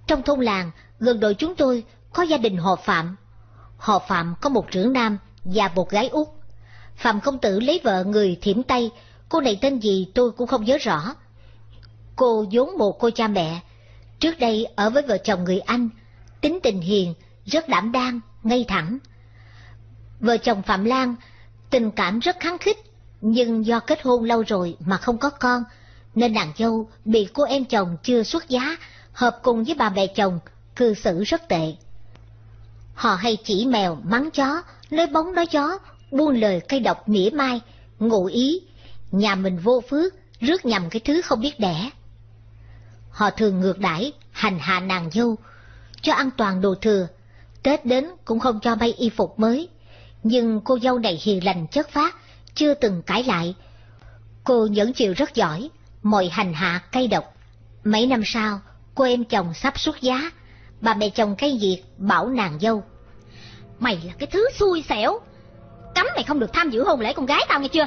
Trong thôn làng, gần đội chúng tôi có gia đình họ Phạm. Họ Phạm có một trưởng nam và một gái út. Phạm công tử lấy vợ người Thiểm Tây, cô này tên gì tôi cũng không nhớ rõ. Cô vốn mồ côi cha mẹ, trước đây ở với vợ chồng người Anh, tính tình hiền, rất đảm đang, ngay thẳng. Vợ chồng Phạm Lan tình cảm rất khăng khít, nhưng do kết hôn lâu rồi mà không có con, nên nàng dâu bị cô em chồng chưa xuất giá hợp cùng với bà mẹ chồng cư xử rất tệ. Họ hay chỉ mèo mắng chó, nói bóng nói gió, buông lời cay độc mỉa mai, ngụ ý nhà mình vô phước, rước nhầm cái thứ không biết đẻ. Họ thường ngược đãi hành hạ nàng dâu, cho ăn toàn đồ thừa, Tết đến cũng không cho may y phục mới. Nhưng cô dâu này hiền lành chất phác, chưa từng cãi lại. Cô nhẫn chịu rất giỏi mọi hành hạ cay độc. Mấy năm sau, cô em chồng sắp xuất giá, bà mẹ chồng cay nghiệt bảo nàng dâu: Mày là cái thứ xui xẻo, cấm mày không được tham dự hôn lễ con gái tao nghe chưa?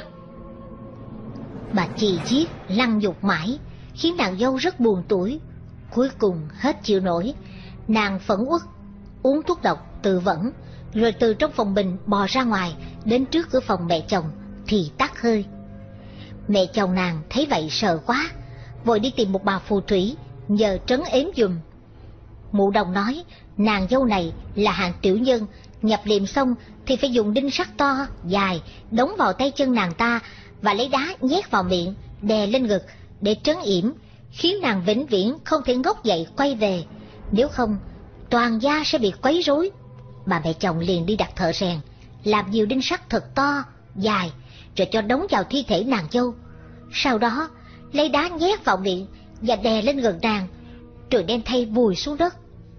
Bà chì chiết lăng nhục mãi, khiến nàng dâu rất buồn tủi. Cuối cùng hết chịu nổi, nàng phẫn uất uống thuốc độc tự vẫn, rồi từ trong phòng mình bò ra ngoài, đến trước cửa phòng mẹ chồng thì tắt hơi. Mẹ chồng nàng thấy vậy sợ quá, vội đi tìm một bà phù thủy nhờ trấn ếm giùm. Mụ đồng nói nàng dâu này là hạng tiểu nhân, nhập liệm xong thì phải dùng đinh sắt to dài đóng vào tay chân nàng ta và lấy đá nhét vào miệng, đè lên ngực để trấn yểm, khiến nàng vĩnh viễn không thể ngóc dậy quay về, nếu không toàn gia sẽ bị quấy rối. Bà mẹ chồng liền đi đặt thợ rèn làm nhiều đinh sắt thật to dài, rồi cho đóng vào thi thể nàng dâu. Sau đó lấy đá nhét vào miệng và đè lên ngực nàng, rồi đem thay vùi xuống đất.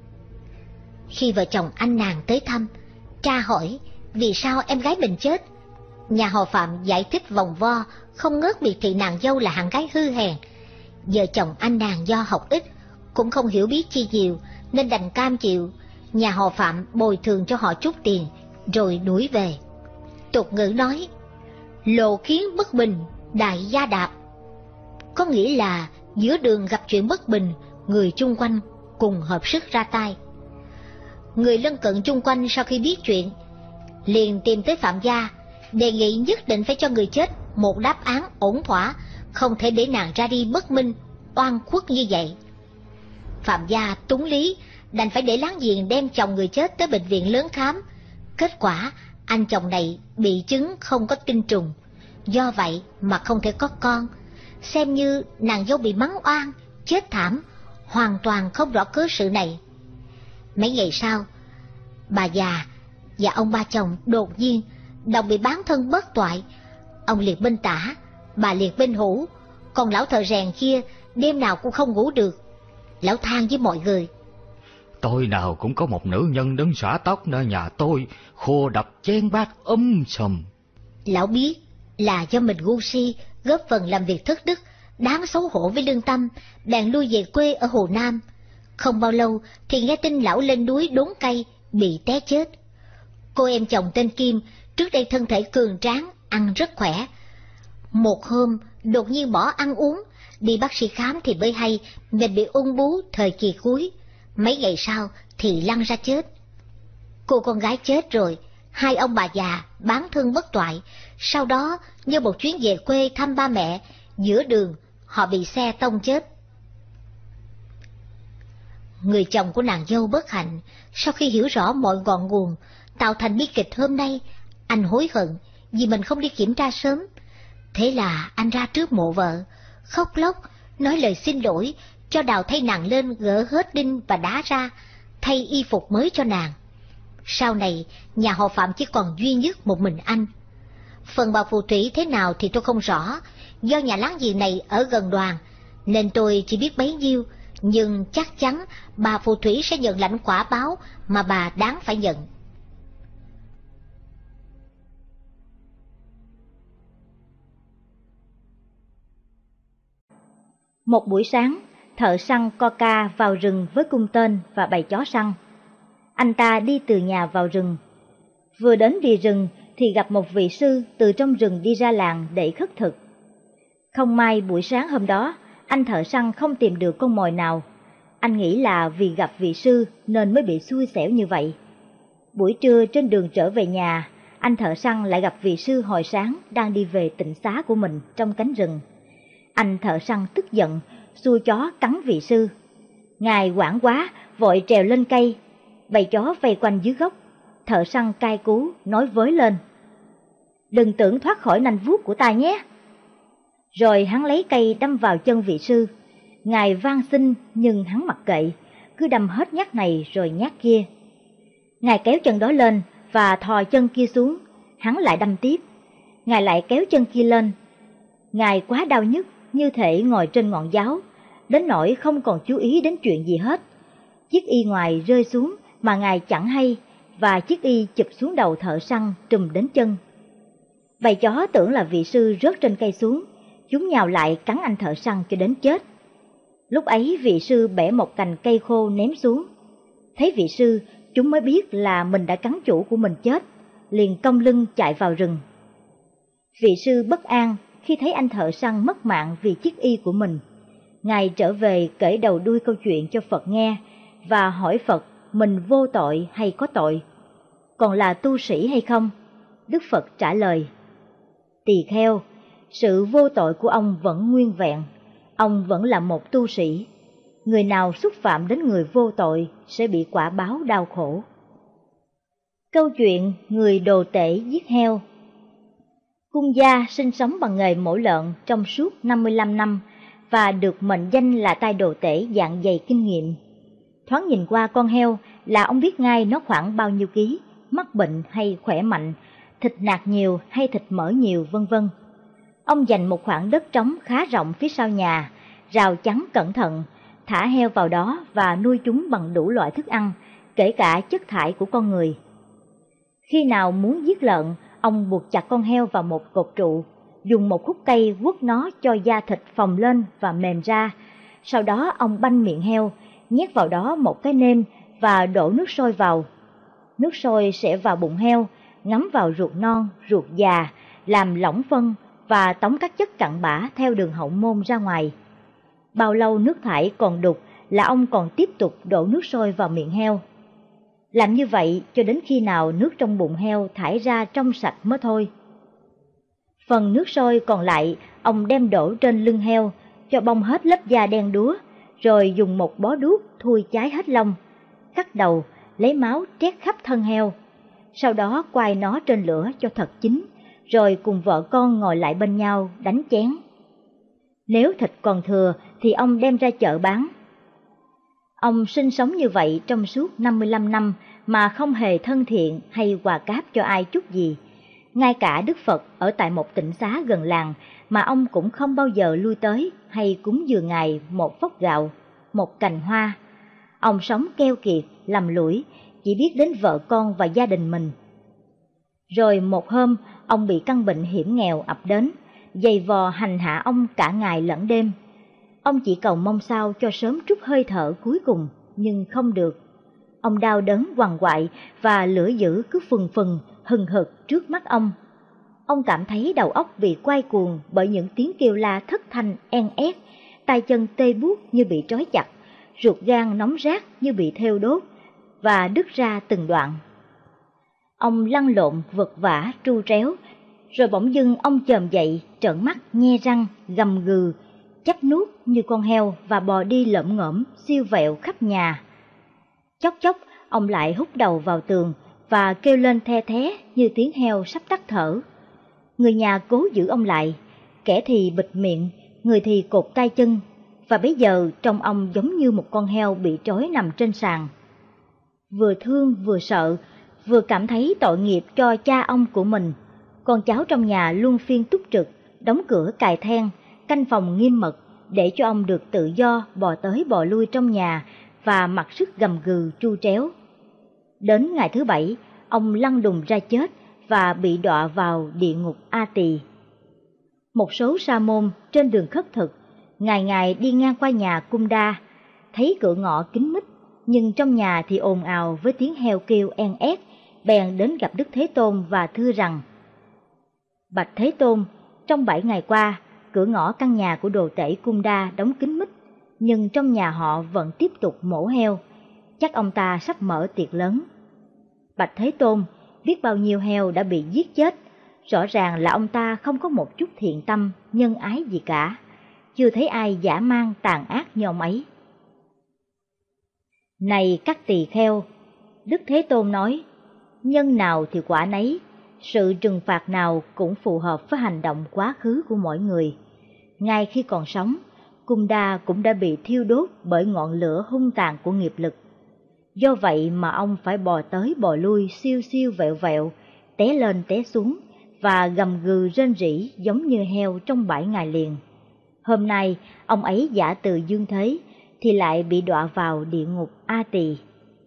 Khi vợ chồng anh nàng tới thăm, tra hỏi vì sao em gái mình chết, nhà họ Phạm giải thích vòng vo, không ngớt miệt thị nàng dâu là hạng gái hư hèn. Vợ chồng anh nàng do học ít, cũng không hiểu biết chi nhiều, nên đành cam chịu. Nhà họ Phạm bồi thường cho họ chút tiền, rồi đuổi về. Tục ngữ nói, lộ kiến bất bình, đại gia đạp, có nghĩa là giữa đường gặp chuyện bất bình, người chung quanh cùng hợp sức ra tay. Người lân cận chung quanh sau khi biết chuyện, liền tìm tới Phạm gia, đề nghị nhất định phải cho người chết một đáp án ổn thỏa, không thể để nàng ra đi bất minh, oan khuất như vậy. Phạm gia túng lý, đành phải để láng giềng đem chồng người chết tới bệnh viện lớn khám. Kết quả anh chồng này bị chứng không có tinh trùng, do vậy mà không thể có con, xem như nàng dâu bị mắng oan, chết thảm, hoàn toàn không rõ cớ sự này. Mấy ngày sau, bà già và ông ba chồng đột nhiên đồng bị bán thân bất toại. Ông liệt bên tả, bà liệt bên hữu, còn lão thợ rèn kia đêm nào cũng không ngủ được. Lão than với mọi người: Tối nào cũng có một nữ nhân đứng xõa tóc nơi nhà tôi, khô đập chén bát sùm. Lão biết là do mình ngu si, góp phần làm việc thất đức, đáng xấu hổ với lương tâm, bèn lui về quê ở Hồ Nam. Không bao lâu thì nghe tin lão lên núi đốn cây, bị té chết. Cô em chồng tên Kim, trước đây thân thể cường tráng, ăn rất khỏe. Một hôm đột nhiên bỏ ăn uống, đi bác sĩ khám thì mới hay mình bị ung bướu thời kỳ cuối. Mấy ngày sau thì lăn ra chết. Cô con gái chết rồi, hai ông bà già bán thân bất toại. Sau đó như một chuyến về quê thăm ba mẹ, giữa đường họ bị xe tông chết. Người chồng của nàng dâu bất hạnh, sau khi hiểu rõ mọi ngọn nguồn tạo thành bi kịch hôm nay, anh hối hận vì mình không đi kiểm tra sớm. Thế là anh ra trước mộ vợ, khóc lóc nói lời xin lỗi, cho đào thay nàng lên gỡ hết đinh và đá ra, thay y phục mới cho nàng. Sau này nhà họ Phạm chỉ còn duy nhất một mình anh. Phần bà phù thủy thế nào thì tôi không rõ, do nhà láng giềng này ở gần đoàn nên tôi chỉ biết bấy nhiêu, nhưng chắc chắn bà phù thủy sẽ nhận lãnh quả báo mà bà đáng phải nhận. Một buổi sáng, thợ săn Coca vào rừng với cung tên và bầy chó săn. Anh ta đi từ nhà vào rừng. Vừa đến bìa rừng thì gặp một vị sư từ trong rừng đi ra làng để khất thực. Không may buổi sáng hôm đó, anh thợ săn không tìm được con mồi nào. Anh nghĩ là vì gặp vị sư nên mới bị xui xẻo như vậy. Buổi trưa trên đường trở về nhà, anh thợ săn lại gặp vị sư hồi sáng đang đi về tịnh xá của mình trong cánh rừng. Anh thợ săn tức giận, xua chó cắn vị sư. Ngài hoảng quá, vội trèo lên cây, bầy chó vây quanh dưới gốc. Thợ săn cai cú nói với lên: "Đừng tưởng thoát khỏi nanh vuốt của ta nhé." Rồi hắn lấy cây đâm vào chân vị sư. Ngài van xin nhưng hắn mặc kệ, cứ đâm hết nhát này rồi nhát kia. Ngài kéo chân đó lên và thò chân kia xuống, hắn lại đâm tiếp. Ngài lại kéo chân kia lên. Ngài quá đau nhức, như thể ngồi trên ngọn giáo, đến nỗi không còn chú ý đến chuyện gì hết. Chiếc y ngoài rơi xuống mà Ngài chẳng hay, và chiếc y chụp xuống đầu thợ săn trùm đến chân. Bầy chó tưởng là vị sư rớt trên cây xuống, chúng nhào lại cắn anh thợ săn cho đến chết. Lúc ấy vị sư bẻ một cành cây khô ném xuống. Thấy vị sư, chúng mới biết là mình đã cắn chủ của mình chết, liền cong lưng chạy vào rừng. Vị sư bất an khi thấy anh thợ săn mất mạng vì chiếc y của mình. Ngài trở về kể đầu đuôi câu chuyện cho Phật nghe và hỏi Phật mình vô tội hay có tội, còn là tu sĩ hay không. Đức Phật trả lời: "Tỳ kheo, sự vô tội của ông vẫn nguyên vẹn, ông vẫn là một tu sĩ. Người nào xúc phạm đến người vô tội sẽ bị quả báo đau khổ." Câu chuyện người đồ tể giết heo. Cung gia sinh sống bằng nghề mổ lợn trong suốt 55 năm và được mệnh danh là tay đồ tể dạng dày kinh nghiệm. Thoáng nhìn qua con heo là ông biết ngay nó khoảng bao nhiêu ký, mắc bệnh hay khỏe mạnh, thịt nạc nhiều hay thịt mỡ nhiều, vân vân. Ông dành một khoảng đất trống khá rộng phía sau nhà, rào chắn cẩn thận, thả heo vào đó và nuôi chúng bằng đủ loại thức ăn, kể cả chất thải của con người. Khi nào muốn giết lợn, ông buộc chặt con heo vào một cột trụ, dùng một khúc cây quất nó cho da thịt phồng lên và mềm ra. Sau đó ông banh miệng heo, nhét vào đó một cái nêm và đổ nước sôi vào. Nước sôi sẽ vào bụng heo, ngấm vào ruột non, ruột già, làm lỏng phân và tống các chất cặn bã theo đường hậu môn ra ngoài. Bao lâu nước thải còn đục là ông còn tiếp tục đổ nước sôi vào miệng heo. Làm như vậy cho đến khi nào nước trong bụng heo thải ra trong sạch mới thôi. Phần nước sôi còn lại ông đem đổ trên lưng heo cho bong hết lớp da đen đúa, rồi dùng một bó đuốc thui cháy hết lông, cắt đầu, lấy máu trét khắp thân heo. Sau đó quay nó trên lửa cho thật chín, rồi cùng vợ con ngồi lại bên nhau đánh chén. Nếu thịt còn thừa thì ông đem ra chợ bán. Ông sinh sống như vậy trong suốt 55 năm mà không hề thân thiện hay quà cáp cho ai chút gì. Ngay cả Đức Phật ở tại một tịnh xá gần làng mà ông cũng không bao giờ lui tới hay cúng dường Ngài một phốc gạo, một cành hoa. Ông sống keo kiệt, lầm lũi, chỉ biết đến vợ con và gia đình mình. Rồi một hôm, ông bị căn bệnh hiểm nghèo ập đến, giày vò hành hạ ông cả ngày lẫn đêm. Ông chỉ cầu mong sao cho sớm trút hơi thở cuối cùng, nhưng không được. Ông đau đớn quằn quại và lửa dữ cứ phừng phừng, hừng hực trước mắt ông. Ông cảm thấy đầu óc bị quay cuồng bởi những tiếng kêu la thất thanh en ét, tay chân tê buốt như bị trói chặt, ruột gan nóng rát như bị thêu đốt và đứt ra từng đoạn. Ông lăn lộn vật vã tru tréo, rồi bỗng dưng ông chồm dậy, trợn mắt nhe răng, gầm gừ, chắp nuốt như con heo và bò đi lởm ngởm siêu vẹo khắp nhà. Chốc chốc ông lại hút đầu vào tường và kêu lên the thé như tiếng heo sắp tắt thở. Người nhà cố giữ ông lại, kẻ thì bịt miệng, người thì cột tay chân, và bây giờ trông ông giống như một con heo bị trói nằm trên sàn. Vừa thương vừa sợ, vừa cảm thấy tội nghiệp cho cha ông của mình. Con cháu trong nhà luôn phiên túc trực, đóng cửa cài then, canh phòng nghiêm mật để cho ông được tự do bò tới bò lui trong nhà và mặc sức gầm gừ tru tréo. Đến ngày thứ 7, ông lăn đùng ra chết và bị đọa vào địa ngục A Tỳ. Một số sa môn trên đường khất thực, ngày ngày đi ngang qua nhà Cung Đa, thấy cửa ngõ kín mít, nhưng trong nhà thì ồn ào với tiếng heo kêu en ét, bèn đến gặp Đức Thế Tôn và thưa rằng: Bạch Thế Tôn, trong 7 ngày qua, cửa ngõ căn nhà của đồ tể Cung Đa đóng kín mít, nhưng trong nhà họ vẫn tiếp tục mổ heo, chắc ông ta sắp mở tiệc lớn. Bạch Thế Tôn biết bao nhiêu heo đã bị giết chết, rõ ràng là ông ta không có một chút thiện tâm, nhân ái gì cả, chưa thấy ai dã man tàn ác như ông ấy. Này các tỳ kheo, Đức Thế Tôn nói, nhân nào thì quả nấy, sự trừng phạt nào cũng phù hợp với hành động quá khứ của mỗi người. Ngay khi còn sống, Kunda cũng đã bị thiêu đốt bởi ngọn lửa hung tàn của nghiệp lực. Do vậy mà ông phải bò tới bò lui, siêu siêu vẹo vẹo, té lên té xuống và gầm gừ rên rỉ giống như heo trong 7 ngày liền. Hôm nay ông ấy giả từ dương thế thì lại bị đọa vào địa ngục A Tỳ.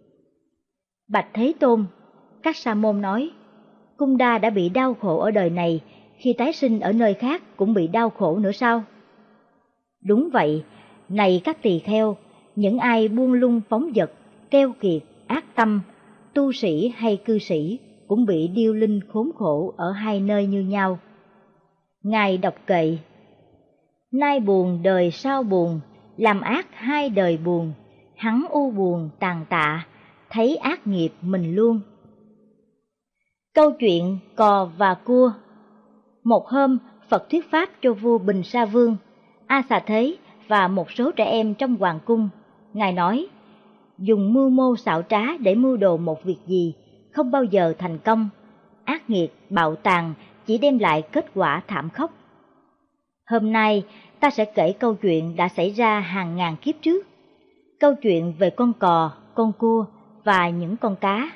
Bạch Thế Tôn, các sa môn nói, Kunda đã bị đau khổ ở đời này, khi tái sinh ở nơi khác cũng bị đau khổ nữa sao? Đúng vậy, này các tỳ kheo, những ai buông lung phóng dật, keo kiệt, ác tâm, tu sĩ hay cư sĩ cũng bị điêu linh khốn khổ ở hai nơi như nhau. Ngài đọc kệ, nay buồn đời sau buồn, làm ác hai đời buồn, hắn u buồn tàn tạ, thấy ác nghiệp mình luôn. Câu chuyện cò và cua. Một hôm, Phật thuyết pháp cho vua Bình Sa Vương, A Xà Thế và một số trẻ em trong hoàng cung. Ngài nói, dùng mưu mô xảo trá để mưu đồ một việc gì không bao giờ thành công, ác nghiệt, bạo tàn chỉ đem lại kết quả thảm khốc. Hôm nay ta sẽ kể câu chuyện đã xảy ra hàng ngàn kiếp trước, câu chuyện về con cò, con cua và những con cá.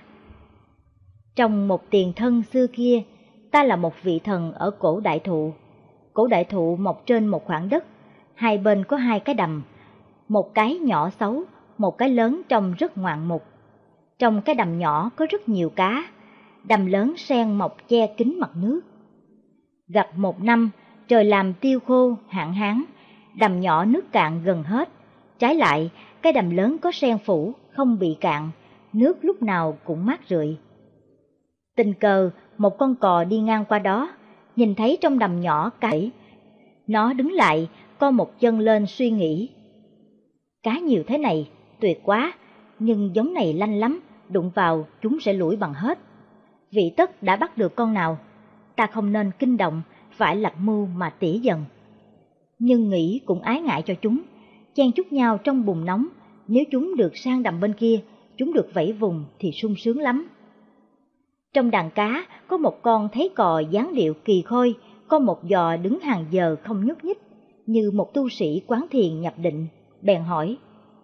Trong một tiền thân xưa kia, ta là một vị thần ở cổ đại thụ. Cổ đại thụ mọc trên một khoảng đất, hai bên có hai cái đầm, một cái nhỏ xấu, một cái lớn trông rất ngoạn mục. Trong cái đầm nhỏ có rất nhiều cá, đầm lớn sen mọc che kín mặt nước. Gặp một năm, trời làm tiêu khô, hạn hán, đầm nhỏ nước cạn gần hết. Trái lại, cái đầm lớn có sen phủ, không bị cạn, nước lúc nào cũng mát rượi. Tình cờ, một con cò đi ngang qua đó, nhìn thấy trong đầm nhỏ cá. Nó đứng lại, co một chân lên suy nghĩ. Cá nhiều thế này, tuyệt quá, nhưng giống này lanh lắm, đụng vào chúng sẽ lủi bằng hết. Vị Tất đã bắt được con nào, ta không nên kinh động, phải lập mưu mà tỉ dần. Nhưng nghĩ cũng ái ngại cho chúng, chen chúc nhau trong bùn nóng, nếu chúng được sang đầm bên kia, chúng được vẫy vùng thì sung sướng lắm. Trong đàn cá có một con thấy cò dáng điệu kỳ khôi, có một giò đứng hàng giờ không nhúc nhích, như một tu sĩ quán thiền nhập định, bèn hỏi,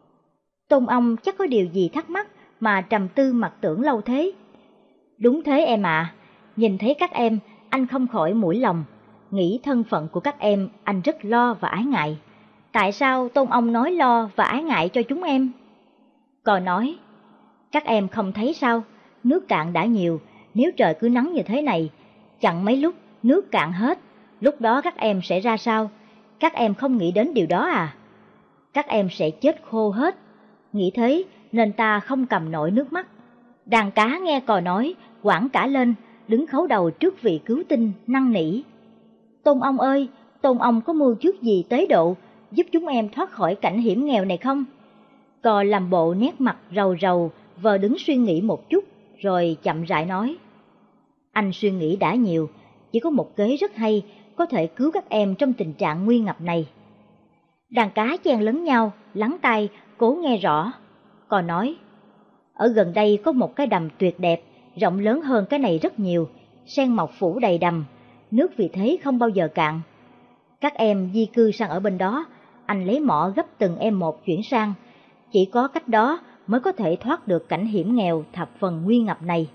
Tôn ông chắc có điều gì thắc mắc mà trầm tư mặc tưởng lâu thế? Đúng thế em ạ, nhìn thấy các em, anh không khỏi mũi lòng, nghĩ thân phận của các em anh rất lo và ái ngại. Tại sao Tôn ông nói lo và ái ngại cho chúng em? Cò nói, các em không thấy sao, nước cạn đã nhiều, nếu trời cứ nắng như thế này, chẳng mấy lúc nước cạn hết, lúc đó các em sẽ ra sao? Các em không nghĩ đến điều đó à? Các em sẽ chết khô hết. Nghĩ thế nên ta không cầm nổi nước mắt. Đàn cá nghe cò nói, quảng cả lên, đứng khấu đầu trước vị cứu tinh, năn nỉ. Tôn ông ơi, Tôn ông có mưu trước gì tế độ, giúp chúng em thoát khỏi cảnh hiểm nghèo này không? Cò làm bộ nét mặt rầu rầu, vờ đứng suy nghĩ một chút, rồi chậm rãi nói. Anh suy nghĩ đã nhiều, chỉ có một kế rất hay, có thể cứu các em trong tình trạng nguy ngập này. Đàn cá chen lấn nhau, lắng tai, cố nghe rõ. Cò nói, ở gần đây có một cái đầm tuyệt đẹp, rộng lớn hơn cái này rất nhiều, sen mọc phủ đầy đầm, nước vì thế không bao giờ cạn. Các em di cư sang ở bên đó, anh lấy mỏ gấp từng em một chuyển sang, chỉ có cách đó mới có thể thoát được cảnh hiểm nghèo thập phần nguy ngập này.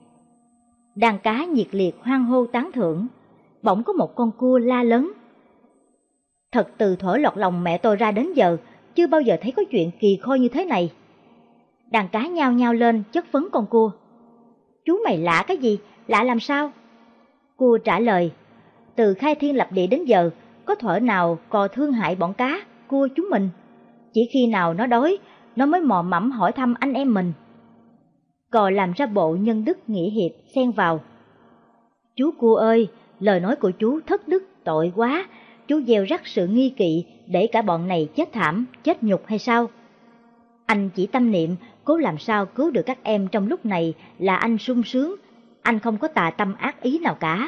Đàn cá nhiệt liệt hoan hô tán thưởng, bỗng có một con cua la lớn. Thật từ thuở lọt lòng mẹ tôi ra đến giờ, chưa bao giờ thấy có chuyện kỳ khôi như thế này. Đàn cá nhao nhao lên chất vấn con cua. Chú mày lạ cái gì, lạ làm sao? Cua trả lời, từ khai thiên lập địa đến giờ, có thuở nào cò thương hại bọn cá, cua chúng mình. Chỉ khi nào nó đói, nó mới mò mẫm hỏi thăm anh em mình. Cò làm ra bộ nhân đức nghĩa hiệp xen vào. Chú cua ơi, lời nói của chú thất đức tội quá, chú gieo rắc sự nghi kỵ để cả bọn này chết thảm, chết nhục hay sao? Anh chỉ tâm niệm cố làm sao cứu được các em trong lúc này là anh sung sướng, anh không có tà tâm ác ý nào cả.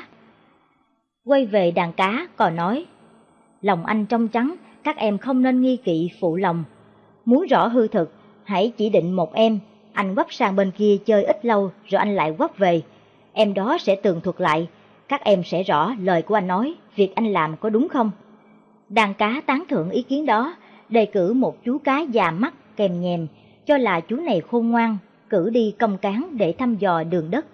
Quay về đàn cá, Cò nói, lòng anh trong trắng, các em không nên nghi kỵ phụ lòng. Muốn rõ hư thực, hãy chỉ định một em, anh quắp sang bên kia chơi ít lâu rồi anh lại quắp về. Em đó sẽ tường thuật lại, các em sẽ rõ lời của anh nói, việc anh làm có đúng không? Đàn cá tán thưởng ý kiến đó, đề cử một chú cá già mắt kèm nhèm, cho là chú này khôn ngoan, cử đi công cán để thăm dò đường đất.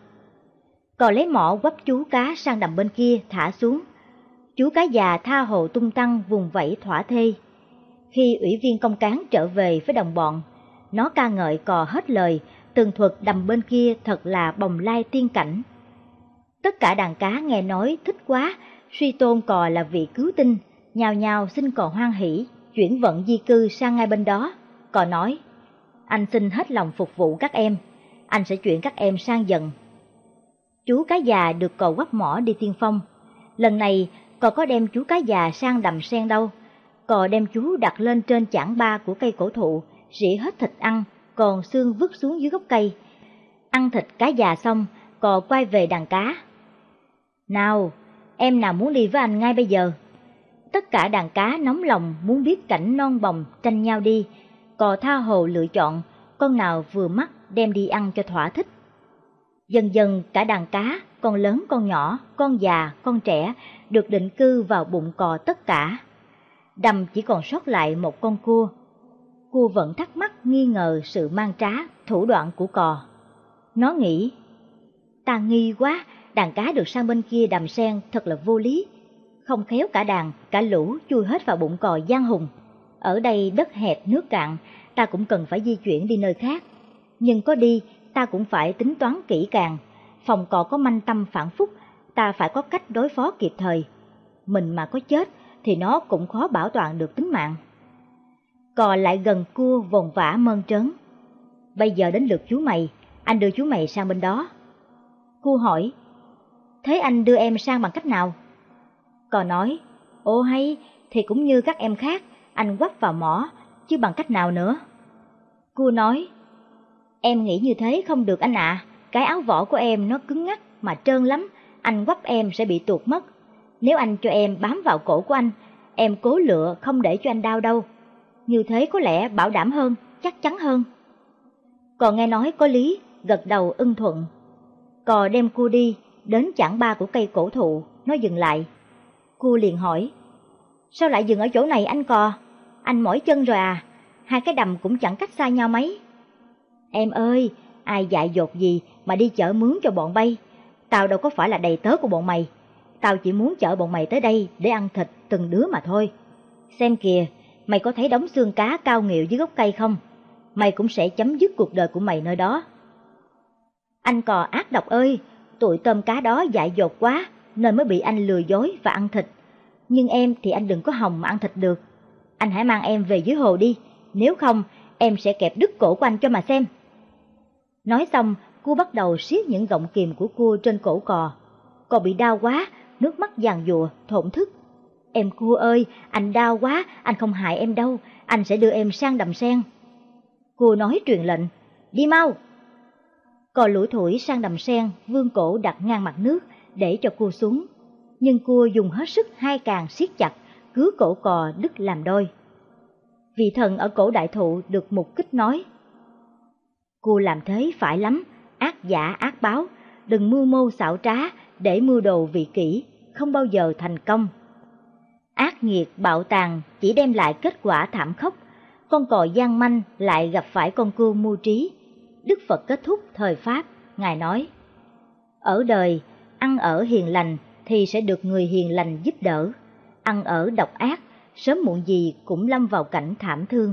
Cò lấy mỏ quắp chú cá sang đầm bên kia thả xuống. Chú cá già tha hồ tung tăng vùng vẫy thỏa thê. Khi ủy viên công cán trở về với đồng bọn, nó ca ngợi Cò hết lời, tường thuật đầm bên kia thật là bồng lai tiên cảnh. Tất cả đàn cá nghe nói thích quá, suy tôn Cò là vị cứu tinh, nhào nhào xin Cò hoan hỷ chuyển vận di cư sang ngay bên đó. Cò nói, anh xin hết lòng phục vụ các em, anh sẽ chuyển các em sang dần. Chú cá già được Cò quắp mỏ đi tiên phong. Lần này Cò có đem chú cá già sang đầm sen đâu. Cò đem chú đặt lên trên chảng ba của cây cổ thụ, rỉ hết thịt ăn, còn xương vứt xuống dưới gốc cây. Ăn thịt cá già xong, Cò quay về đàn cá. Nào, em nào muốn đi với anh ngay bây giờ? Tất cả đàn cá nóng lòng muốn biết cảnh non bồng tranh nhau đi. Cò tha hồ lựa chọn, con nào vừa mắt đem đi ăn cho thỏa thích. Dần dần cả đàn cá, con lớn con nhỏ, con già, con trẻ, được định cư vào bụng Cò tất cả. Đầm chỉ còn sót lại một con cua. Cua vẫn thắc mắc nghi ngờ sự mang trá, thủ đoạn của Cò. Nó nghĩ, ta nghi quá, đàn cá được sang bên kia đầm sen thật là vô lý. Không khéo cả đàn, cả lũ chui hết vào bụng Cò gian hùng. Ở đây đất hẹp nước cạn, ta cũng cần phải di chuyển đi nơi khác. Nhưng có đi, ta cũng phải tính toán kỹ càng. Phòng Cò có manh tâm phản phúc, ta phải có cách đối phó kịp thời. Mình mà có chết thì nó cũng khó bảo toàn được tính mạng. Cò lại gần cua vồn vã mơn trớn. Bây giờ đến lượt chú mày, anh đưa chú mày sang bên đó. Cua hỏi, thế anh đưa em sang bằng cách nào? Cò nói, ô hay, thì cũng như các em khác, anh quắp vào mỏ, chứ bằng cách nào nữa? Cua nói, em nghĩ như thế không được anh ạ, cái áo vỏ của em nó cứng ngắc mà trơn lắm, anh quắp em sẽ bị tuột mất. Nếu anh cho em bám vào cổ của anh, em cố lựa không để cho anh đau đâu. Như thế có lẽ bảo đảm hơn, chắc chắn hơn. Cò nghe nói có lý, gật đầu ưng thuận. Cò đem cua đi, đến chảng ba của cây cổ thụ, nó dừng lại. Cua liền hỏi, sao lại dừng ở chỗ này anh Cò? Anh mỏi chân rồi à? Hai cái đầm cũng chẳng cách xa nhau mấy. Em ơi, ai dại dột gì mà đi chở mướn cho bọn bay? Tao đâu có phải là đầy tớ của bọn mày. Tao chỉ muốn chở bọn mày tới đây để ăn thịt từng đứa mà thôi. Xem kìa, mày có thấy đống xương cá cao nghịu dưới gốc cây không? Mày cũng sẽ chấm dứt cuộc đời của mày nơi đó. Anh Cò ác độc ơi, tụi tôm cá đó dại dột quá nên mới bị anh lừa dối và ăn thịt. Nhưng em thì anh đừng có hòng mà ăn thịt được. Anh hãy mang em về dưới hồ đi, nếu không em sẽ kẹp đứt cổ của anh cho mà xem. Nói xong, cua bắt đầu siết những gọng kìm của cua trên cổ Cò. Cò bị đau quá, nước mắt giàn giụa, thổn thức. Em cua ơi, anh đau quá, anh không hại em đâu, anh sẽ đưa em sang đầm sen. Cua nói truyền lệnh, đi mau. Cò lủi thủi sang đầm sen, vươn cổ đặt ngang mặt nước để cho cua xuống. Nhưng cua dùng hết sức hai càng siết chặt, cứa cổ Cò đứt làm đôi. Vị thần ở cổ đại thụ được mục kích nói, cua làm thế phải lắm, ác giả ác báo, đừng mưu mô xảo trá để mưu đồ vị kỷ, không bao giờ thành công. Ác nghiệt bạo tàn chỉ đem lại kết quả thảm khốc, con cò gian manh lại gặp phải con cua mưu trí. Đức Phật kết thúc thời Pháp, Ngài nói, ở đời, ăn ở hiền lành thì sẽ được người hiền lành giúp đỡ, ăn ở độc ác, sớm muộn gì cũng lâm vào cảnh thảm thương.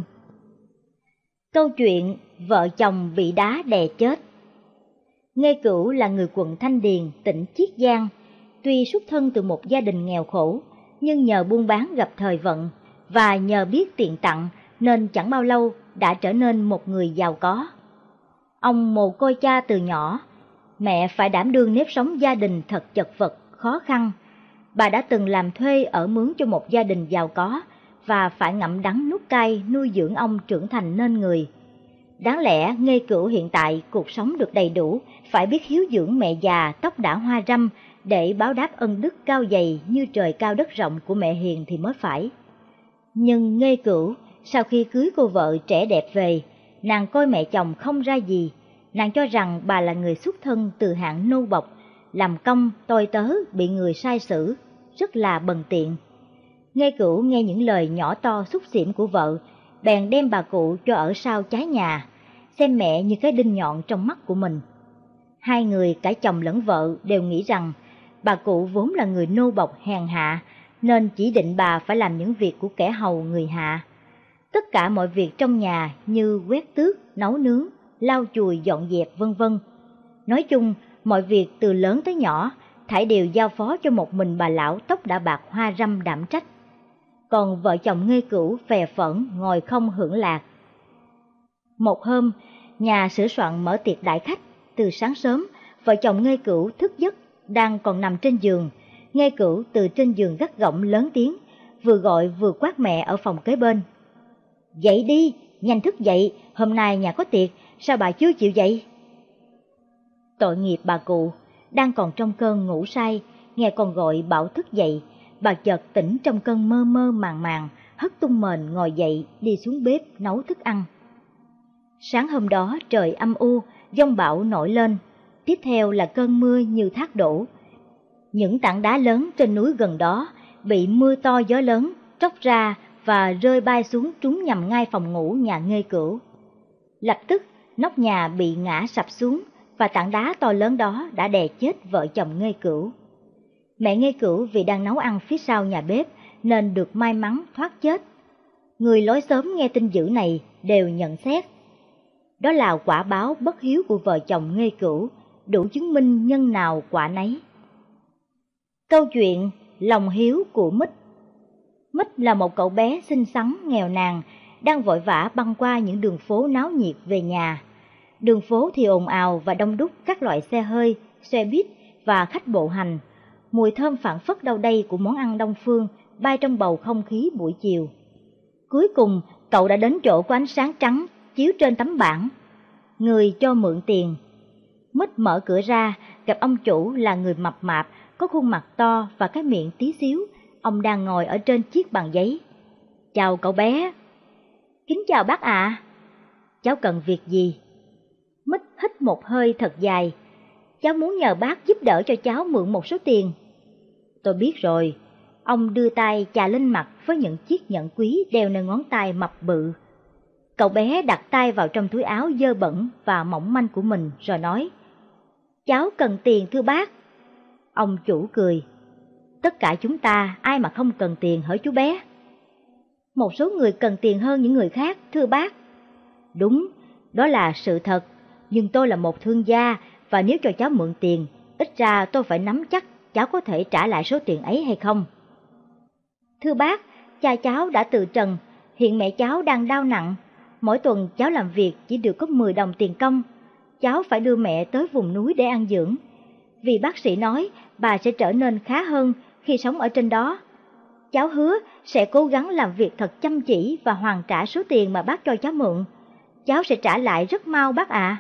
Câu chuyện vợ chồng bị đá đè chết. Nghê Cửu là người quận Thanh Điền, tỉnh Chiết Giang. Tuy xuất thân từ một gia đình nghèo khổ, nhưng nhờ buôn bán gặp thời vận và nhờ biết tiện tặng nên chẳng bao lâu đã trở nên một người giàu có. Ông mồ côi cha từ nhỏ, mẹ phải đảm đương nếp sống gia đình thật chật vật, khó khăn. Bà đã từng làm thuê ở mướn cho một gia đình giàu có và phải ngậm đắng nuốt cay nuôi dưỡng ông trưởng thành nên người. Đáng lẽ Nghê Cửu hiện tại cuộc sống được đầy đủ, phải biết hiếu dưỡng mẹ già tóc đã hoa râm để báo đáp ân đức cao dày như trời cao đất rộng của mẹ hiền thì mới phải. Nhưng Nghê Cửu sau khi cưới cô vợ trẻ đẹp về, nàng coi mẹ chồng không ra gì, nàng cho rằng bà là người xuất thân từ hạng nô bộc, làm công tôi tớ bị người sai xử, rất là bần tiện. Nghê Cửu nghe những lời nhỏ to xúc xỉm của vợ, bèn đem bà cụ cho ở sau trái nhà, xem mẹ như cái đinh nhọn trong mắt của mình. Hai người cả chồng lẫn vợ đều nghĩ rằng bà cụ vốn là người nô bộc hèn hạ, nên chỉ định bà phải làm những việc của kẻ hầu người hạ. Tất cả mọi việc trong nhà như quét tước, nấu nướng, lau chùi, dọn dẹp vân vân. Nói chung, mọi việc từ lớn tới nhỏ, thảy đều giao phó cho một mình bà lão tóc đã bạc hoa râm đảm trách. Còn vợ chồng Nghê Cửu phè phẫn ngồi không hưởng lạc. Một hôm, nhà sửa soạn mở tiệc đại khách, từ sáng sớm, vợ chồng Nghê Cửu thức giấc, đang còn nằm trên giường. Nghê Cửu từ trên giường gắt gỏng lớn tiếng, vừa gọi vừa quát mẹ ở phòng kế bên. Dậy đi, nhanh thức dậy, hôm nay nhà có tiệc, sao bà chưa chịu dậy? Tội nghiệp bà cụ, đang còn trong cơn ngủ say, nghe con gọi bảo thức dậy, bà chợt tỉnh trong cơn mơ mơ màng màng, hất tung mền ngồi dậy đi xuống bếp nấu thức ăn. Sáng hôm đó trời âm u, giông bão nổi lên, tiếp theo là cơn mưa như thác đổ. Những tảng đá lớn trên núi gần đó bị mưa to gió lớn tróc ra và rơi bay xuống trúng nhằm ngay phòng ngủ nhà Nghê Cửu. Lập tức nóc nhà bị ngã sập xuống và tảng đá to lớn đó đã đè chết vợ chồng Nghê Cửu. Mẹ Nghê Cửu vì đang nấu ăn phía sau nhà bếp nên được may mắn thoát chết. Người lối xóm nghe tin dữ này đều nhận xét đó là quả báo bất hiếu của vợ chồng Nghê Cửu, đủ chứng minh nhân nào quả nấy. Câu chuyện lòng hiếu của Mích. Mích là một cậu bé xinh xắn nghèo nàn, đang vội vã băng qua những đường phố náo nhiệt về nhà. Đường phố thì ồn ào và đông đúc các loại xe hơi, xe buýt và khách bộ hành. Mùi thơm phảng phất đâu đây của món ăn Đông phương bay trong bầu không khí buổi chiều. Cuối cùng, cậu đã đến chỗ có ánh sáng trắng chiếu trên tấm bảng. Người cho mượn tiền. Mích mở cửa ra, gặp ông chủ là người mập mạp, có khuôn mặt to và cái miệng tí xíu. Ông đang ngồi ở trên chiếc bàn giấy. Chào cậu bé. Kính chào bác ạ. Cháu cần việc gì? Mích hít một hơi thật dài. Cháu muốn nhờ bác giúp đỡ cho cháu mượn một số tiền. Tôi biết rồi. Ông đưa tay chà lên mặt với những chiếc nhẫn quý đeo nơi ngón tay mập bự. Cậu bé đặt tay vào trong túi áo dơ bẩn và mỏng manh của mình rồi nói: Cháu cần tiền thưa bác. Ông chủ cười: Tất cả chúng ta ai mà không cần tiền hả chú bé? Một số người cần tiền hơn những người khác thưa bác. Đúng, đó là sự thật, nhưng tôi là một thương gia và nếu cho cháu mượn tiền, ít ra tôi phải nắm chắc cháu có thể trả lại số tiền ấy hay không. Thưa bác, cha cháu đã từ trần, hiện mẹ cháu đang đau nặng. Mỗi tuần cháu làm việc chỉ được có 10 đồng tiền công. Cháu phải đưa mẹ tới vùng núi để ăn dưỡng. Vì bác sĩ nói bà sẽ trở nên khá hơn khi sống ở trên đó. Cháu hứa sẽ cố gắng làm việc thật chăm chỉ và hoàn trả số tiền mà bác cho cháu mượn. Cháu sẽ trả lại rất mau bác ạ.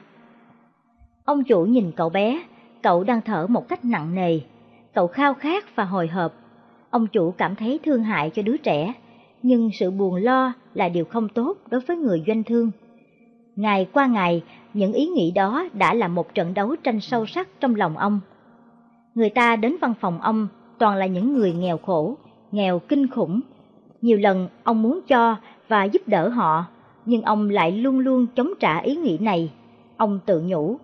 Ông chủ nhìn cậu bé, cậu đang thở một cách nặng nề. Cậu khao khát và hồi hộp. Ông chủ cảm thấy thương hại cho đứa trẻ, nhưng sự buồn lo là điều không tốt đối với người doanh thương. Ngày qua ngày, những ý nghĩ đó đã là một trận đấu tranh sâu sắc trong lòng ông. Người ta đến văn phòng ông toàn là những người nghèo khổ, nghèo kinh khủng. Nhiều lần ông muốn cho và giúp đỡ họ, nhưng ông lại luôn luôn chống trả ý nghĩ này. Ông tự nhủ: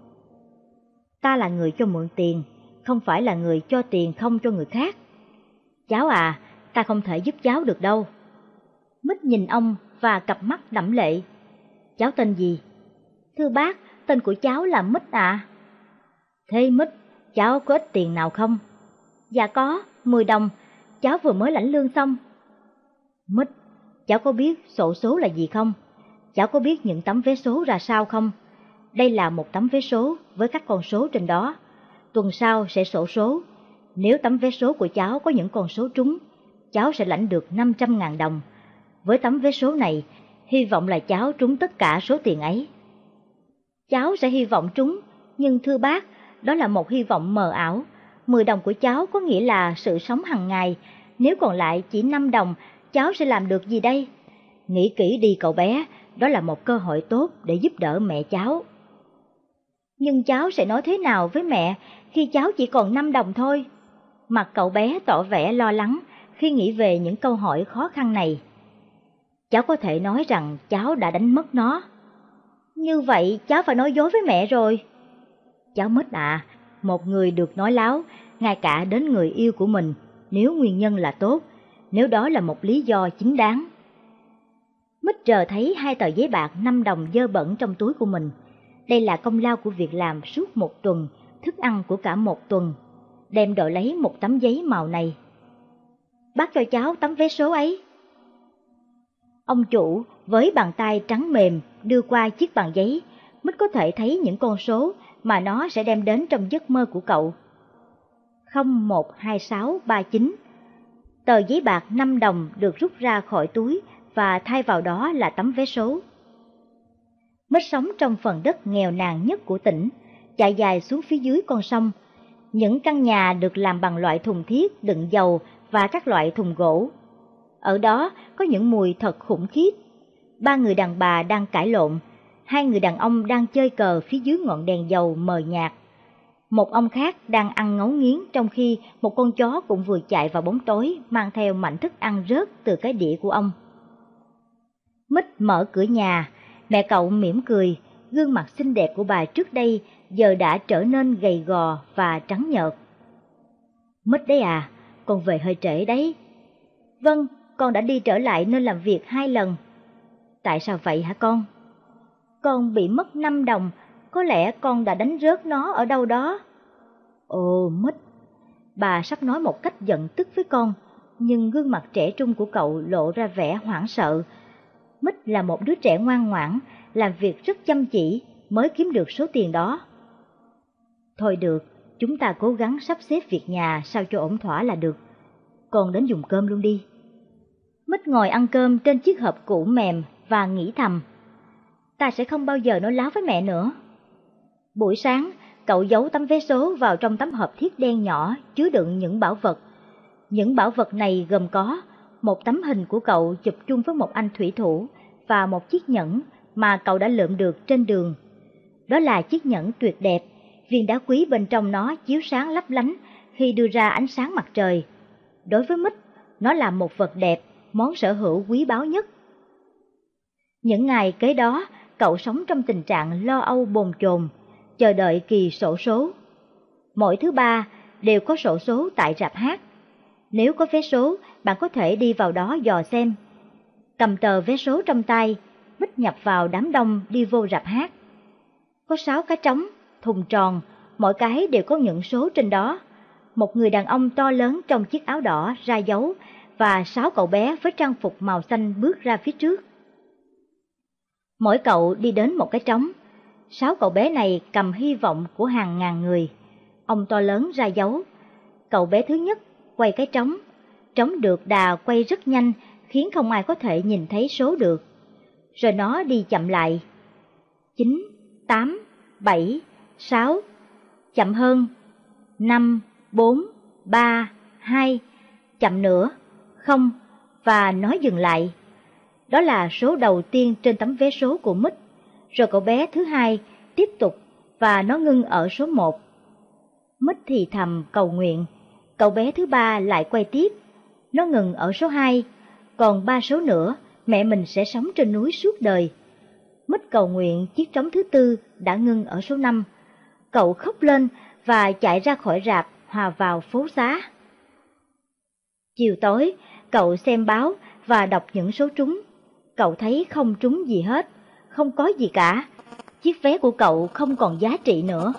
Ta là người cho mượn tiền, không phải là người cho tiền không cho người khác. Cháu à, ta không thể giúp cháu được đâu. Mích nhìn ông và cặp mắt đẫm lệ. Cháu tên gì? Thưa bác, tên của cháu là Mích ạ. Thế Mích, cháu có ít tiền nào không? Dạ có, 10 đồng, cháu vừa mới lãnh lương xong. Mích, cháu có biết xổ số là gì không? Cháu có biết những tấm vé số ra sao không? Đây là một tấm vé số với các con số trên đó. Tuần sau sẽ xổ số. Nếu tấm vé số của cháu có những con số trúng, cháu sẽ lãnh được 500.000 đồng. Với tấm vé số này, hy vọng là cháu trúng tất cả số tiền ấy. Cháu sẽ hy vọng trúng, nhưng thưa bác, đó là một hy vọng mờ ảo. 10 đồng của cháu có nghĩa là sự sống hàng ngày, nếu còn lại chỉ 5 đồng, cháu sẽ làm được gì đây? Nghĩ kỹ đi cậu bé, đó là một cơ hội tốt để giúp đỡ mẹ cháu. Nhưng cháu sẽ nói thế nào với mẹ khi cháu chỉ còn 5 đồng thôi? Mặt cậu bé tỏ vẻ lo lắng khi nghĩ về những câu hỏi khó khăn này. Cháu có thể nói rằng cháu đã đánh mất nó. Như vậy cháu phải nói dối với mẹ rồi. Cháu Mít à, một người được nói láo, ngay cả đến người yêu của mình, nếu nguyên nhân là tốt, nếu đó là một lý do chính đáng. Mít chờ thấy 2 tờ giấy bạc 5 đồng dơ bẩn trong túi của mình. Đây là công lao của việc làm suốt 1 tuần, thức ăn của cả 1 tuần. Đem đổi lấy một tấm giấy màu này. Bác cho cháu tấm vé số ấy. Ông chủ với bàn tay trắng mềm đưa qua chiếc bàn giấy. Mít có thể thấy những con số mà nó sẽ đem đến trong giấc mơ của cậu. 012639. Tờ giấy bạc 5 đồng được rút ra khỏi túi và thay vào đó là tấm vé số. Mít sống trong phần đất nghèo nàn nhất của tỉnh, chạy dài xuống phía dưới con sông. Những căn nhà được làm bằng loại thùng thiết đựng dầu và các loại thùng gỗ. Ở đó có những mùi thật khủng khiếp. 3 người đàn bà đang cãi lộn, 2 người đàn ông đang chơi cờ phía dưới ngọn đèn dầu mờ nhạt. Một ông khác đang ăn ngấu nghiến trong khi một con chó cũng vừa chạy vào bóng tối mang theo mảnh thức ăn rớt từ cái đĩa của ông. Mít mở cửa nhà, mẹ cậu mỉm cười, gương mặt xinh đẹp của bà trước đây giờ đã trở nên gầy gò và trắng nhợt. Mít đấy à, con về hơi trễ đấy. Vâng, con đã đi trở lại nơi làm việc 2 lần. Tại sao vậy hả con? Con bị mất 5 đồng, có lẽ con đã đánh rớt nó ở đâu đó. Ồ Mít, bà sắp nói một cách giận tức với con, nhưng gương mặt trẻ trung của cậu lộ ra vẻ hoảng sợ. Mít là một đứa trẻ ngoan ngoãn, làm việc rất chăm chỉ mới kiếm được số tiền đó. Thôi được, chúng ta cố gắng sắp xếp việc nhà sao cho ổn thỏa là được. Con đến dùng cơm luôn đi. Mít ngồi ăn cơm trên chiếc hộp cũ mềm và nghĩ thầm. Ta sẽ không bao giờ nói láo với mẹ nữa. Buổi sáng, cậu giấu tấm vé số vào trong tấm hộp thiết đen nhỏ chứa đựng những bảo vật. Những bảo vật này gồm có một tấm hình của cậu chụp chung với một anh thủy thủ và một chiếc nhẫn mà cậu đã lượm được trên đường. Đó là chiếc nhẫn tuyệt đẹp, viên đá quý bên trong nó chiếu sáng lấp lánh khi đưa ra ánh sáng mặt trời. Đối với Mít, nó là một vật đẹp, món sở hữu quý báu nhất. Những ngày kế đó, cậu sống trong tình trạng lo âu bồn chồn, chờ đợi kỳ xổ số. Mỗi thứ Ba đều có xổ số tại rạp hát. Nếu có vé số, bạn có thể đi vào đó dò xem. Cầm tờ vé số trong tay, Mít nhập vào đám đông đi vô rạp hát. Có 6 cái trống, thùng tròn, mỗi cái đều có những số trên đó. Một người đàn ông to lớn trong chiếc áo đỏ ra dấu và 6 cậu bé với trang phục màu xanh bước ra phía trước. Mỗi cậu đi đến một cái trống. 6 cậu bé này cầm hy vọng của hàng ngàn người. Ông to lớn ra dấu. Cậu bé thứ nhất quay cái trống. Trống được đà quay rất nhanh khiến không ai có thể nhìn thấy số được. Rồi nó đi chậm lại. 9, 8, 7, 6. Chậm hơn. 5, 4, 3, 2. Chậm nữa. 0. Và nó dừng lại. Đó là số đầu tiên trên tấm vé số của Mít. Rồi cậu bé thứ hai tiếp tục và nó ngưng ở số 1. Mít thì thầm cầu nguyện. Cậu bé thứ ba lại quay tiếp. Nó ngừng ở số 2. Còn 3 số nữa, mẹ mình sẽ sống trên núi suốt đời. Mít cầu nguyện chiếc trống thứ tư đã ngưng ở số 5. Cậu khóc lên và chạy ra khỏi rạp hòa vào phố xá. Chiều tối, cậu xem báo và đọc những số trúng. Cậu thấy không trúng gì hết, không có gì cả. Chiếc vé của cậu không còn giá trị nữa.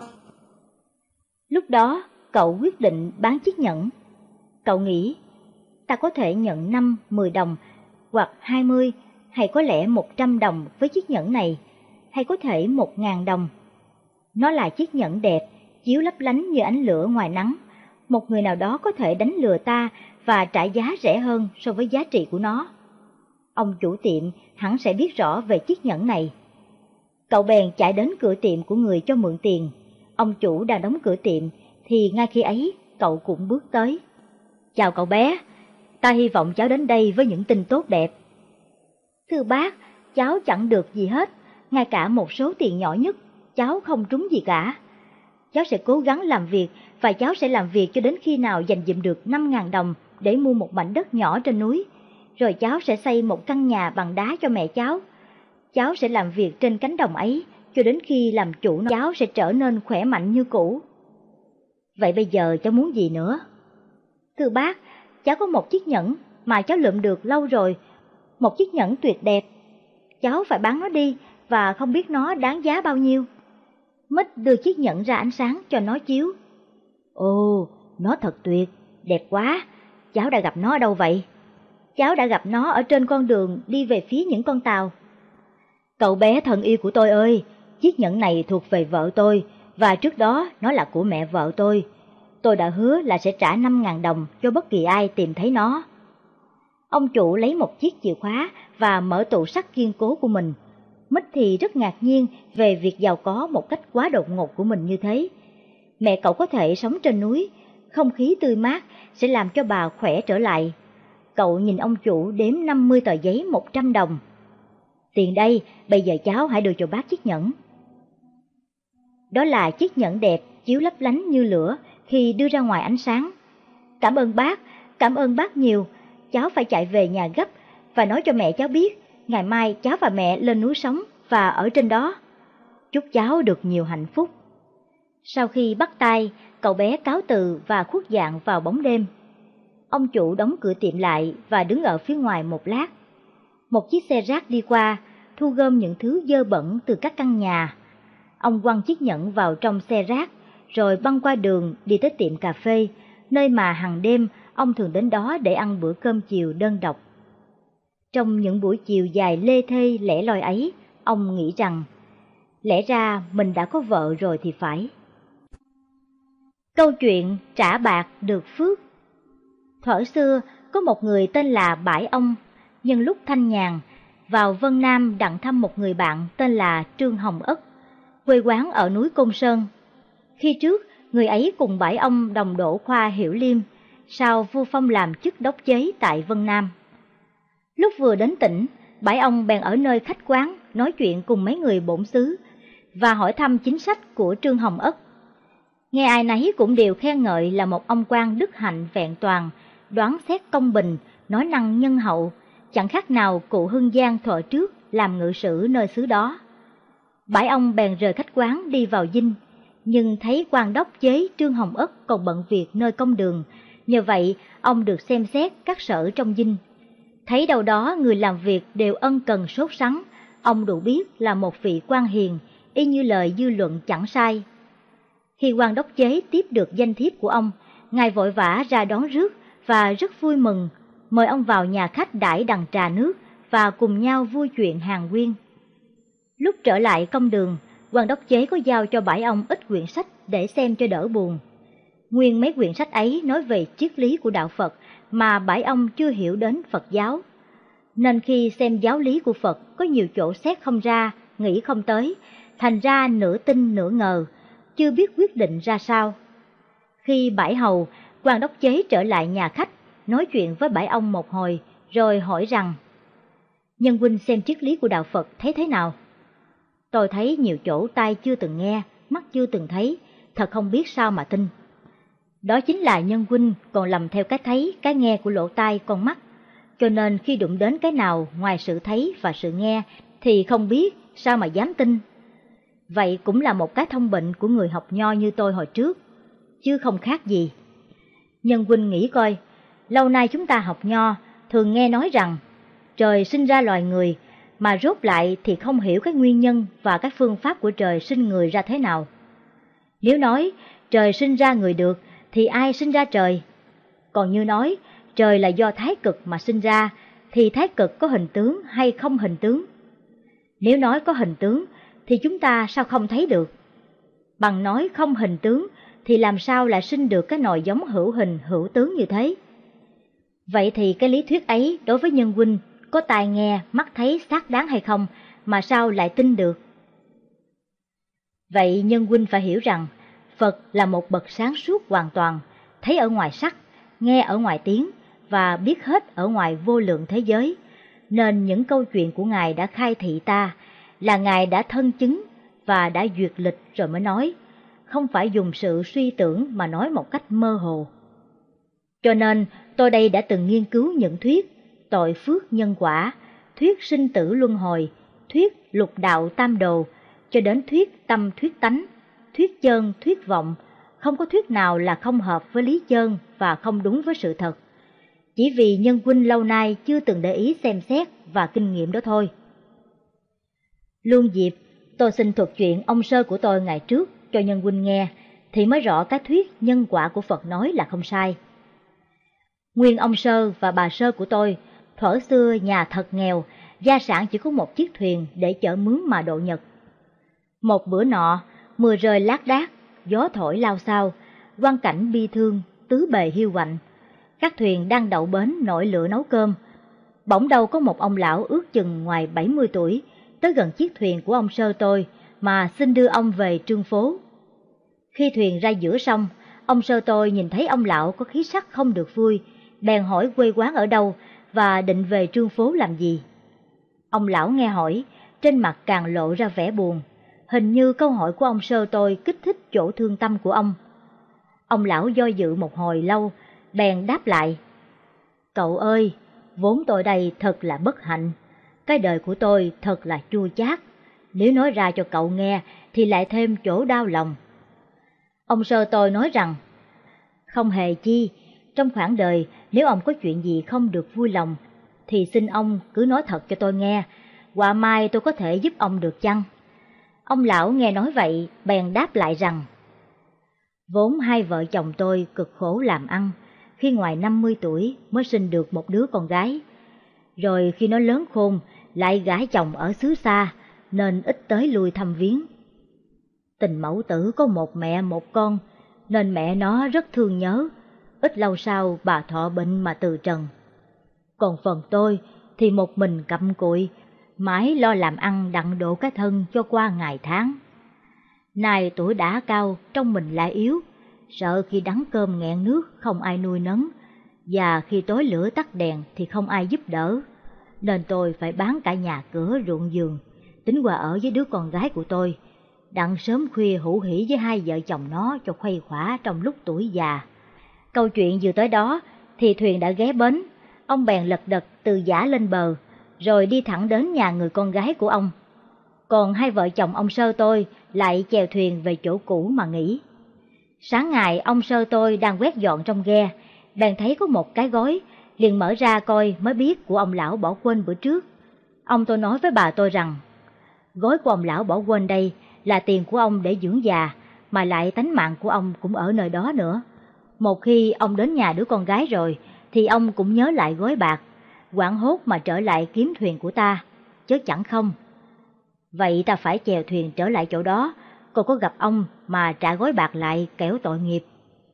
Lúc đó, cậu quyết định bán chiếc nhẫn. Cậu nghĩ, ta có thể nhận 5, 10 đồng, hoặc 20, hay có lẽ 100 đồng với chiếc nhẫn này, hay có thể 1.000 đồng. Nó là chiếc nhẫn đẹp, chiếu lấp lánh như ánh lửa ngoài nắng, một người nào đó có thể đánh lừa ta và trả giá rẻ hơn so với giá trị của nó. Ông chủ tiệm hẳn sẽ biết rõ về chiếc nhẫn này. Cậu bèn chạy đến cửa tiệm của người cho mượn tiền. Ông chủ đang đóng cửa tiệm thì ngay khi ấy cậu cũng bước tới. Chào cậu bé, ta hy vọng cháu đến đây với những tin tốt đẹp. Thưa bác, cháu chẳng được gì hết, ngay cả một số tiền nhỏ nhất, cháu không trúng gì cả. Cháu sẽ cố gắng làm việc và cháu sẽ làm việc cho đến khi nào dành dụm được 5.000 đồng để mua một mảnh đất nhỏ trên núi. Rồi cháu sẽ xây một căn nhà bằng đá cho mẹ cháu. Cháu sẽ làm việc trên cánh đồng ấy cho đến khi làm chủ nó, cháu sẽ trở nên khỏe mạnh như cũ. Vậy bây giờ cháu muốn gì nữa? Thưa bác, cháu có một chiếc nhẫn mà cháu lượm được lâu rồi, một chiếc nhẫn tuyệt đẹp. Cháu phải bán nó đi và không biết nó đáng giá bao nhiêu. Mít đưa chiếc nhẫn ra ánh sáng cho nó chiếu. Ồ, nó thật tuyệt, đẹp quá. Cháu đã gặp nó ở đâu vậy? Cháu đã gặp nó ở trên con đường đi về phía những con tàu. Cậu bé thân yêu của tôi ơi, chiếc nhẫn này thuộc về vợ tôi, và trước đó nó là của mẹ vợ tôi. Tôi đã hứa là sẽ trả 5.000 đồng cho bất kỳ ai tìm thấy nó. Ông chủ lấy một chiếc chìa khóa và mở tủ sắt kiên cố của mình. Mít thì rất ngạc nhiên về việc giàu có một cách quá đột ngột của mình như thế. Mẹ cậu có thể sống trên núi, không khí tươi mát sẽ làm cho bà khỏe trở lại. Cậu nhìn ông chủ đếm 50 tờ giấy 100 đồng. Tiền đây, bây giờ cháu hãy đưa cho bác chiếc nhẫn. Đó là chiếc nhẫn đẹp, chiếu lấp lánh như lửa khi đưa ra ngoài ánh sáng. Cảm ơn bác nhiều. Cháu phải chạy về nhà gấp và nói cho mẹ cháu biết, ngày mai cháu và mẹ lên núi sống và ở trên đó. Chúc cháu được nhiều hạnh phúc. Sau khi bắt tay, cậu bé cáo từ và khuất dạng vào bóng đêm. Ông chủ đóng cửa tiệm lại và đứng ở phía ngoài một lát. Một chiếc xe rác đi qua, thu gom những thứ dơ bẩn từ các căn nhà. Ông quăng chiếc nhẫn vào trong xe rác, rồi băng qua đường đi tới tiệm cà phê, nơi mà hàng đêm ông thường đến đó để ăn bữa cơm chiều đơn độc. Trong những buổi chiều dài lê thê lẻ loi ấy, ông nghĩ rằng, lẽ ra mình đã có vợ rồi thì phải. Câu chuyện trả bạc được phước. Thuở xưa, có một người tên là Bãi Ông, nhân lúc thanh nhàn, vào Vân Nam đặng thăm một người bạn tên là Trương Hồng Ất, quê quán ở núi Côn Sơn. Khi trước, người ấy cùng Bãi Ông đồng đỗ khoa Hiểu Liêm, sau vua phong làm chức đốc chế tại Vân Nam. Lúc vừa đến tỉnh, Bãi Ông bèn ở nơi khách quán nói chuyện cùng mấy người bổn xứ và hỏi thăm chính sách của Trương Hồng Ất. Nghe ai nấy cũng đều khen ngợi là một ông quan đức hạnh vẹn toàn, đoán xét công bình, nói năng nhân hậu, chẳng khác nào cụ Hưng Giang thuở trước làm ngự sử nơi xứ đó. Bãi Ông bèn rời khách quán đi vào dinh, nhưng thấy quan đốc chế Trương Hồng Ất còn bận việc nơi công đường, nhờ vậy ông được xem xét các sở trong dinh. Thấy đâu đó người làm việc đều ân cần sốt sắng, ông đủ biết là một vị quan hiền, y như lời dư luận chẳng sai. Khi quan đốc chế tiếp được danh thiếp của ông, ngài vội vã ra đón rước và rất vui mừng, mời ông vào nhà khách đãi đằng trà nước và cùng nhau vui chuyện hàn huyên. Lúc trở lại công đường, quan đốc chế có giao cho Bãi Ông ít quyển sách để xem cho đỡ buồn. Nguyên mấy quyển sách ấy nói về triết lý của đạo Phật mà Bãi Ông chưa hiểu đến Phật giáo. Nên khi xem giáo lý của Phật có nhiều chỗ xét không ra, nghĩ không tới, thành ra nửa tin nửa ngờ, chưa biết quyết định ra sao. Khi Bãi Hầu, quan đốc chế trở lại nhà khách, nói chuyện với Bãi Ông một hồi, rồi hỏi rằng: Nhân huynh xem triết lý của đạo Phật thấy thế nào? Tôi thấy nhiều chỗ tai chưa từng nghe, mắt chưa từng thấy, thật không biết sao mà tin. Đó chính là nhân huynh còn lầm theo cái thấy, cái nghe của lỗ tai con mắt, cho nên khi đụng đến cái nào ngoài sự thấy và sự nghe thì không biết sao mà dám tin. Vậy cũng là một cái thông bệnh của người học nho như tôi hồi trước, chứ không khác gì. Nhân huynh nghĩ coi, lâu nay chúng ta học nho thường nghe nói rằng trời sinh ra loài người, mà rốt lại thì không hiểu cái nguyên nhân và các phương pháp của trời sinh người ra thế nào. Nếu nói trời sinh ra người được thì ai sinh ra trời? Còn như nói trời là do thái cực mà sinh ra thì thái cực có hình tướng hay không hình tướng? Nếu nói có hình tướng thì chúng ta sao không thấy được? Bằng nói không hình tướng thì làm sao lại sinh được cái nòi giống hữu hình hữu tướng như thế? Vậy thì cái lý thuyết ấy đối với Nhân huynh có tai nghe, mắt thấy xác đáng hay không mà sao lại tin được? Vậy Nhân huynh phải hiểu rằng Phật là một bậc sáng suốt hoàn toàn, thấy ở ngoài sắc, nghe ở ngoài tiếng và biết hết ở ngoài vô lượng thế giới, nên những câu chuyện của Ngài đã khai thị ta là Ngài đã thân chứng và đã duyệt lịch rồi mới nói, không phải dùng sự suy tưởng mà nói một cách mơ hồ. Cho nên tôi đây đã từng nghiên cứu những thuyết tội phước nhân quả, thuyết sinh tử luân hồi, thuyết lục đạo tam đồ, cho đến thuyết tâm thuyết tánh, thuyết chân thuyết vọng, không có thuyết nào là không hợp với lý chân và không đúng với sự thật. Chỉ vì Nhân huynh lâu nay chưa từng để ý xem xét và kinh nghiệm đó thôi. Luôn dịp, tôi xin thuật chuyện ông sơ của tôi ngày trước cho Nhân huynh nghe, thì mới rõ cái thuyết nhân quả của Phật nói là không sai. Nguyên ông sơ và bà sơ của tôi, thuở xưa nhà thật nghèo, gia sản chỉ có một chiếc thuyền để chở mướn mà độ nhật. Một bữa nọ, mưa rơi lác đác, gió thổi lao xao, quang cảnh bi thương, tứ bề hiu quạnh. Các thuyền đang đậu bến nổi lửa nấu cơm. Bỗng đâu có một ông lão ước chừng ngoài 70 tuổi, tới gần chiếc thuyền của ông sơ tôi mà xin đưa ông về trương phố. Khi thuyền ra giữa sông, ông sơ tôi nhìn thấy ông lão có khí sắc không được vui, bèn hỏi quê quán ở đâu và định về trương phố làm gì. Ông lão nghe hỏi, trên mặt càng lộ ra vẻ buồn. Hình như câu hỏi của ông sơ tôi kích thích chỗ thương tâm của ông. Ông lão do dự một hồi lâu, bèn đáp lại: Cậu ơi, vốn tôi đây thật là bất hạnh. Cái đời của tôi thật là chua chát. Nếu nói ra cho cậu nghe thì lại thêm chỗ đau lòng. Ông sơ tôi nói rằng: Không hề chi, trong khoảng đời nếu ông có chuyện gì không được vui lòng thì xin ông cứ nói thật cho tôi nghe, quả mai tôi có thể giúp ông được chăng? Ông lão nghe nói vậy bèn đáp lại rằng: Vốn hai vợ chồng tôi cực khổ làm ăn, khi ngoài 50 tuổi mới sinh được một đứa con gái. Rồi khi nó lớn khôn lại gả chồng ở xứ xa nên ít tới lui thăm viếng. Tình mẫu tử có một mẹ một con nên mẹ nó rất thương nhớ. Ít lâu sau bà thọ bệnh mà từ trần. Còn phần tôi thì một mình cặm cụi, mãi lo làm ăn đặng độ cái thân cho qua ngày tháng. Nay tuổi đã cao, trong mình lại yếu, sợ khi đắng cơm nghẹn nước không ai nuôi nấng, và khi tối lửa tắt đèn thì không ai giúp đỡ, nên tôi phải bán cả nhà cửa ruộng vườn, tính qua ở với đứa con gái của tôi, đặng sớm khuya hữu hỉ với hai vợ chồng nó cho khuây khỏa trong lúc tuổi già. Câu chuyện vừa tới đó thì thuyền đã ghé bến, ông bèn lật đật từ giã lên bờ, rồi đi thẳng đến nhà người con gái của ông. Còn hai vợ chồng ông sơ tôi lại chèo thuyền về chỗ cũ mà nghỉ. Sáng ngày ông sơ tôi đang quét dọn trong ghe, bèn thấy có một cái gói, liền mở ra coi mới biết của ông lão bỏ quên bữa trước. Ông tôi nói với bà tôi rằng: Gói của ông lão bỏ quên đây là tiền của ông để dưỡng già, mà lại tánh mạng của ông cũng ở nơi đó nữa. Một khi ông đến nhà đứa con gái rồi thì ông cũng nhớ lại gói bạc, hoảng hốt mà trở lại kiếm thuyền của ta, chứ chẳng không. Vậy ta phải chèo thuyền trở lại chỗ đó, còn có gặp ông mà trả gói bạc lại kẻo tội nghiệp.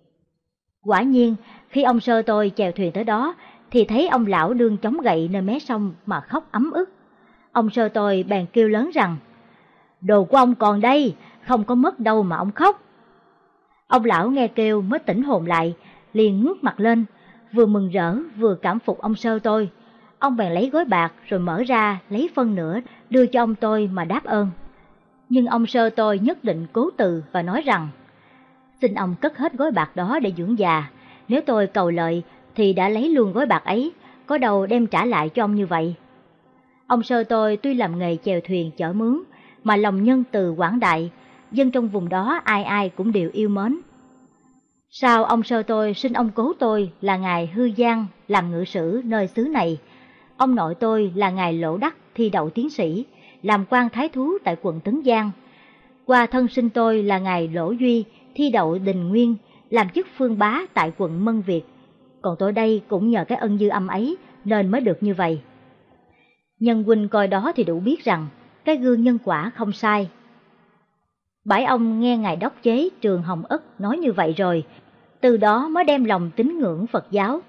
Quả nhiên, khi ông sơ tôi chèo thuyền tới đó thì thấy ông lão đương chống gậy nơi mé sông mà khóc ấm ức. Ông sơ tôi bèn kêu lớn rằng: Đồ của ông còn đây, không có mất đâu mà ông khóc. Ông lão nghe kêu mới tỉnh hồn lại, liền ngước mặt lên, vừa mừng rỡ vừa cảm phục ông sơ tôi. Ông bèn lấy gói bạc rồi mở ra lấy phân nửa đưa cho ông tôi mà đáp ơn. Nhưng ông sơ tôi nhất định cố từ và nói rằng: Xin ông cất hết gói bạc đó để dưỡng già, nếu tôi cầu lợi thì đã lấy luôn gói bạc ấy, có đâu đem trả lại cho ông như vậy. Ông sơ tôi tuy làm nghề chèo thuyền chở mướn, mà lòng nhân từ quảng đại, dân trong vùng đó ai ai cũng đều yêu mến. Sao ông sơ tôi xin ông cố tôi là ngài Hư Giang làm ngự sử nơi xứ này, ông nội tôi là ngài Lỗ Đắc thi đậu tiến sĩ, làm quan thái thú tại quận Tấn Giang. Qua thân sinh tôi là ngài Lỗ Duy thi đậu đình nguyên, làm chức phương bá tại quận Mân Việt. Còn tôi đây cũng nhờ cái ân dư âm ấy nên mới được như vậy. Nhân huynh coi đó thì đủ biết rằng cái gương nhân quả không sai. Bãi ông nghe Ngài Đốc Chế Trường Hồng Ất nói như vậy rồi, từ đó mới đem lòng tín ngưỡng Phật giáo.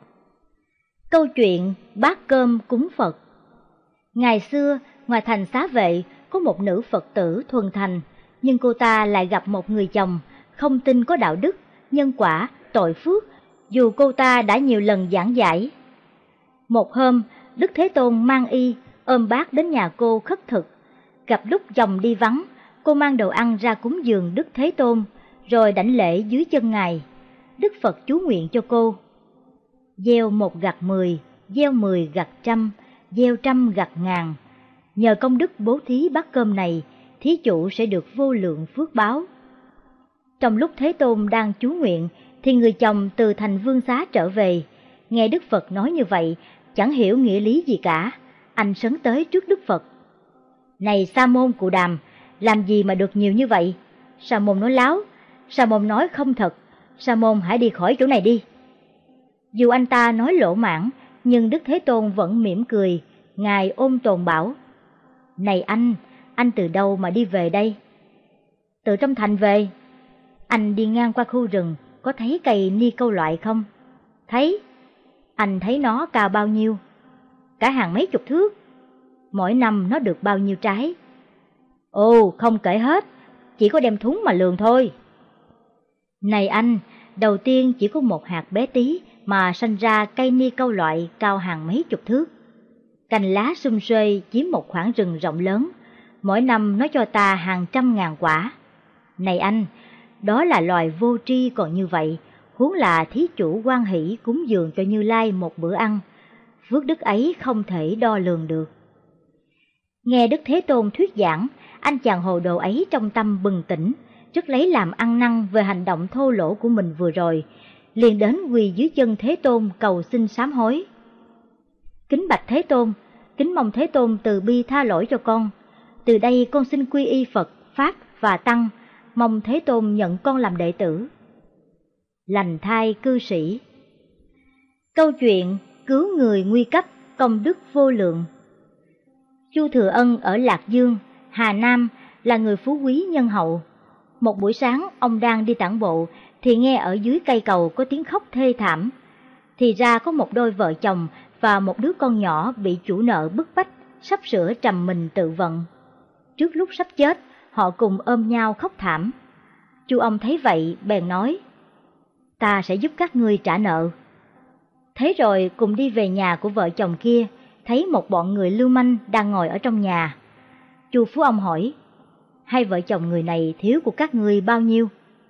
Câu chuyện bát cơm cúng Phật. Ngày xưa, ngoài thành Xá Vệ có một nữ Phật tử thuần thành, nhưng cô ta lại gặp một người chồng không tin có đạo đức, nhân quả, tội phước, dù cô ta đã nhiều lần giảng giải. Một hôm, Đức Thế Tôn mang y, ôm bát đến nhà cô khất thực. Gặp lúc chồng đi vắng, cô mang đồ ăn ra cúng dường Đức Thế Tôn, rồi đảnh lễ dưới chân Ngài. Đức Phật chú nguyện cho cô: gieo 1 gặt 10, gieo 10 gặt 100, gieo 100 gặt 1000. Nhờ công đức bố thí bát cơm này, thí chủ sẽ được vô lượng phước báo. Trong lúc Thế Tôn đang chú nguyện, thì người chồng từ thành Vương Xá trở về. Nghe Đức Phật nói như vậy, chẳng hiểu nghĩa lý gì cả. Anh sấn tới trước Đức Phật: này Sa môn Cụ Đàm, làm gì mà được nhiều như vậy? Sa môn nói láo, Sa môn nói không thật, Sa môn hãy đi khỏi chỗ này đi. Dù anh ta nói lỗ mãng, nhưng Đức Thế Tôn vẫn mỉm cười. Ngài ôn tồn bảo: này anh từ đâu mà đi về đây? Từ trong thành về. Anh đi ngang qua khu rừng, có thấy cây ni câu loại không? Thấy. Anh thấy nó cao bao nhiêu? Cả hàng mấy chục thước. Mỗi năm nó được bao nhiêu trái? Ồ, không kể hết, chỉ có đem thúng mà lường thôi. Này anh, đầu tiên chỉ có một hạt bé tí mà sanh ra cây ni câu loại cao hàng mấy chục thước. Cành lá sum xuê chiếm một khoảng rừng rộng lớn, mỗi năm nó cho ta hàng trăm ngàn quả. Này anh, đó là loài vô tri còn như vậy, huống là thí chủ hoan hỷ cúng dường cho Như Lai một bữa ăn, phước đức ấy không thể đo lường được. Nghe Đức Thế Tôn thuyết giảng, anh chàng hồ đồ ấy trong tâm bừng tỉnh, rất lấy làm ăn năn về hành động thô lỗ của mình vừa rồi, liền đến quỳ dưới chân Thế Tôn cầu xin sám hối. Kính bạch Thế Tôn, kính mong Thế Tôn từ bi tha lỗi cho con. Từ đây con xin quy y Phật, Pháp và Tăng, mong Thế Tôn nhận con làm đệ tử. Lành thai cư sĩ. Câu chuyện cứu người nguy cấp, công đức vô lượng. Chu Thừa Ân ở Lạc Dương, Hà Nam là người phú quý nhân hậu. Một buổi sáng ông đang đi tản bộ thì nghe ở dưới cây cầu có tiếng khóc thê thảm. Thì ra có một đôi vợ chồng và một đứa con nhỏ bị chủ nợ bức bách, sắp sửa trầm mình tự vận. Trước lúc sắp chết, họ cùng ôm nhau khóc thảm. Chu ông thấy vậy bèn nói: ta sẽ giúp các ngươi trả nợ. Thế rồi cùng đi về nhà của vợ chồng kia, thấy một bọn người lưu manh đang ngồi ở trong nhà. Chu Phú Ông hỏi: hai vợ chồng người này thiếu của các ngươi bao nhiêu?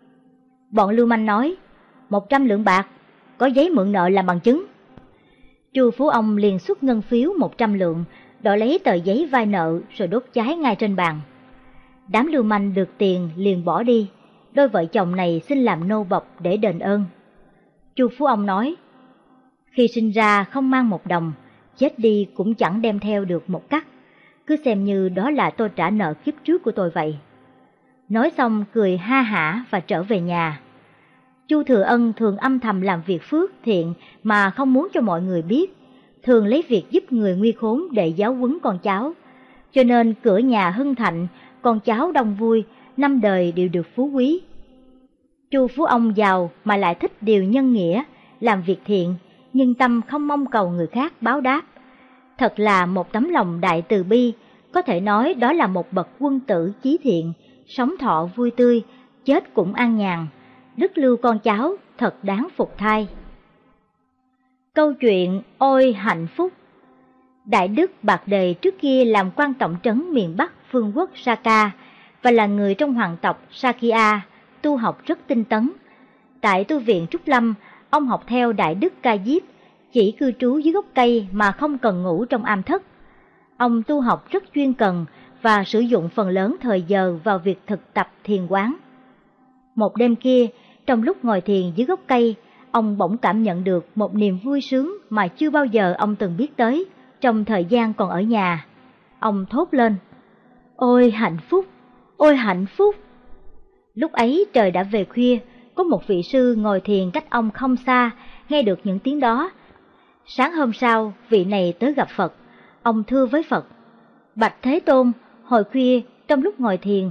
Bọn lưu manh nói: 100 lượng bạc, có giấy mượn nợ làm bằng chứng. Chu Phú Ông liền xuất ngân phiếu 100 lượng, đòi lấy tờ giấy vay nợ rồi đốt cháy ngay trên bàn. Đám lưu manh được tiền liền bỏ đi, đôi vợ chồng này xin làm nô bộc để đền ơn. Chu Phú Ông nói: khi sinh ra không mang một đồng, chết đi cũng chẳng đem theo được một cắc, cứ xem như đó là tôi trả nợ kiếp trước của tôi vậy. Nói xong cười ha hả và trở về nhà. Chu Thừa Ân thường âm thầm làm việc phước thiện mà không muốn cho mọi người biết, thường lấy việc giúp người nguy khốn để giáo huấn con cháu, cho nên cửa nhà hưng thạnh, con cháu đông vui, 5 đời đều được phú quý. Chu Phú Ông giàu mà lại thích điều nhân nghĩa, làm việc thiện, nhưng tâm không mong cầu người khác báo đáp. Thật là một tấm lòng đại từ bi, có thể nói đó là một bậc quân tử chí thiện, sống thọ vui tươi, chết cũng an nhàn. Đức lưu con cháu thật đáng phục thay. Câu chuyện ôi hạnh phúc. Đại đức Bạc Đề trước kia làm quan tổng trấn miền Bắc phương quốc Saka và là người trong hoàng tộc Sakya, tu học rất tinh tấn. Tại tu viện Trúc Lâm, ông học theo Đại đức Ca Diếp, chỉ cư trú dưới gốc cây mà không cần ngủ trong am thất. Ông tu học rất chuyên cần và sử dụng phần lớn thời giờ vào việc thực tập thiền quán. Một đêm kia, trong lúc ngồi thiền dưới gốc cây, ông bỗng cảm nhận được một niềm vui sướng mà chưa bao giờ ông từng biết tới trong thời gian còn ở nhà. Ông thốt lên: ôi hạnh phúc, ôi hạnh phúc. Lúc ấy trời đã về khuya, có một vị sư ngồi thiền cách ông không xa, nghe được những tiếng đó. Sáng hôm sau, vị này tới gặp Phật. Ông thưa với Phật: bạch Thế Tôn, hồi khuya trong lúc ngồi thiền,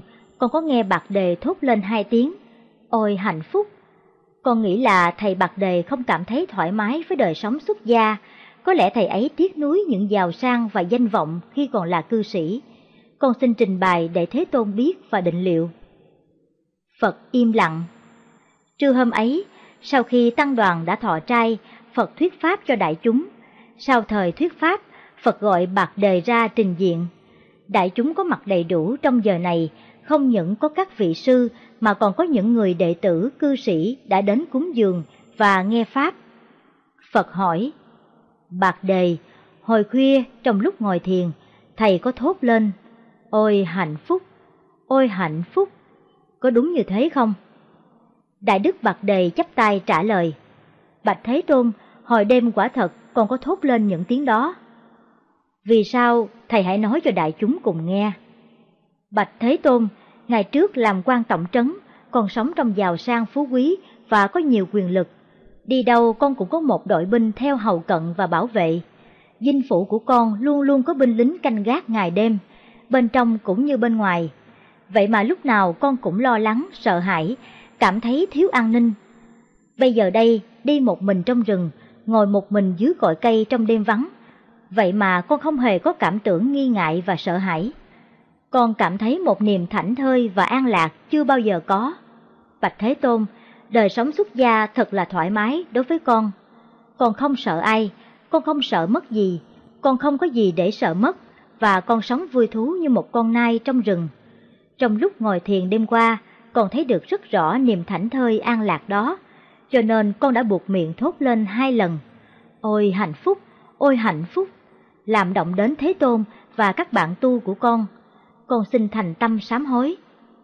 con có nghe Bạc Đề thốt lên 2 tiếng, ôi hạnh phúc. Con nghĩ là thầy Bạc Đề không cảm thấy thoải mái với đời sống xuất gia, có lẽ thầy ấy tiếc nuối những giàu sang và danh vọng khi còn là cư sĩ. Con xin trình bày để Thế Tôn biết và định liệu. Phật im lặng. Trưa hôm ấy, sau khi tăng đoàn đã thọ trai, Phật thuyết pháp cho đại chúng. Sau thời thuyết pháp, Phật gọi Bạc Đề ra trình diện. Đại chúng có mặt đầy đủ trong giờ này, không những có các vị sư mà còn có những người đệ tử cư sĩ đã đến cúng dường và nghe pháp. Phật hỏi: Bạc Đề, hồi khuya trong lúc ngồi thiền, thầy có thốt lên ôi hạnh phúc, ôi hạnh phúc, có đúng như thế không? Đại đức Bạc Đề chắp tay trả lời: Bạch Thế Tôn, hồi đêm quả thật con có thốt lên những tiếng đó. Vì sao thầy hãy nói cho đại chúng cùng nghe. Bạch Thế Tôn, ngày trước làm quan tổng trấn, con sống trong giàu sang phú quý và có nhiều quyền lực. Đi đâu con cũng có một đội binh theo hầu cận và bảo vệ. Dinh phủ của con luôn luôn có binh lính canh gác ngày đêm, bên trong cũng như bên ngoài. Vậy mà lúc nào con cũng lo lắng, sợ hãi, cảm thấy thiếu an ninh. Bây giờ đây, đi một mình trong rừng, ngồi một mình dưới cội cây trong đêm vắng. Vậy mà con không hề có cảm tưởng nghi ngại và sợ hãi. Con cảm thấy một niềm thảnh thơi và an lạc chưa bao giờ có. Bạch Thế Tôn, đời sống xuất gia thật là thoải mái đối với con. Con không sợ ai, con không sợ mất gì, con không có gì để sợ mất, và con sống vui thú như một con nai trong rừng. Trong lúc ngồi thiền đêm qua, con thấy được rất rõ niềm thảnh thơi an lạc đó, cho nên con đã buộc miệng thốt lên 2 lần. Ôi hạnh phúc, ôi hạnh phúc, làm động đến Thế Tôn và các bạn tu của con. Con xin thành tâm sám hối.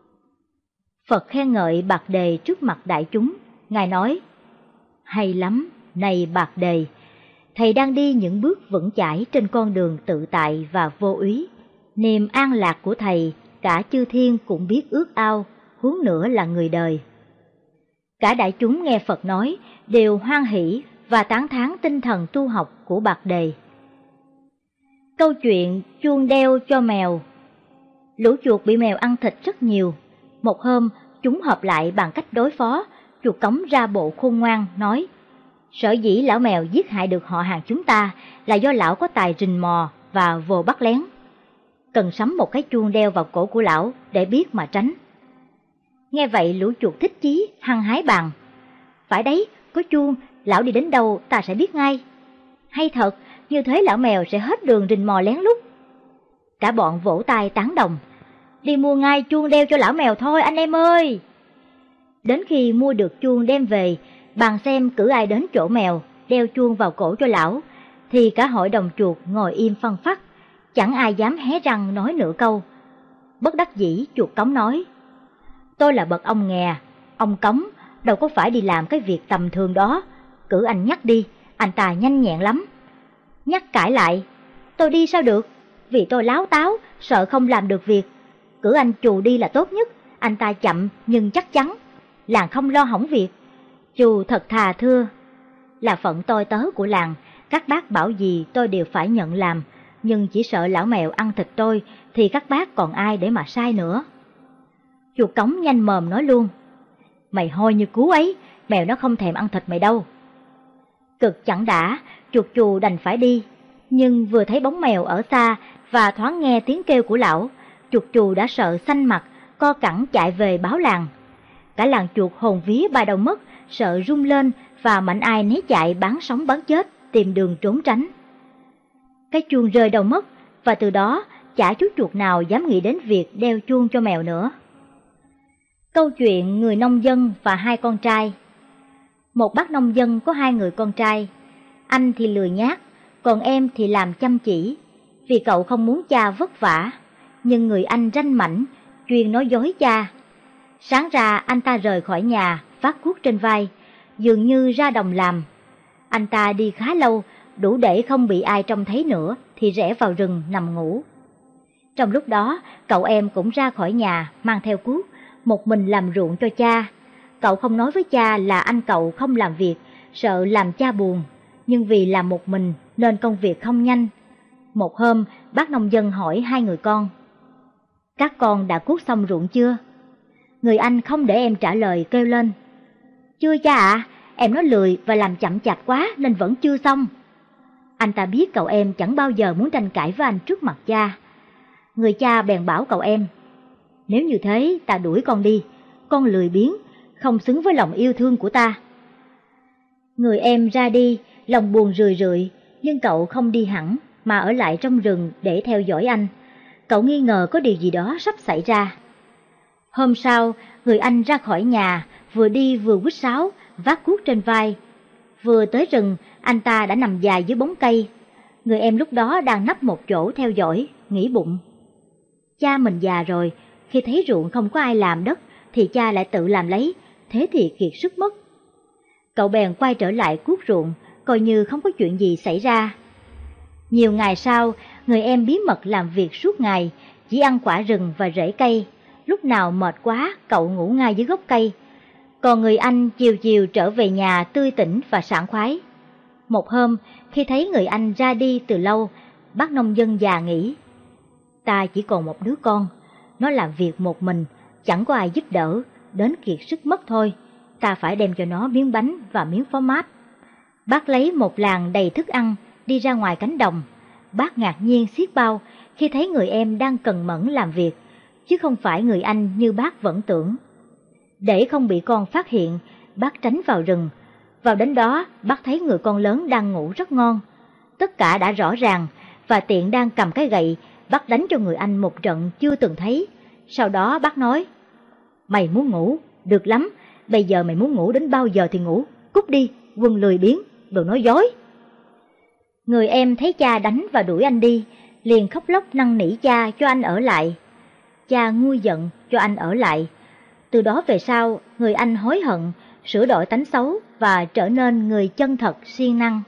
Phật khen ngợi Bạc Đề trước mặt đại chúng. Ngài nói: Hay lắm, này Bạc Đề, thầy đang đi những bước vững chãi trên con đường tự tại và vô úy. Niềm an lạc của thầy, cả chư thiên cũng biết ước ao, huống nữa là người đời. Cả đại chúng nghe Phật nói đều hoan hỷ và tán thán tinh thần tu học của Bạc Đề. Câu chuyện chuông đeo cho mèo. Lũ chuột bị mèo ăn thịt rất nhiều. Một hôm, chúng họp lại bằng cách đối phó. Chuột cống ra bộ khôn ngoan, nói: Sở dĩ lão mèo giết hại được họ hàng chúng ta là do lão có tài rình mò và vồ bắt lén. Cần sắm một cái chuông đeo vào cổ của lão để biết mà tránh. Nghe vậy lũ chuột thích chí, hăng hái bàn: Phải đấy, có chuông, lão đi đến đâu ta sẽ biết ngay. Hay thật, như thế lão mèo sẽ hết đường rình mò lén lút. Cả bọn vỗ tay tán đồng: Đi mua ngay chuông đeo cho lão mèo thôi anh em ơi. Đến khi mua được chuông đem về, bàn xem cử ai đến chỗ mèo, đeo chuông vào cổ cho lão, thì cả hội đồng chuột ngồi im phăng phắc, chẳng ai dám hé răng nói nửa câu. Bất đắc dĩ chuột cống nói: Tôi là bậc ông nghè, ông cống đâu có phải đi làm cái việc tầm thường đó, cử anh nhắc đi, anh ta nhanh nhẹn lắm. Nhắc cãi lại: Tôi đi sao được, vì tôi láo táo, sợ không làm được việc. Cử anh Chù đi là tốt nhất, anh ta chậm nhưng chắc chắn, làng không lo hỏng việc. Chù thật thà thưa: Là phận tôi tớ của làng, các bác bảo gì tôi đều phải nhận làm, nhưng chỉ sợ lão mèo ăn thịt tôi thì các bác còn ai để mà sai nữa. Chuột cống nhanh mồm nói luôn: Mày hôi như cú ấy, mèo nó không thèm ăn thịt mày đâu. Cực chẳng đã, chuột Chù đành phải đi, nhưng vừa thấy bóng mèo ở xa và thoáng nghe tiếng kêu của lão, chuột Chù đã sợ xanh mặt, co cẳng chạy về báo làng. Cả làng chuột hồn vía ba đầu mất, sợ rung lên và mạnh ai né chạy bán sống bán chết, tìm đường trốn tránh. Cái chuông rơi đầu mất, và từ đó chả chú chuột nào dám nghĩ đến việc đeo chuông cho mèo nữa. Câu chuyện người nông dân và 2 con trai. Một bác nông dân có 2 người con trai. Anh thì lười nhác, còn em thì làm chăm chỉ, vì cậu không muốn cha vất vả. Nhưng người anh ranh mãnh, chuyên nói dối cha. Sáng ra anh ta rời khỏi nhà, vác cuốc trên vai, dường như ra đồng làm. Anh ta đi khá lâu, đủ để không bị ai trông thấy nữa, thì rẽ vào rừng nằm ngủ. Trong lúc đó, cậu em cũng ra khỏi nhà, mang theo cuốc, một mình làm ruộng cho cha. Cậu không nói với cha là anh cậu không làm việc, sợ làm cha buồn, nhưng vì làm một mình nên công việc không nhanh. Một hôm, bác nông dân hỏi 2 người con: Các con đã cuốc xong ruộng chưa? Người anh không để em trả lời kêu lên: Chưa cha ạ, em nói lười và làm chậm chạp quá nên vẫn chưa xong. Anh ta biết cậu em chẳng bao giờ muốn tranh cãi với anh trước mặt cha. Người cha bèn bảo cậu em: Nếu như thế ta đuổi con đi, con lười biếng, không xứng với lòng yêu thương của ta. Người em ra đi, lòng buồn rười rượi, nhưng cậu không đi hẳn mà ở lại trong rừng để theo dõi anh. Cậu nghi ngờ có điều gì đó sắp xảy ra. Hôm sau, người anh ra khỏi nhà, vừa đi vừa huýt sáo, vác cuốc trên vai. Vừa tới rừng, anh ta đã nằm dài dưới bóng cây. Người em lúc đó đang nấp một chỗ theo dõi, nghĩ bụng: Cha mình già rồi, khi thấy ruộng không có ai làm đất thì cha lại tự làm lấy, thế thì kiệt sức mất. Cậu bèn quay trở lại cuốc ruộng, coi như không có chuyện gì xảy ra. Nhiều ngày sau, người em bí mật làm việc suốt ngày, chỉ ăn quả rừng và rễ cây. Lúc nào mệt quá, cậu ngủ ngay dưới gốc cây. Còn người anh chiều chiều trở về nhà tươi tỉnh và sảng khoái. Một hôm, khi thấy người anh ra đi từ lâu, bác nông dân già nghĩ: Ta chỉ còn một đứa con, nó làm việc một mình, chẳng có ai giúp đỡ, đến kiệt sức mất thôi. Ta phải đem cho nó miếng bánh và miếng phó mát. Bác lấy một làng đầy thức ăn, đi ra ngoài cánh đồng. Bác ngạc nhiên xiết bao khi thấy người em đang cần mẫn làm việc, chứ không phải người anh như bác vẫn tưởng. Để không bị con phát hiện, bác tránh vào rừng. Vào đến đó, bác thấy người con lớn đang ngủ rất ngon. Tất cả đã rõ ràng, và tiện đang cầm cái gậy, bác đánh cho người anh một trận chưa từng thấy. Sau đó bác nói: Mày muốn ngủ, được lắm, bây giờ mày muốn ngủ đến bao giờ thì ngủ, cút đi, quân lười biếng, đồ nói dối. Người em thấy cha đánh và đuổi anh đi, liền khóc lóc năn nỉ cha cho anh ở lại. Cha nguôi giận cho anh ở lại. Từ đó về sau, người anh hối hận, sửa đổi tánh xấu và trở nên người chân thật siêng năng.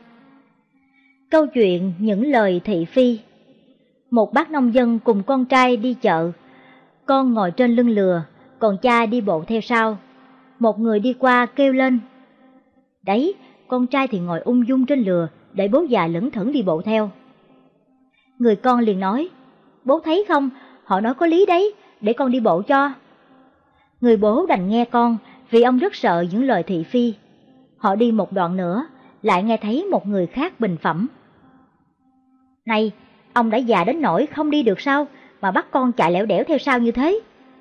Câu chuyện những lời thị phi. Một bác nông dân cùng con trai đi chợ. Con ngồi trên lưng lừa, còn cha đi bộ theo sau. Một người đi qua kêu lên: Đấy, con trai thì ngồi ung dung trên lừa, để bố già lững thững đi bộ theo. Người con liền nói: Bố thấy không, họ nói có lý đấy, để con đi bộ cho. Người bố đành nghe con, vì ông rất sợ những lời thị phi. Họ đi một đoạn nữa, lại nghe thấy một người khác bình phẩm: Này, ông đã già đến nỗi không đi được sao, mà bắt con chạy lẻo đẻo theo sau như thế?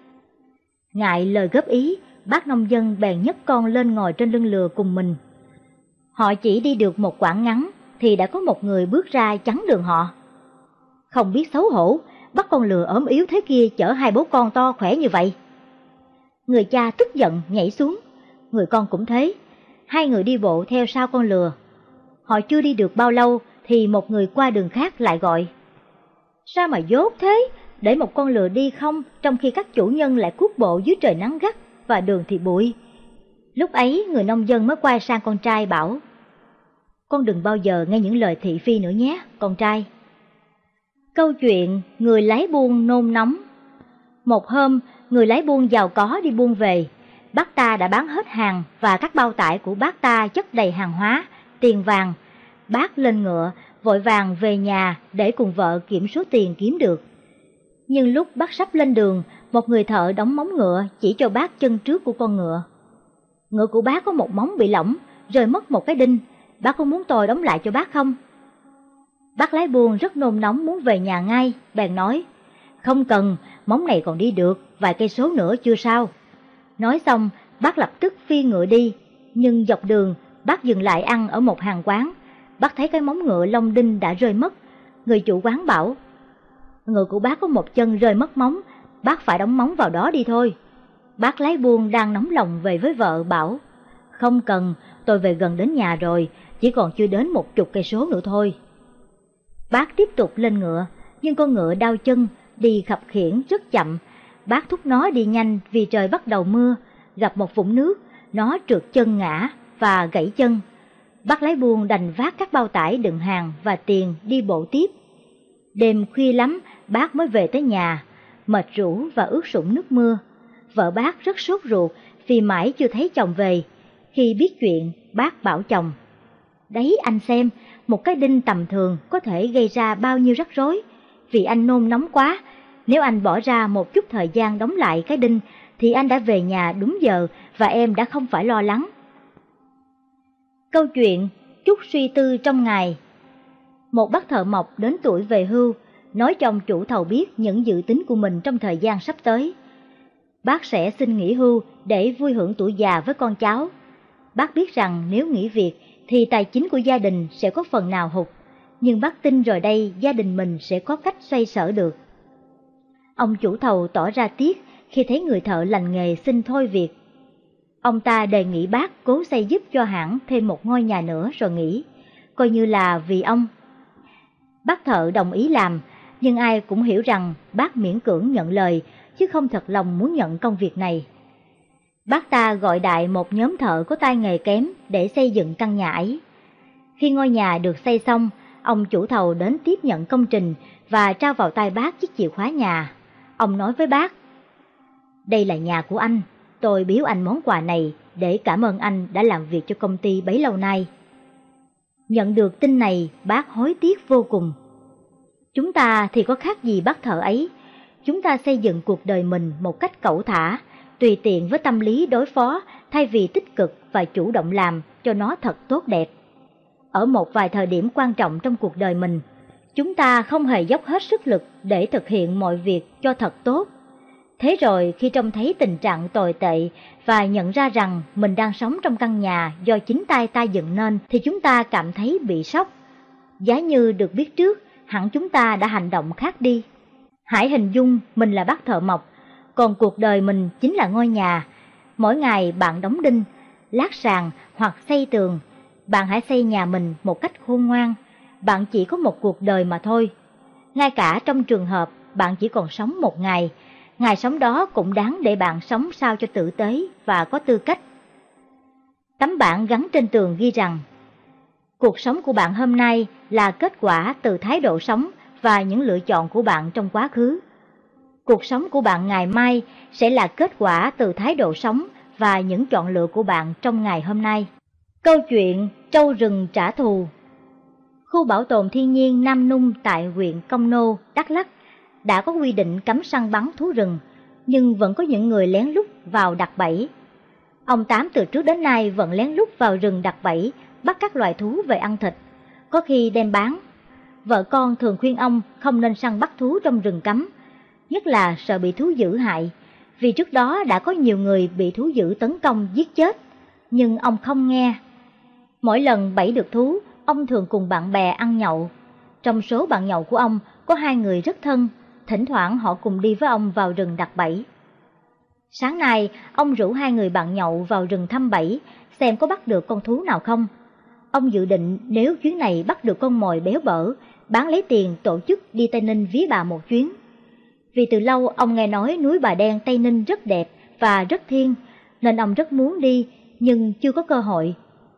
Ngại lời góp ý, bác nông dân bèn nhấc con lên ngồi trên lưng lừa cùng mình. Họ chỉ đi được một quãng ngắn, thì đã có một người bước ra chắn đường họ. Không biết xấu hổ, bắt con lừa ốm yếu thế kia chở hai bố con to khỏe như vậy. Người cha tức giận nhảy xuống, người con cũng thế. Hai người đi bộ theo sau con lừa. Họ chưa đi được bao lâu thì một người qua đường khác lại gọi: Sao mà dốt thế, để một con lừa đi không, trong khi các chủ nhân lại cuốc bộ dưới trời nắng gắt và đường thì bụi. Lúc ấy người nông dân mới quay sang con trai bảo: Con đừng bao giờ nghe những lời thị phi nữa nhé, con trai. Câu chuyện người lái buôn nôn nóng. Một hôm, người lái buôn giàu có đi buôn về. Bác ta đã bán hết hàng và các bao tải của bác ta chất đầy hàng hóa, tiền vàng. Bác lên ngựa, vội vàng về nhà để cùng vợ kiểm số tiền kiếm được. Nhưng lúc bác sắp lên đường, một người thợ đóng móng ngựa chỉ cho bác chân trước của con ngựa. Ngựa của bác có một móng bị lỏng, rơi mất một cái đinh. Bác có muốn tôi đóng lại cho bác không? Bác lái buôn rất nôn nóng muốn về nhà ngay, bèn nói: Không cần, móng này còn đi được, vài cây số nữa chưa sao. Nói xong, bác lập tức phi ngựa đi, nhưng dọc đường, bác dừng lại ăn ở một hàng quán. Bác thấy cái móng ngựa lông đinh đã rơi mất. Người chủ quán bảo: Ngựa của bác có một chân rơi mất móng, bác phải đóng móng vào đó đi thôi. Bác lái buôn đang nóng lòng về với vợ bảo: Không cần, tôi về gần đến nhà rồi, chỉ còn chưa đến 10 cây số nữa thôi. Bác tiếp tục lên ngựa, nhưng con ngựa đau chân, đi khập khiễng rất chậm. Bác thúc nó đi nhanh vì trời bắt đầu mưa, gặp một vũng nước, nó trượt chân ngã và gãy chân. Bác lái buôn đành vác các bao tải đựng hàng và tiền đi bộ tiếp. Đêm khuya lắm, bác mới về tới nhà, mệt rũ và ướt sũng nước mưa. Vợ bác rất sốt ruột vì mãi chưa thấy chồng về. Khi biết chuyện, bác bảo chồng: Đấy anh xem, một cái đinh tầm thường có thể gây ra bao nhiêu rắc rối. Vì anh nôn nóng quá, nếu anh bỏ ra một chút thời gian đóng lại cái đinh thì anh đã về nhà đúng giờ và em đã không phải lo lắng. Câu chuyện chút suy tư trong ngày. Một bác thợ mộc đến tuổi về hưu, nói cho ông chủ thầu biết những dự tính của mình trong thời gian sắp tới. Bác sẽ xin nghỉ hưu để vui hưởng tuổi già với con cháu. Bác biết rằng nếu nghỉ việc thì tài chính của gia đình sẽ có phần nào hụt, nhưng bác tin rồi đây gia đình mình sẽ có cách xoay sở được. Ông chủ thầu tỏ ra tiếc khi thấy người thợ lành nghề xin thôi việc. Ông ta đề nghị bác cố xây giúp cho hãng thêm một ngôi nhà nữa rồi nghỉ, coi như là vì ông. Bác thợ đồng ý làm, nhưng ai cũng hiểu rằng bác miễn cưỡng nhận lời, chứ không thật lòng muốn nhận công việc này. Bác ta gọi đại một nhóm thợ có tay nghề kém để xây dựng căn nhà ấy. Khi ngôi nhà được xây xong, ông chủ thầu đến tiếp nhận công trình và trao vào tay bác chiếc chìa khóa nhà. Ông nói với bác: "Đây là nhà của anh, tôi biếu anh món quà này để cảm ơn anh đã làm việc cho công ty bấy lâu nay." Nhận được tin này, bác hối tiếc vô cùng. Chúng ta thì có khác gì bác thợ ấy. Chúng ta xây dựng cuộc đời mình một cách cẩu thả, tùy tiện với tâm lý đối phó thay vì tích cực và chủ động làm cho nó thật tốt đẹp. Ở một vài thời điểm quan trọng trong cuộc đời mình, chúng ta không hề dốc hết sức lực để thực hiện mọi việc cho thật tốt. Thế rồi khi trông thấy tình trạng tồi tệ và nhận ra rằng mình đang sống trong căn nhà do chính tay ta dựng nên thì chúng ta cảm thấy bị sốc. Giá như được biết trước, hẳn chúng ta đã hành động khác đi. Hãy hình dung mình là bác thợ mộc, còn cuộc đời mình chính là ngôi nhà. Mỗi ngày bạn đóng đinh, lát sàn hoặc xây tường. Bạn hãy xây nhà mình một cách khôn ngoan. Bạn chỉ có một cuộc đời mà thôi. Ngay cả trong trường hợp bạn chỉ còn sống một ngày, ngày sống đó cũng đáng để bạn sống sao cho tử tế và có tư cách. Tấm bảng gắn trên tường ghi rằng: cuộc sống của bạn hôm nay là kết quả từ thái độ sống và những lựa chọn của bạn trong quá khứ. Cuộc sống của bạn ngày mai sẽ là kết quả từ thái độ sống và những chọn lựa của bạn trong ngày hôm nay. Câu chuyện trâu rừng trả thù. Khu bảo tồn thiên nhiên Nam Nung tại huyện Công Nô, Đắk Lắk đã có quy định cấm săn bắn thú rừng, nhưng vẫn có những người lén lút vào đặt bẫy. Ông Tám từ trước đến nay vẫn lén lút vào rừng đặt bẫy, bắt các loài thú về ăn thịt, có khi đem bán. Vợ con thường khuyên ông không nên săn bắt thú trong rừng cấm, nhất là sợ bị thú dữ hại, vì trước đó đã có nhiều người bị thú dữ tấn công giết chết, nhưng ông không nghe. Mỗi lần bẫy được thú, ông thường cùng bạn bè ăn nhậu. Trong số bạn nhậu của ông có 2 người rất thân, thỉnh thoảng họ cùng đi với ông vào rừng đặt bẫy. Sáng nay, ông rủ 2 người bạn nhậu vào rừng thăm bẫy, xem có bắt được con thú nào không. Ông dự định nếu chuyến này bắt được con mồi béo bở, bán lấy tiền tổ chức đi Tây Ninh Ví Bà một chuyến. Vì từ lâu ông nghe nói núi Bà Đen Tây Ninh rất đẹp và rất thiêng, nên ông rất muốn đi, nhưng chưa có cơ hội.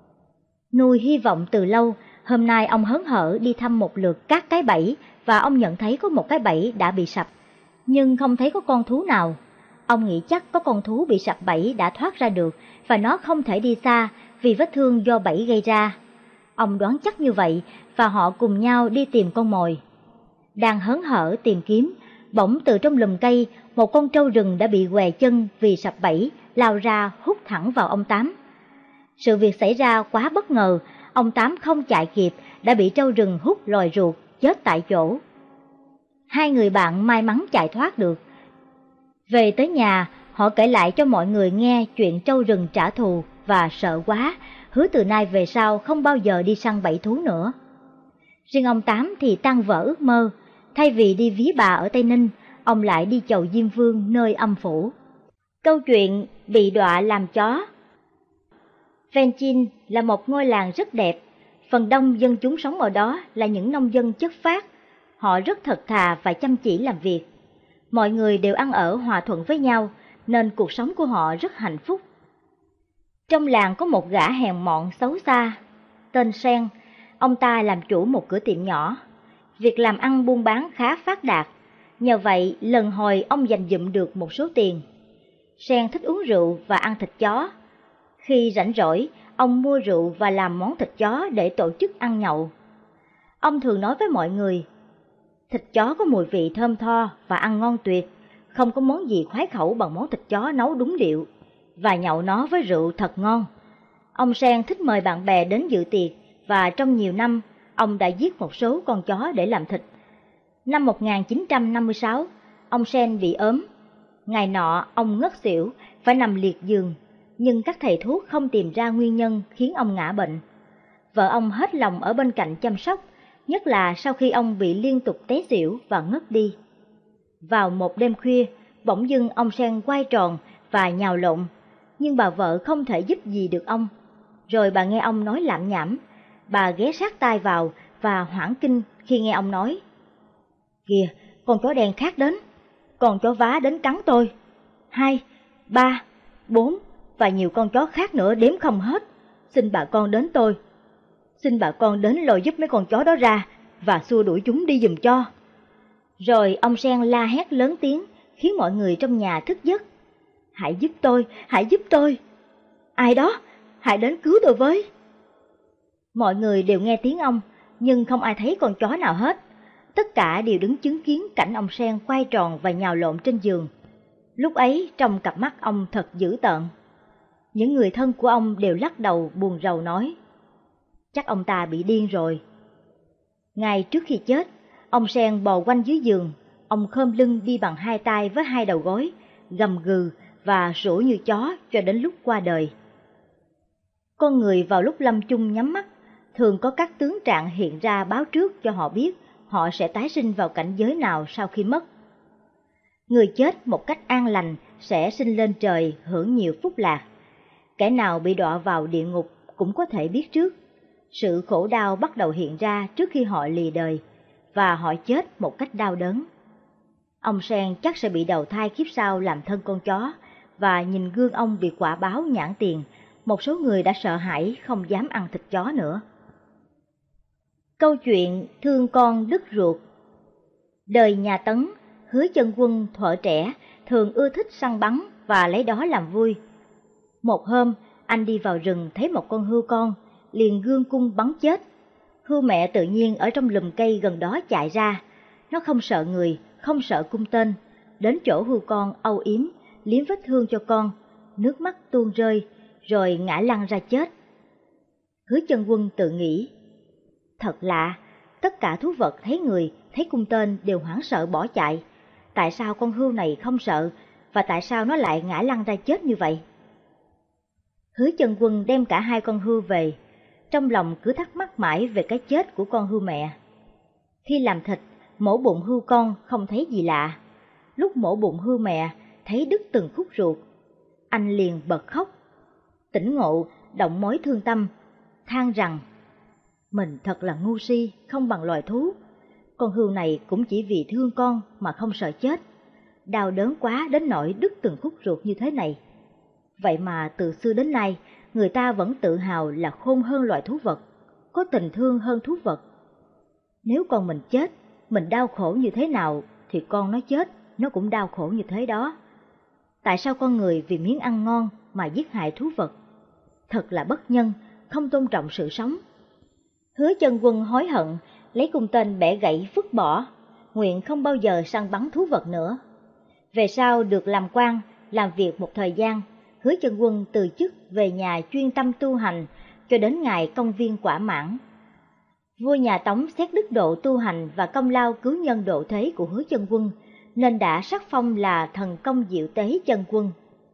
Nuôi hy vọng từ lâu, hôm nay ông hớn hở đi thăm một lượt các cái bẫy và ông nhận thấy có một cái bẫy đã bị sập, nhưng không thấy có con thú nào. Ông nghĩ chắc có con thú bị sập bẫy đã thoát ra được và nó không thể đi xa vì vết thương do bẫy gây ra. Ông đoán chắc như vậy và họ cùng nhau đi tìm con mồi. Đang hớn hở tìm kiếm, bỗng từ trong lùm cây, một con trâu rừng đã bị què chân vì sập bẫy, lao ra hút thẳng vào ông Tám. Sự việc xảy ra quá bất ngờ, ông Tám không chạy kịp, đã bị trâu rừng hút lòi ruột, chết tại chỗ. 2 người bạn may mắn chạy thoát được. Về tới nhà, họ kể lại cho mọi người nghe chuyện trâu rừng trả thù và sợ quá, hứa từ nay về sau không bao giờ đi săn bẫy thú nữa. Riêng ông Tám thì tan vỡ ước mơ, thay vì đi ví bà ở Tây Ninh, ông lại đi chầu Diêm Vương nơi âm phủ. Câu chuyện bị đọa làm chó. Venchin là một ngôi làng rất đẹp, phần đông dân chúng sống ở đó là những nông dân chất phác, họ rất thật thà và chăm chỉ làm việc. Mọi người đều ăn ở hòa thuận với nhau, nên cuộc sống của họ rất hạnh phúc. Trong làng có một gã hèn mọn xấu xa, tên Sen. Ông ta làm chủ một cửa tiệm nhỏ. Việc làm ăn buôn bán khá phát đạt, nhờ vậy lần hồi ông dành dụm được một số tiền. Sen thích uống rượu và ăn thịt chó. Khi rảnh rỗi, ông mua rượu và làm món thịt chó để tổ chức ăn nhậu. Ông thường nói với mọi người: thịt chó có mùi vị thơm tho và ăn ngon tuyệt, không có món gì khoái khẩu bằng món thịt chó nấu đúng điệu, và nhậu nó với rượu thật ngon. Ông Sen thích mời bạn bè đến dự tiệc, và trong nhiều năm, ông đã giết một số con chó để làm thịt. Năm 1956, ông Sen bị ốm. Ngày nọ, ông ngất xỉu, phải nằm liệt giường, nhưng các thầy thuốc không tìm ra nguyên nhân khiến ông ngã bệnh. Vợ ông hết lòng ở bên cạnh chăm sóc, nhất là sau khi ông bị liên tục té xỉu và ngất đi. Vào một đêm khuya, bỗng dưng ông Sen quay tròn và nhào lộn, nhưng bà vợ không thể giúp gì được ông. Rồi bà nghe ông nói lảm nhảm, bà ghé sát tai vào và hoảng kinh khi nghe ông nói: "Kìa, con chó đen khác đến, con chó vá đến cắn tôi, 2, 3, 4 và nhiều con chó khác nữa đếm không hết. Xin bà con đến tôi. Xin bà con đến lôi giúp mấy con chó đó ra và xua đuổi chúng đi giùm cho." Rồi ông Sen la hét lớn tiếng, khiến mọi người trong nhà thức giấc: "Hãy giúp tôi, hãy giúp tôi! Ai đó, hãy đến cứu tôi với!" Mọi người đều nghe tiếng ông, nhưng không ai thấy con chó nào hết. Tất cả đều đứng chứng kiến cảnh ông Sen quay tròn và nhào lộn trên giường. Lúc ấy trong cặp mắt ông thật dữ tợn. Những người thân của ông đều lắc đầu buồn rầu nói: "Chắc ông ta bị điên rồi." Ngay trước khi chết, ông Sen bò quanh dưới giường, ông khom lưng đi bằng hai tay với hai đầu gối, gầm gừ và sủa như chó cho đến lúc qua đời. Con người vào lúc lâm chung nhắm mắt, thường có các tướng trạng hiện ra báo trước cho họ biết họ sẽ tái sinh vào cảnh giới nào sau khi mất. Người chết một cách an lành sẽ sinh lên trời hưởng nhiều phúc lạc. Kẻ nào bị đọa vào địa ngục cũng có thể biết trước. Sự khổ đau bắt đầu hiện ra trước khi họ lìa đời, và họ chết một cách đau đớn. Ông Sen chắc sẽ bị đầu thai kiếp sau làm thân con chó, và nhìn gương ông bị quả báo nhãn tiền, một số người đã sợ hãi không dám ăn thịt chó nữa. Câu chuyện thương con đứt ruột. Đời nhà Tấn, Hứa Chân Quân thuở trẻ thường ưa thích săn bắn và lấy đó làm vui. Một hôm, anh đi vào rừng thấy một con hươu con, liền gương cung bắn chết. Hươu mẹ tự nhiên ở trong lùm cây gần đó chạy ra. Nó không sợ người, không sợ cung tên, đến chỗ hươu con âu yếm, liếm vết thương cho con, nước mắt tuôn rơi, rồi ngã lăn ra chết. Hứa Chân Quân tự nghĩ: thật lạ, tất cả thú vật thấy người, thấy cung tên đều hoảng sợ bỏ chạy. Tại sao con hươu này không sợ, và tại sao nó lại ngã lăn ra chết như vậy? Hứa Chân Quân đem cả hai con hươu về, trong lòng cứ thắc mắc mãi về cái chết của con hươu mẹ. Khi làm thịt, mổ bụng hươu con không thấy gì lạ. Lúc mổ bụng hươu mẹ, thấy đứt từng khúc ruột. Anh liền bật khóc. Tỉnh ngộ, động mối thương tâm, than rằng: mình thật là ngu si, không bằng loài thú. Con hươu này cũng chỉ vì thương con mà không sợ chết. Đau đớn quá đến nỗi đứt từng khúc ruột như thế này. Vậy mà từ xưa đến nay, người ta vẫn tự hào là khôn hơn loài thú vật, có tình thương hơn thú vật. Nếu con mình chết, mình đau khổ như thế nào, thì con nó chết, nó cũng đau khổ như thế đó. Tại sao con người vì miếng ăn ngon mà giết hại thú vật? Thật là bất nhân, không tôn trọng sự sống. Hứa Chân Quân hối hận, lấy cung tên bẻ gãy vứt bỏ, nguyện không bao giờ săn bắn thú vật nữa. Về sau được làm quan, làm việc một thời gian, Hứa Chân Quân từ chức về nhà chuyên tâm tu hành cho đến ngày công viên quả mãn. Vua nhà Tống xét đức độ tu hành và công lao cứu nhân độ thế của Hứa Chân Quân, nên đã sắc phong là thần công diệu tế chân quân.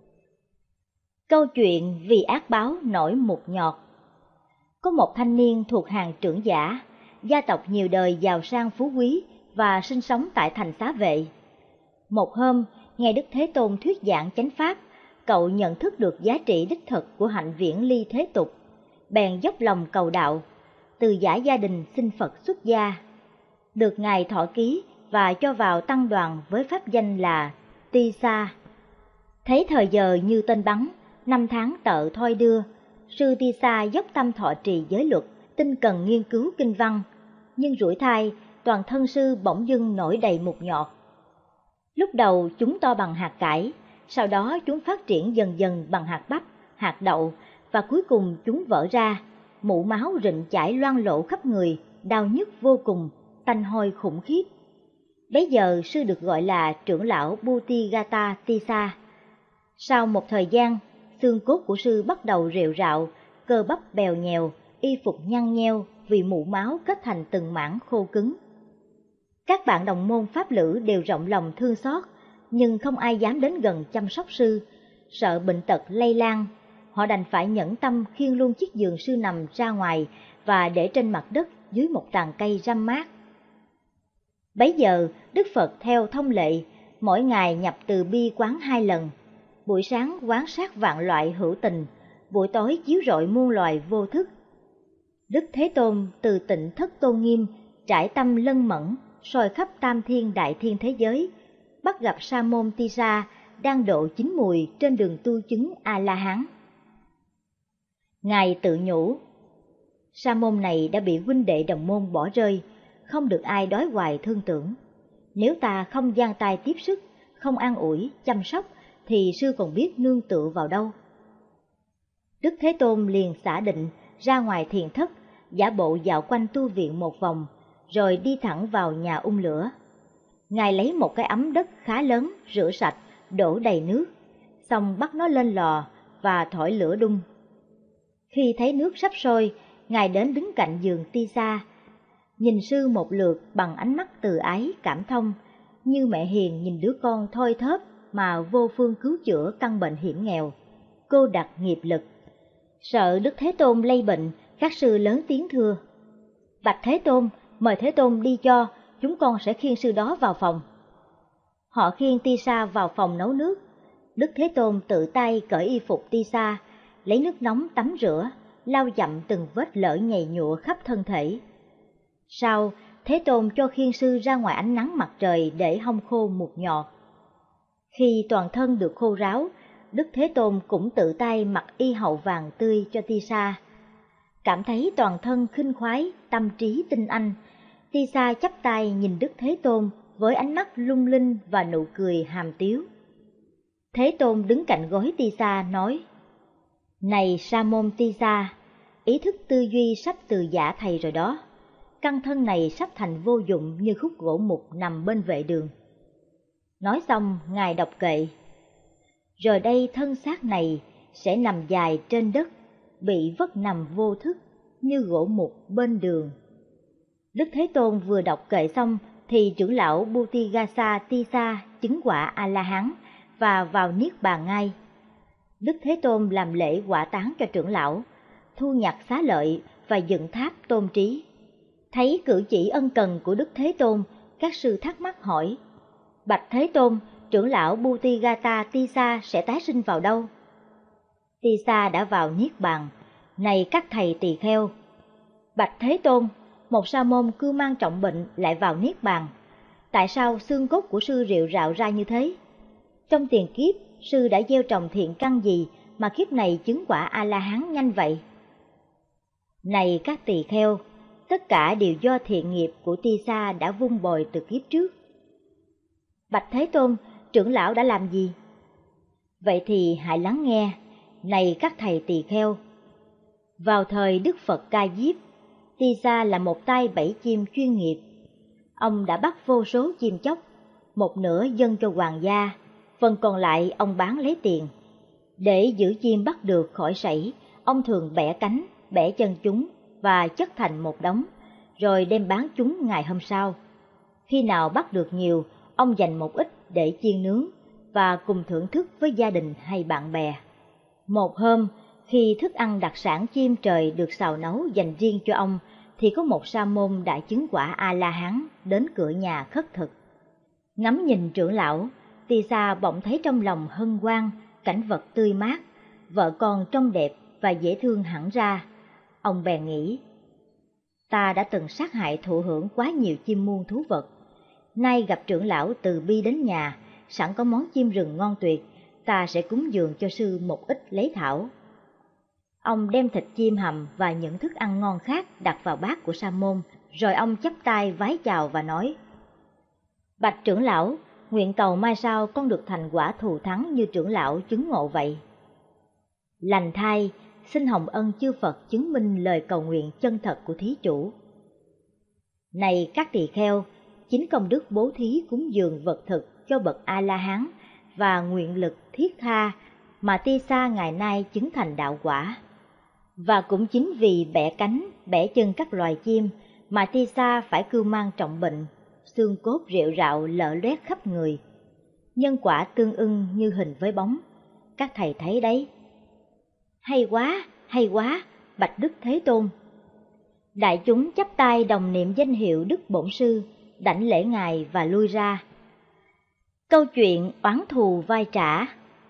Câu chuyện vì ác báo nổi một nhọt. Có một thanh niên thuộc hàng trưởng giả, gia tộc nhiều đời giàu sang phú quý và sinh sống tại thành Xá Vệ. Một hôm, nghe Đức Thế Tôn thuyết giảng chánh pháp, cậu nhận thức được giá trị đích thực của hạnh viễn ly thế tục, bèn dốc lòng cầu đạo, từ giả gia đình xin Phật xuất gia, được Ngài thọ ký và cho vào tăng đoàn với pháp danh là Ti Sa. Thấy thời giờ như tên bắn, năm tháng tợ thoi đưa, sư Ti Sa dốc tâm thọ trì giới luật, tinh cần nghiên cứu kinh văn, nhưng rủi thai, toàn thân sư bỗng dưng nổi đầy mụn nhọt. Lúc đầu chúng to bằng hạt cải, sau đó chúng phát triển dần dần bằng hạt bắp, hạt đậu, và cuối cùng chúng vỡ ra, mụ máu rịn chảy loang lổ khắp người, đau nhức vô cùng, tanh hôi khủng khiếp. Bấy giờ sư được gọi là trưởng lão Bhutigata Tissa. Sau một thời gian, xương cốt của sư bắt đầu rệu rạo, cơ bắp bèo nhèo, y phục nhăn nheo vì mụ máu kết thành từng mảng khô cứng. Các bạn đồng môn pháp lữ đều rộng lòng thương xót, nhưng không ai dám đến gần chăm sóc sư, sợ bệnh tật lây lan. Họ đành phải nhẫn tâm khiêng luôn chiếc giường sư nằm ra ngoài và để trên mặt đất dưới một tàn cây râm mát. Bấy giờ, Đức Phật theo thông lệ, mỗi ngày nhập từ bi quán 2 lần. Buổi sáng quán sát vạn loại hữu tình, buổi tối chiếu rọi muôn loài vô thức. Đức Thế Tôn từ Tịnh Thất Tôn Nghiêm trải tâm lân mẫn, soi khắp tam thiên đại thiên thế giới, bắt gặp Sa môn Tissa đang độ 9 mùi trên đường tu chứng A-la-hán. Ngài tự nhủ, sa môn này đã bị huynh đệ đồng môn bỏ rơi, không được ai đói hoài thương tưởng. Nếu ta không giang tay tiếp sức, không an ủi, chăm sóc, thì sư còn biết nương tựa vào đâu. Đức Thế Tôn liền xả định ra ngoài thiền thất, giả bộ dạo quanh tu viện một vòng, rồi đi thẳng vào nhà lửa. Ngài lấy một cái ấm đất khá lớn, rửa sạch, đổ đầy nước, xong bắt nó lên lò và thổi lửa đun. Khi thấy nước sắp sôi, Ngài đến đứng cạnh giường Tissa, nhìn sư một lượt bằng ánh mắt từ ái cảm thông, như mẹ hiền nhìn đứa con thoi thóp mà vô phương cứu chữa căn bệnh hiểm nghèo, cô đặc nghiệp lực. Sợ Đức Thế Tôn lây bệnh, các sư lớn tiếng thưa, bạch Thế Tôn, mời Thế Tôn đi cho, chúng con sẽ khiêng sư đó vào phòng. Họ khiêng Tissa vào phòng nấu nước. Đức Thế Tôn tự tay cởi y phục Tissa, lấy nước nóng tắm rửa, lau dặm từng vết lở nhầy nhụa khắp thân thể. Sau, Thế Tôn cho khiêng sư ra ngoài ánh nắng mặt trời để hong khô một nhọt. Khi toàn thân được khô ráo, Đức Thế Tôn cũng tự tay mặc y hậu vàng tươi cho Tissa. Cảm thấy toàn thân khinh khoái, tâm trí tinh anh, Tissa chắp tay nhìn Đức Thế Tôn với ánh mắt lung linh và nụ cười hàm tiếu. Thế Tôn đứng cạnh gối Tissa nói, này Sa môn Tissa, ý thức tư duy sắp từ giả thầy rồi đó. Căn thân này sắp thành vô dụng như khúc gỗ mục nằm bên vệ đường. Nói xong, Ngài đọc kệ. Rồi đây thân xác này sẽ nằm dài trên đất, bị vất nằm vô thức như gỗ mục bên đường. Đức Thế Tôn vừa đọc kệ xong thì trưởng lão Bhutigasa Tissa chứng quả A-la-hán và vào niết bàn ngay. Đức Thế Tôn làm lễ quả táng cho trưởng lão, thu nhặt xá lợi và dựng tháp tôn trí. Thấy cử chỉ ân cần của Đức Thế Tôn, các sư thắc mắc hỏi, bạch Thế Tôn, trưởng lão Bhutigata Tissa sẽ tái sinh vào đâu? Tissa đã vào niết bàn. Này các thầy tỳ kheo, bạch Thế Tôn, một sa môn cưu mang trọng bệnh lại vào niết bàn. Tại sao xương cốt của sư rệu rạo ra như thế? Trong tiền kiếp, sư đã gieo trồng thiện căn gì mà kiếp này chứng quả A-la-hán nhanh vậy? Này các tỳ kheo, tất cả đều do thiện nghiệp của Tissa đã vun bồi từ kiếp trước. Bạch Thế Tôn, trưởng lão đã làm gì? Vậy thì hãy lắng nghe, này các thầy tỳ kheo. Vào thời Đức Phật Ca Diếp, Tissa là một tay bẫy chim chuyên nghiệp. Ông đã bắt vô số chim chóc, một nửa dâng cho hoàng gia, phần còn lại ông bán lấy tiền. Để giữ chim bắt được khỏi sảy, ông thường bẻ cánh, bẻ chân chúng và chất thành một đống, rồi đem bán chúng ngày hôm sau. Khi nào bắt được nhiều, ông dành một ít để chiên nướng và cùng thưởng thức với gia đình hay bạn bè. Một hôm, khi thức ăn đặc sản chim trời được xào nấu dành riêng cho ông, thì có một sa môn đã chứng quả A-la-hán đến cửa nhà khất thực. Ngắm nhìn trưởng lão, Tissa bỗng thấy trong lòng hân hoan, cảnh vật tươi mát, vợ con trông đẹp và dễ thương hẳn ra. Ông bèn nghĩ, ta đã từng sát hại thụ hưởng quá nhiều chim muôn thú vật. Nay gặp trưởng lão từ bi đến nhà, sẵn có món chim rừng ngon tuyệt, ta sẽ cúng dường cho sư một ít lấy thảo. Ông đem thịt chim hầm và những thức ăn ngon khác đặt vào bát của sa môn, rồi ông chắp tay vái chào và nói, bạch trưởng lão, nguyện cầu mai sau con được thành quả thù thắng như trưởng lão chứng ngộ vậy. Lành thay, xin hồng ân chư Phật chứng minh lời cầu nguyện chân thật của thí chủ. Này các tỳ kheo, chính công đức bố thí cúng dường vật thực cho bậc A-la-hán và nguyện lực thiết tha mà Tisa ngày nay chứng thành đạo quả. Và cũng chính vì bẻ cánh, bẻ chân các loài chim mà Tisa phải cưu mang trọng bệnh, xương cốt rệu rạo lở loét khắp người. Nhân quả tương ưng như hình với bóng, các thầy thấy đấy. Hay quá, bạch Đức Thế Tôn. Đại chúng chắp tay đồng niệm danh hiệu Đức Bổn Sư, đảnh lễ Ngài và lui ra. Câu chuyện oán thù vai trả.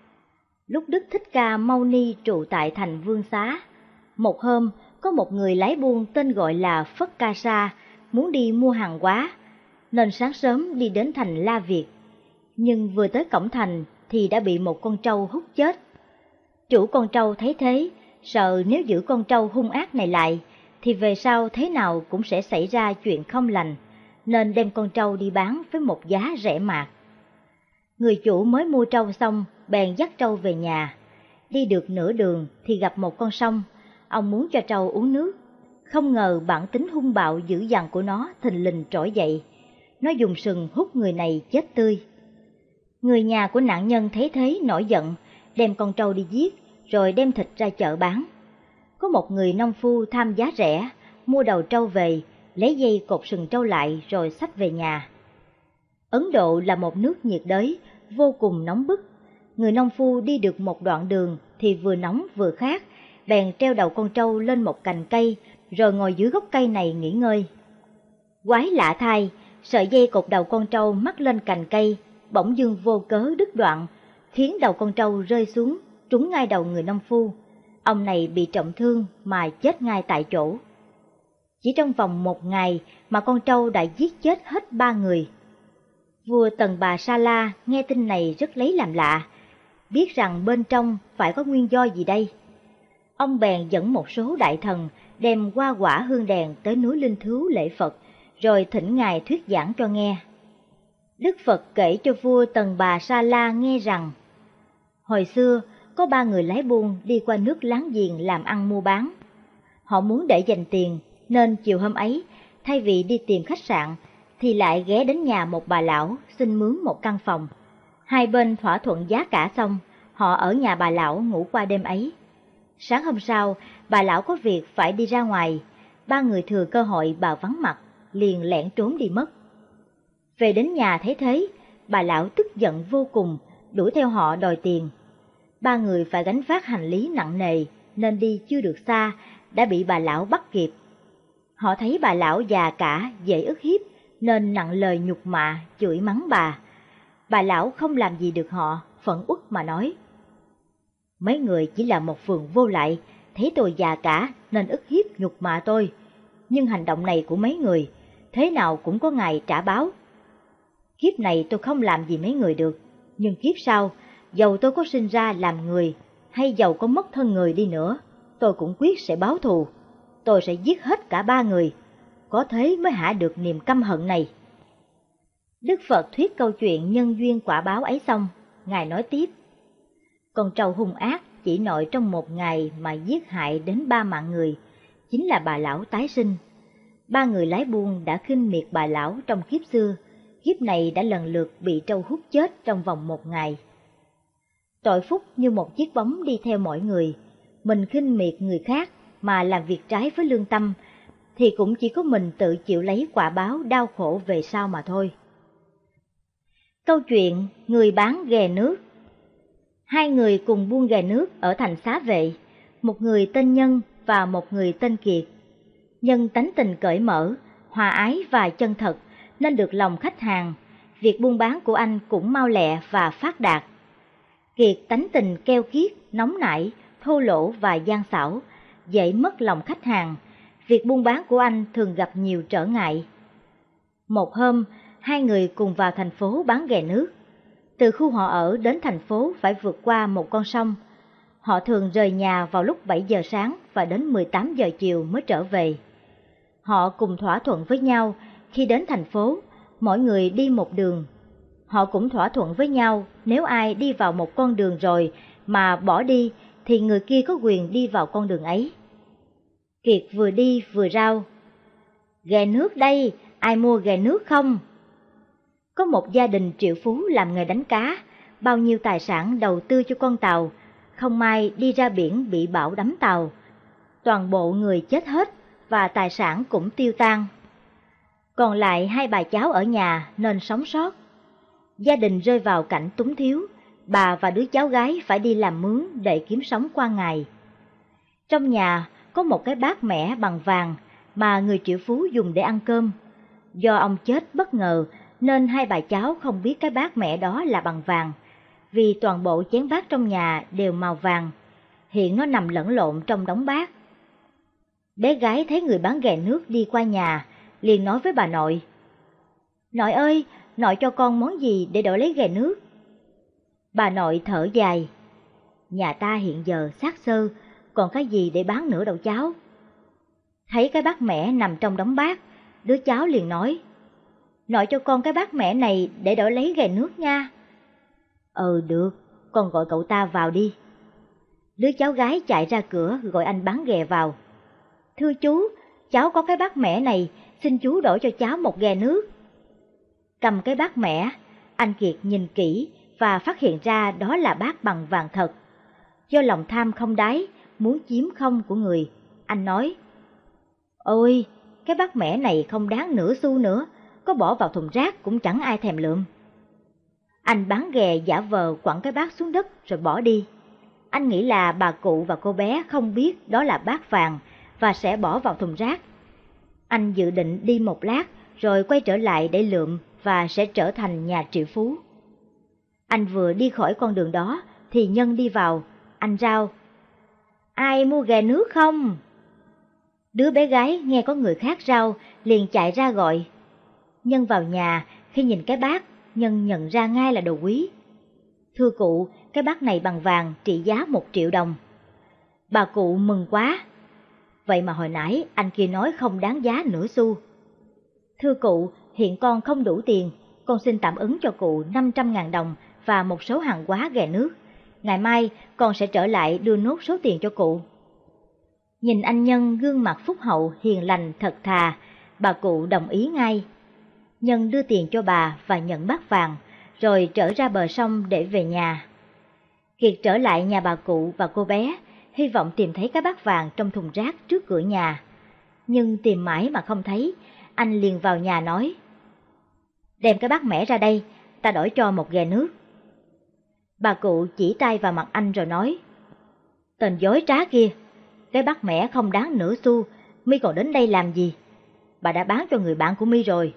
Lúc Đức Thích Ca Mâu Ni trụ tại thành Vương Xá, một hôm có một người lái buôn tên gọi là Phất Ca Sa muốn đi mua hàng hóa, nên sáng sớm đi đến thành La Việt. Nhưng vừa tới cổng thành thì đã bị một con trâu hút chết. Chủ con trâu thấy thế, sợ nếu giữ con trâu hung ác này lại thì về sau thế nào cũng sẽ xảy ra chuyện không lành, nên đem con trâu đi bán với một giá rẻ mạt. Người chủ mới mua trâu xong bèn dắt trâu về nhà. Đi được nửa đường thì gặp một con sông, ông muốn cho trâu uống nước. Không ngờ bản tính hung bạo dữ dằn của nó thình lình trỗi dậy, nó dùng sừng hút người này chết tươi. Người nhà của nạn nhân thấy thế nổi giận, đem con trâu đi giết rồi đem thịt ra chợ bán. Có một người nông phu tham giá rẻ, mua đầu trâu về, lấy dây cột sừng trâu lại rồi xách về nhà. Ấn Độ là một nước nhiệt đới, vô cùng nóng bức. Người nông phu đi được một đoạn đường thì vừa nóng vừa khát, bèn treo đầu con trâu lên một cành cây, rồi ngồi dưới gốc cây này nghỉ ngơi. Quái lạ thay, sợi dây cột đầu con trâu mắc lên cành cây, bỗng dưng vô cớ đứt đoạn, khiến đầu con trâu rơi xuống, trúng ngay đầu người nông phu. Ông này bị trọng thương mà chết ngay tại chỗ. Chỉ trong vòng 1 ngày mà con trâu đã giết chết hết 3 người. Vua Tần Bà Sa La nghe tin này rất lấy làm lạ, biết rằng bên trong phải có nguyên do gì đây. Ông bèn dẫn một số đại thần đem hoa quả hương đèn tới núi Linh Thứu lễ Phật, rồi thỉnh Ngài thuyết giảng cho nghe. Đức Phật kể cho vua Tần Bà Sa La nghe rằng, hồi xưa có 3 người lái buôn đi qua nước láng giềng làm ăn mua bán. Họ muốn để dành tiền, nên chiều hôm ấy, thay vì đi tìm khách sạn, thì lại ghé đến nhà một bà lão xin mướn một căn phòng. Hai bên thỏa thuận giá cả xong, họ ở nhà bà lão ngủ qua đêm ấy. Sáng hôm sau, bà lão có việc phải đi ra ngoài, 3 người thừa cơ hội bà vắng mặt, liền lẻn trốn đi mất. Về đến nhà thấy thế, bà lão tức giận vô cùng, đuổi theo họ đòi tiền. 3 người phải gánh vác hành lý nặng nề, nên đi chưa được xa, đã bị bà lão bắt kịp. Họ thấy bà lão già cả, dễ ức hiếp, nên nặng lời nhục mạ, chửi mắng bà. Bà lão không làm gì được họ, phẫn uất mà nói: mấy người chỉ là một phường vô lại, thấy tôi già cả nên ức hiếp nhục mạ tôi. Nhưng hành động này của mấy người, thế nào cũng có ngày trả báo. Kiếp này tôi không làm gì mấy người được, nhưng kiếp sau, dầu tôi có sinh ra làm người, hay dầu có mất thân người đi nữa, tôi cũng quyết sẽ báo thù. Tôi sẽ giết hết cả 3 người, có thế mới hạ được niềm căm hận này. Đức Phật thuyết câu chuyện nhân duyên quả báo ấy xong, Ngài nói tiếp: con trâu hung ác chỉ nội trong 1 ngày mà giết hại đến 3 mạng người, chính là bà lão tái sinh. 3 người lái buôn đã khinh miệt bà lão trong kiếp xưa, kiếp này đã lần lượt bị trâu hút chết trong vòng 1 ngày. Tội phúc như một chiếc bóng đi theo mọi người, mình khinh miệt người khác mà làm việc trái với lương tâm, thì cũng chỉ có mình tự chịu lấy quả báo đau khổ về sau mà thôi. Câu chuyện người bán ghè nước. 2 người cùng buôn ghè nước ở thành Xá Vệ, một người tên Nhân và một người tên Kiệt. Nhân tánh tình cởi mở, hòa ái và chân thật, nên được lòng khách hàng. Việc buôn bán của anh cũng mau lẹ và phát đạt. Kiệt tánh tình keo kiết, nóng nảy, thô lỗ và gian xảo, dễ mất lòng khách hàng. Việc buôn bán của anh thường gặp nhiều trở ngại. Một hôm, 2 người cùng vào thành phố bán ghè nước. Từ khu họ ở đến thành phố phải vượt qua một con sông. Họ thường rời nhà vào lúc 7 giờ sáng và đến 18 giờ chiều mới trở về. Họ cùng thỏa thuận với nhau, khi đến thành phố, mỗi người đi một đường. Họ cũng thỏa thuận với nhau, nếu ai đi vào một con đường rồi mà bỏ đi, thì người kia có quyền đi vào con đường ấy. Kiệt vừa đi vừa rao: ghè nước đây, ai mua ghè nước không? Có một gia đình triệu phú làm nghề đánh cá, bao nhiêu tài sản đầu tư cho con tàu, không may đi ra biển bị bão đắm tàu. Toàn bộ người chết hết và tài sản cũng tiêu tan. Còn lại hai bà cháu ở nhà nên sống sót. Gia đình rơi vào cảnh túng thiếu, bà và đứa cháu gái phải đi làm mướn để kiếm sống qua ngày. Trong nhà có một cái bát mẻ bằng vàng mà người triệu phú dùng để ăn cơm. Do ông chết bất ngờ nên hai bà cháu không biết cái bát mẻ đó là bằng vàng, vì toàn bộ chén bát trong nhà đều màu vàng. Hiện nó nằm lẫn lộn trong đống bát. Bé gái thấy người bán ghè nước đi qua nhà, liền nói với bà nội: "Nội ơi, nội cho con món gì để đổi lấy ghè nước?" Bà nội thở dài: "Nhà ta hiện giờ xác xơ, còn cái gì để bán nữa đâu cháu." Thấy cái bát mẻ nằm trong đống bát, đứa cháu liền nói: "Nội cho con cái bát mẻ này để đổi lấy ghè nước nha." "Ừ được, con gọi cậu ta vào đi." Đứa cháu gái chạy ra cửa gọi anh bán ghè vào: "Thưa chú, cháu có cái bát mẻ này, xin chú đổi cho cháu một ghè nước." Cầm cái bát mẻ, anh Kiệt nhìn kỹ và phát hiện ra đó là bát bằng vàng thật. Do lòng tham không đáy, muốn chiếm không của người, anh nói: "Ôi, cái bát mẻ này không đáng nửa xu nữa, có bỏ vào thùng rác cũng chẳng ai thèm lượm." Anh bán ghè giả vờ quẳng cái bát xuống đất rồi bỏ đi. Anh nghĩ là bà cụ và cô bé không biết đó là bát vàng và sẽ bỏ vào thùng rác. Anh dự định đi một lát rồi quay trở lại để lượm và sẽ trở thành nhà triệu phú. Anh vừa đi khỏi con đường đó thì Nhân đi vào. Anh rao: "Ai mua ghè nước không?" Đứa bé gái nghe có người khác rao liền chạy ra gọi. Nhân vào nhà, khi nhìn cái bát, Nhân nhận ra ngay là đồ quý. "Thưa cụ, cái bát này bằng vàng, trị giá 1 triệu đồng." Bà cụ mừng quá: "Vậy mà hồi nãy anh kia nói không đáng giá nửa xu." "Thưa cụ, hiện con không đủ tiền, con xin tạm ứng cho cụ 500.000 đồng và một số hàng hóa ghè nước. Ngày mai con sẽ trở lại đưa nốt số tiền cho cụ." Nhìn anh Nhân gương mặt phúc hậu, hiền lành, thật thà, bà cụ đồng ý ngay. Nhân đưa tiền cho bà và nhận bát vàng, rồi trở ra bờ sông để về nhà. Kiệt trở lại nhà bà cụ và cô bé, hy vọng tìm thấy cái bát vàng trong thùng rác trước cửa nhà. Nhưng tìm mãi mà không thấy, anh liền vào nhà nói: "Đem cái bát mẻ ra đây, ta đổi cho một ghè nước." Bà cụ chỉ tay vào mặt anh rồi nói: "Tên dối trá kia, cái bát mẻ không đáng nửa xu, mi còn đến đây làm gì? Bà đã bán cho người bạn của mi rồi."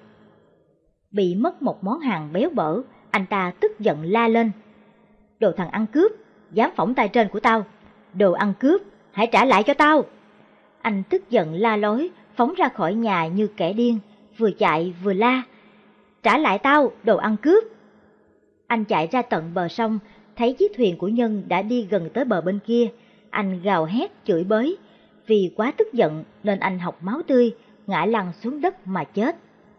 Bị mất một món hàng béo bở, anh ta tức giận la lên: "Đồ thằng ăn cướp, dám phỏng tay trên của tao! Đồ ăn cướp, hãy trả lại cho tao!" Anh tức giận la lối, phóng ra khỏi nhà như kẻ điên, vừa chạy vừa la: "Trả lại tao, đồ ăn cướp!" Anh chạy ra tận bờ sông, thấy chiếc thuyền của Nhân đã đi gần tới bờ bên kia. Anh gào hét chửi bới. Vì quá tức giận nên anh hộc máu tươi, ngã lăn xuống đất mà chết.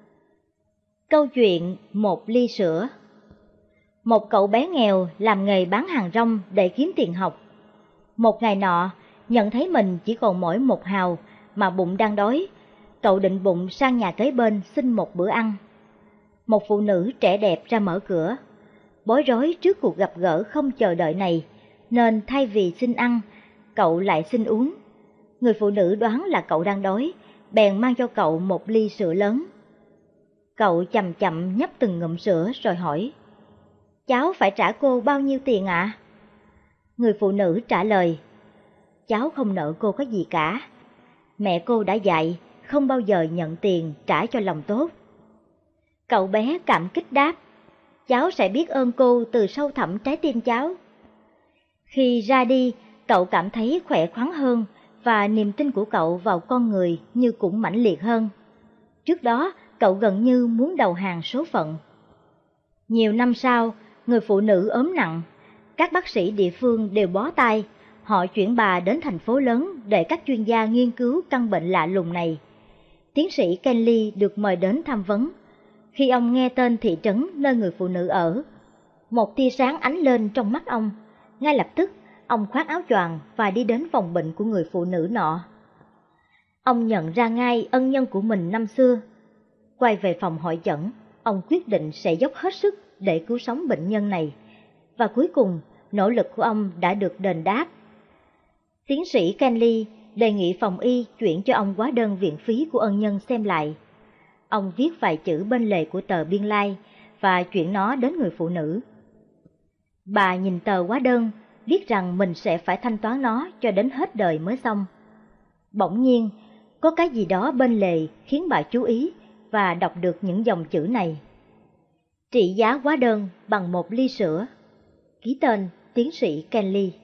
Câu chuyện một ly sữa. Một cậu bé nghèo làm nghề bán hàng rong để kiếm tiền học. Một ngày nọ, nhận thấy mình chỉ còn mỗi 1 hào mà bụng đang đói, cậu định bụng sang nhà kế bên xin một bữa ăn. Một phụ nữ trẻ đẹp ra mở cửa. Bối rối trước cuộc gặp gỡ không chờ đợi này, nên thay vì xin ăn, cậu lại xin uống. Người phụ nữ đoán là cậu đang đói, bèn mang cho cậu một ly sữa lớn. Cậu chậm chậm nhấp từng ngụm sữa rồi hỏi: "Cháu phải trả cô bao nhiêu tiền ạ?" Người phụ nữ trả lời: "Cháu không nợ cô có gì cả. Mẹ cô đã dạy không bao giờ nhận tiền trả cho lòng tốt." Cậu bé cảm kích đáp: "Cháu sẽ biết ơn cô từ sâu thẳm trái tim cháu." Khi ra đi, cậu cảm thấy khỏe khoắn hơn và niềm tin của cậu vào con người như cũng mãnh liệt hơn. Trước đó, cậu gần như muốn đầu hàng số phận. Nhiều năm sau, người phụ nữ ốm nặng. Các bác sĩ địa phương đều bó tay. Họ chuyển bà đến thành phố lớn để các chuyên gia nghiên cứu căn bệnh lạ lùng này. Tiến sĩ Kenley được mời đến tham vấn. Khi ông nghe tên thị trấn nơi người phụ nữ ở, một tia sáng ánh lên trong mắt ông. Ngay lập tức, ông khoác áo choàng và đi đến phòng bệnh của người phụ nữ nọ. Ông nhận ra ngay ân nhân của mình năm xưa. Quay về phòng hội chẩn, Ông quyết định sẽ dốc hết sức để cứu sống bệnh nhân này, và cuối cùng nỗ lực của ông đã được đền đáp. Tiến sĩ Kenley đề nghị phòng y chuyển cho ông hóa đơn viện phí của ân nhân xem lại. Ông viết vài chữ bên lề của tờ biên lai và chuyển nó đến người phụ nữ. Bà nhìn tờ hóa đơn, viết rằng mình sẽ phải thanh toán nó cho đến hết đời mới xong. Bỗng nhiên, có cái gì đó bên lề khiến bà chú ý và đọc được những dòng chữ này. Trị giá hóa đơn bằng 1 ly sữa. Ký tên tiến sĩ Kenley.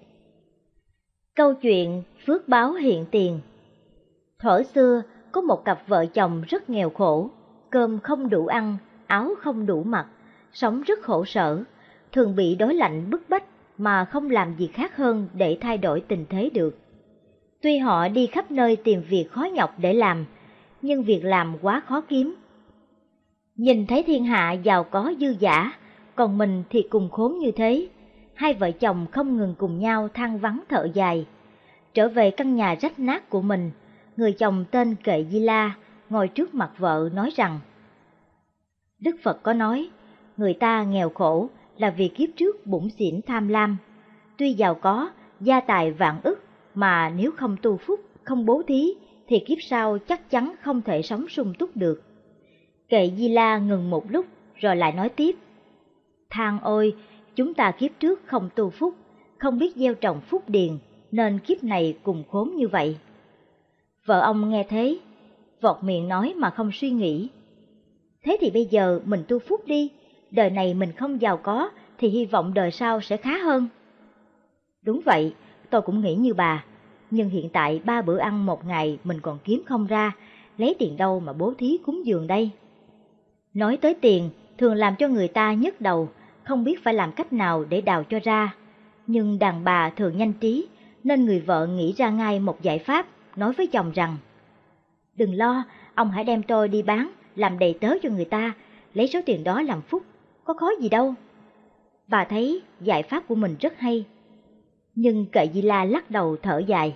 Câu chuyện phước báo hiện tiền. Thuở xưa có một cặp vợ chồng rất nghèo khổ, cơm không đủ ăn, áo không đủ mặc, sống rất khổ sở, thường bị đói lạnh bức bách mà không làm gì khác hơn để thay đổi tình thế được. Tuy họ đi khắp nơi tìm việc khó nhọc để làm, nhưng việc làm quá khó kiếm. Nhìn thấy thiên hạ giàu có dư dả, còn mình thì cùng khốn như thế, hai vợ chồng không ngừng cùng nhau than vắng thở dài. Trở về căn nhà rách nát của mình, người chồng tên Kệ Di La ngồi trước mặt vợ nói rằng: Đức Phật có nói, người ta nghèo khổ là vì kiếp trước bủn xỉn tham lam. Tuy giàu có, gia tài vạn ức, mà nếu không tu phúc, không bố thí, thì kiếp sau chắc chắn không thể sống sung túc được. Kệ Di La ngừng một lúc rồi lại nói tiếp: Than ôi, chúng ta kiếp trước không tu phúc, không biết gieo trồng phúc điền, nên kiếp này cùng khốn như vậy. Vợ ông nghe thế, vọt miệng nói mà không suy nghĩ: Thế thì bây giờ mình tu phúc đi, đời này mình không giàu có thì hy vọng đời sau sẽ khá hơn. Đúng vậy, tôi cũng nghĩ như bà, nhưng hiện tại 3 bữa ăn một ngày mình còn kiếm không ra, lấy tiền đâu mà bố thí cúng dường đây. Nói tới tiền thường làm cho người ta nhức đầu, không biết phải làm cách nào để đào cho ra. Nhưng đàn bà thường nhanh trí, nên người vợ nghĩ ra ngay một giải pháp, nói với chồng rằng: Đừng lo, ông hãy đem tôi đi bán, làm đầy tớ cho người ta, lấy số tiền đó làm phúc, có khó gì đâu. Bà thấy giải pháp của mình rất hay. Nhưng Kệ Di La lắc đầu thở dài: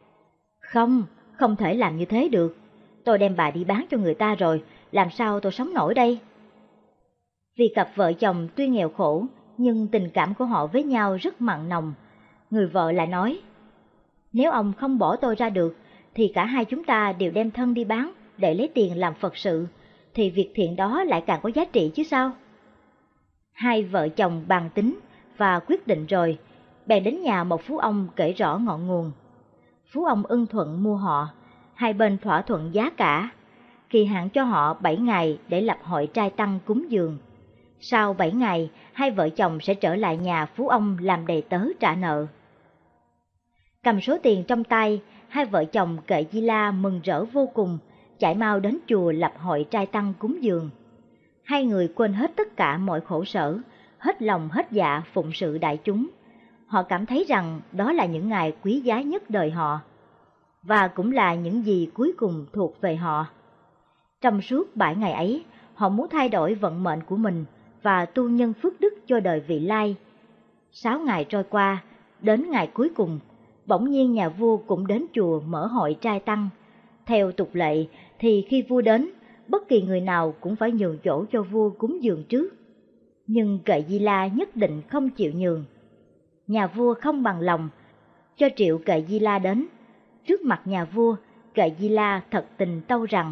Không thể làm như thế được. Tôi đem bà đi bán cho người ta rồi, làm sao tôi sống nổi đây? Vì cặp vợ chồng tuy nghèo khổ, nhưng tình cảm của họ với nhau rất mặn nồng. Người vợ lại nói: Nếu ông không bỏ tôi ra được, thì cả hai chúng ta đều đem thân đi bán để lấy tiền làm Phật sự, thì việc thiện đó lại càng có giá trị chứ sao? Hai vợ chồng bàn tính và quyết định rồi, bèn đến nhà một phú ông kể rõ ngọn nguồn. Phú ông ưng thuận mua họ, hai bên thỏa thuận giá cả, kỳ hạn cho họ 7 ngày để lập hội trai tăng cúng dường. Sau 7 ngày, hai vợ chồng sẽ trở lại nhà phú ông làm đầy tớ trả nợ. Cầm số tiền trong tay, hai vợ chồng Kệ Di La mừng rỡ vô cùng, chạy mau đến chùa lập hội trai tăng cúng dường. Hai người quên hết tất cả mọi khổ sở, hết lòng hết dạ phụng sự đại chúng. Họ cảm thấy rằng đó là những ngày quý giá nhất đời họ, và cũng là những gì cuối cùng thuộc về họ. Trong suốt 7 ngày ấy, họ muốn thay đổi vận mệnh của mình và tu nhân phước đức cho đời vị lai. 6 ngày trôi qua, đến ngày cuối cùng, bỗng nhiên nhà vua cũng đến chùa mở hội trai tăng. Theo tục lệ thì khi vua đến, bất kỳ người nào cũng phải nhường chỗ cho vua cúng dường trước. Nhưng Kệ Di La nhất định không chịu nhường. Nhà vua không bằng lòng, cho triệu Kệ Di La đến. Trước mặt nhà vua, Kệ Di La thật tình tâu rằng: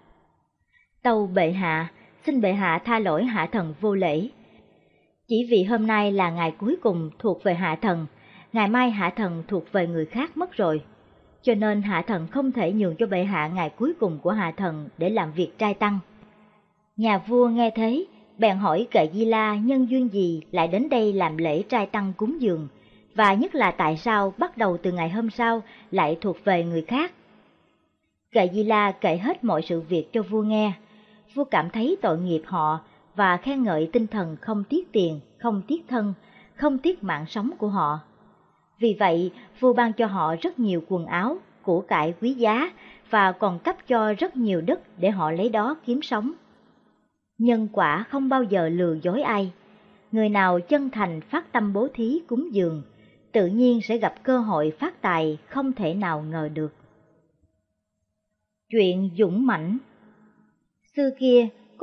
Tâu bệ hạ, xin bệ hạ tha lỗi hạ thần vô lễ. Chỉ vì hôm nay là ngày cuối cùng thuộc về hạ thần, ngày mai hạ thần thuộc về người khác mất rồi, cho nên hạ thần không thể nhường cho bệ hạ ngày cuối cùng của hạ thần để làm việc trai tăng. Nhà vua nghe thế, bèn hỏi Kệ Di La nhân duyên gì lại đến đây làm lễ trai tăng cúng dường, và nhất là tại sao bắt đầu từ ngày hôm sau lại thuộc về người khác. Kệ Di La kể hết mọi sự việc cho vua nghe. Vua cảm thấy tội nghiệp họ và khen ngợi tinh thần không tiếc tiền, không tiếc thân, không tiếc mạng sống của họ. Vì vậy, vua ban cho họ rất nhiều quần áo, của cải quý giá và còn cấp cho rất nhiều đất để họ lấy đó kiếm sống. Nhân quả không bao giờ lừa dối ai. Người nào chân thành phát tâm bố thí cúng dường, tự nhiên sẽ gặp cơ hội phát tài không thể nào ngờ được. Chuyện dũng mãnh. Xưa kia,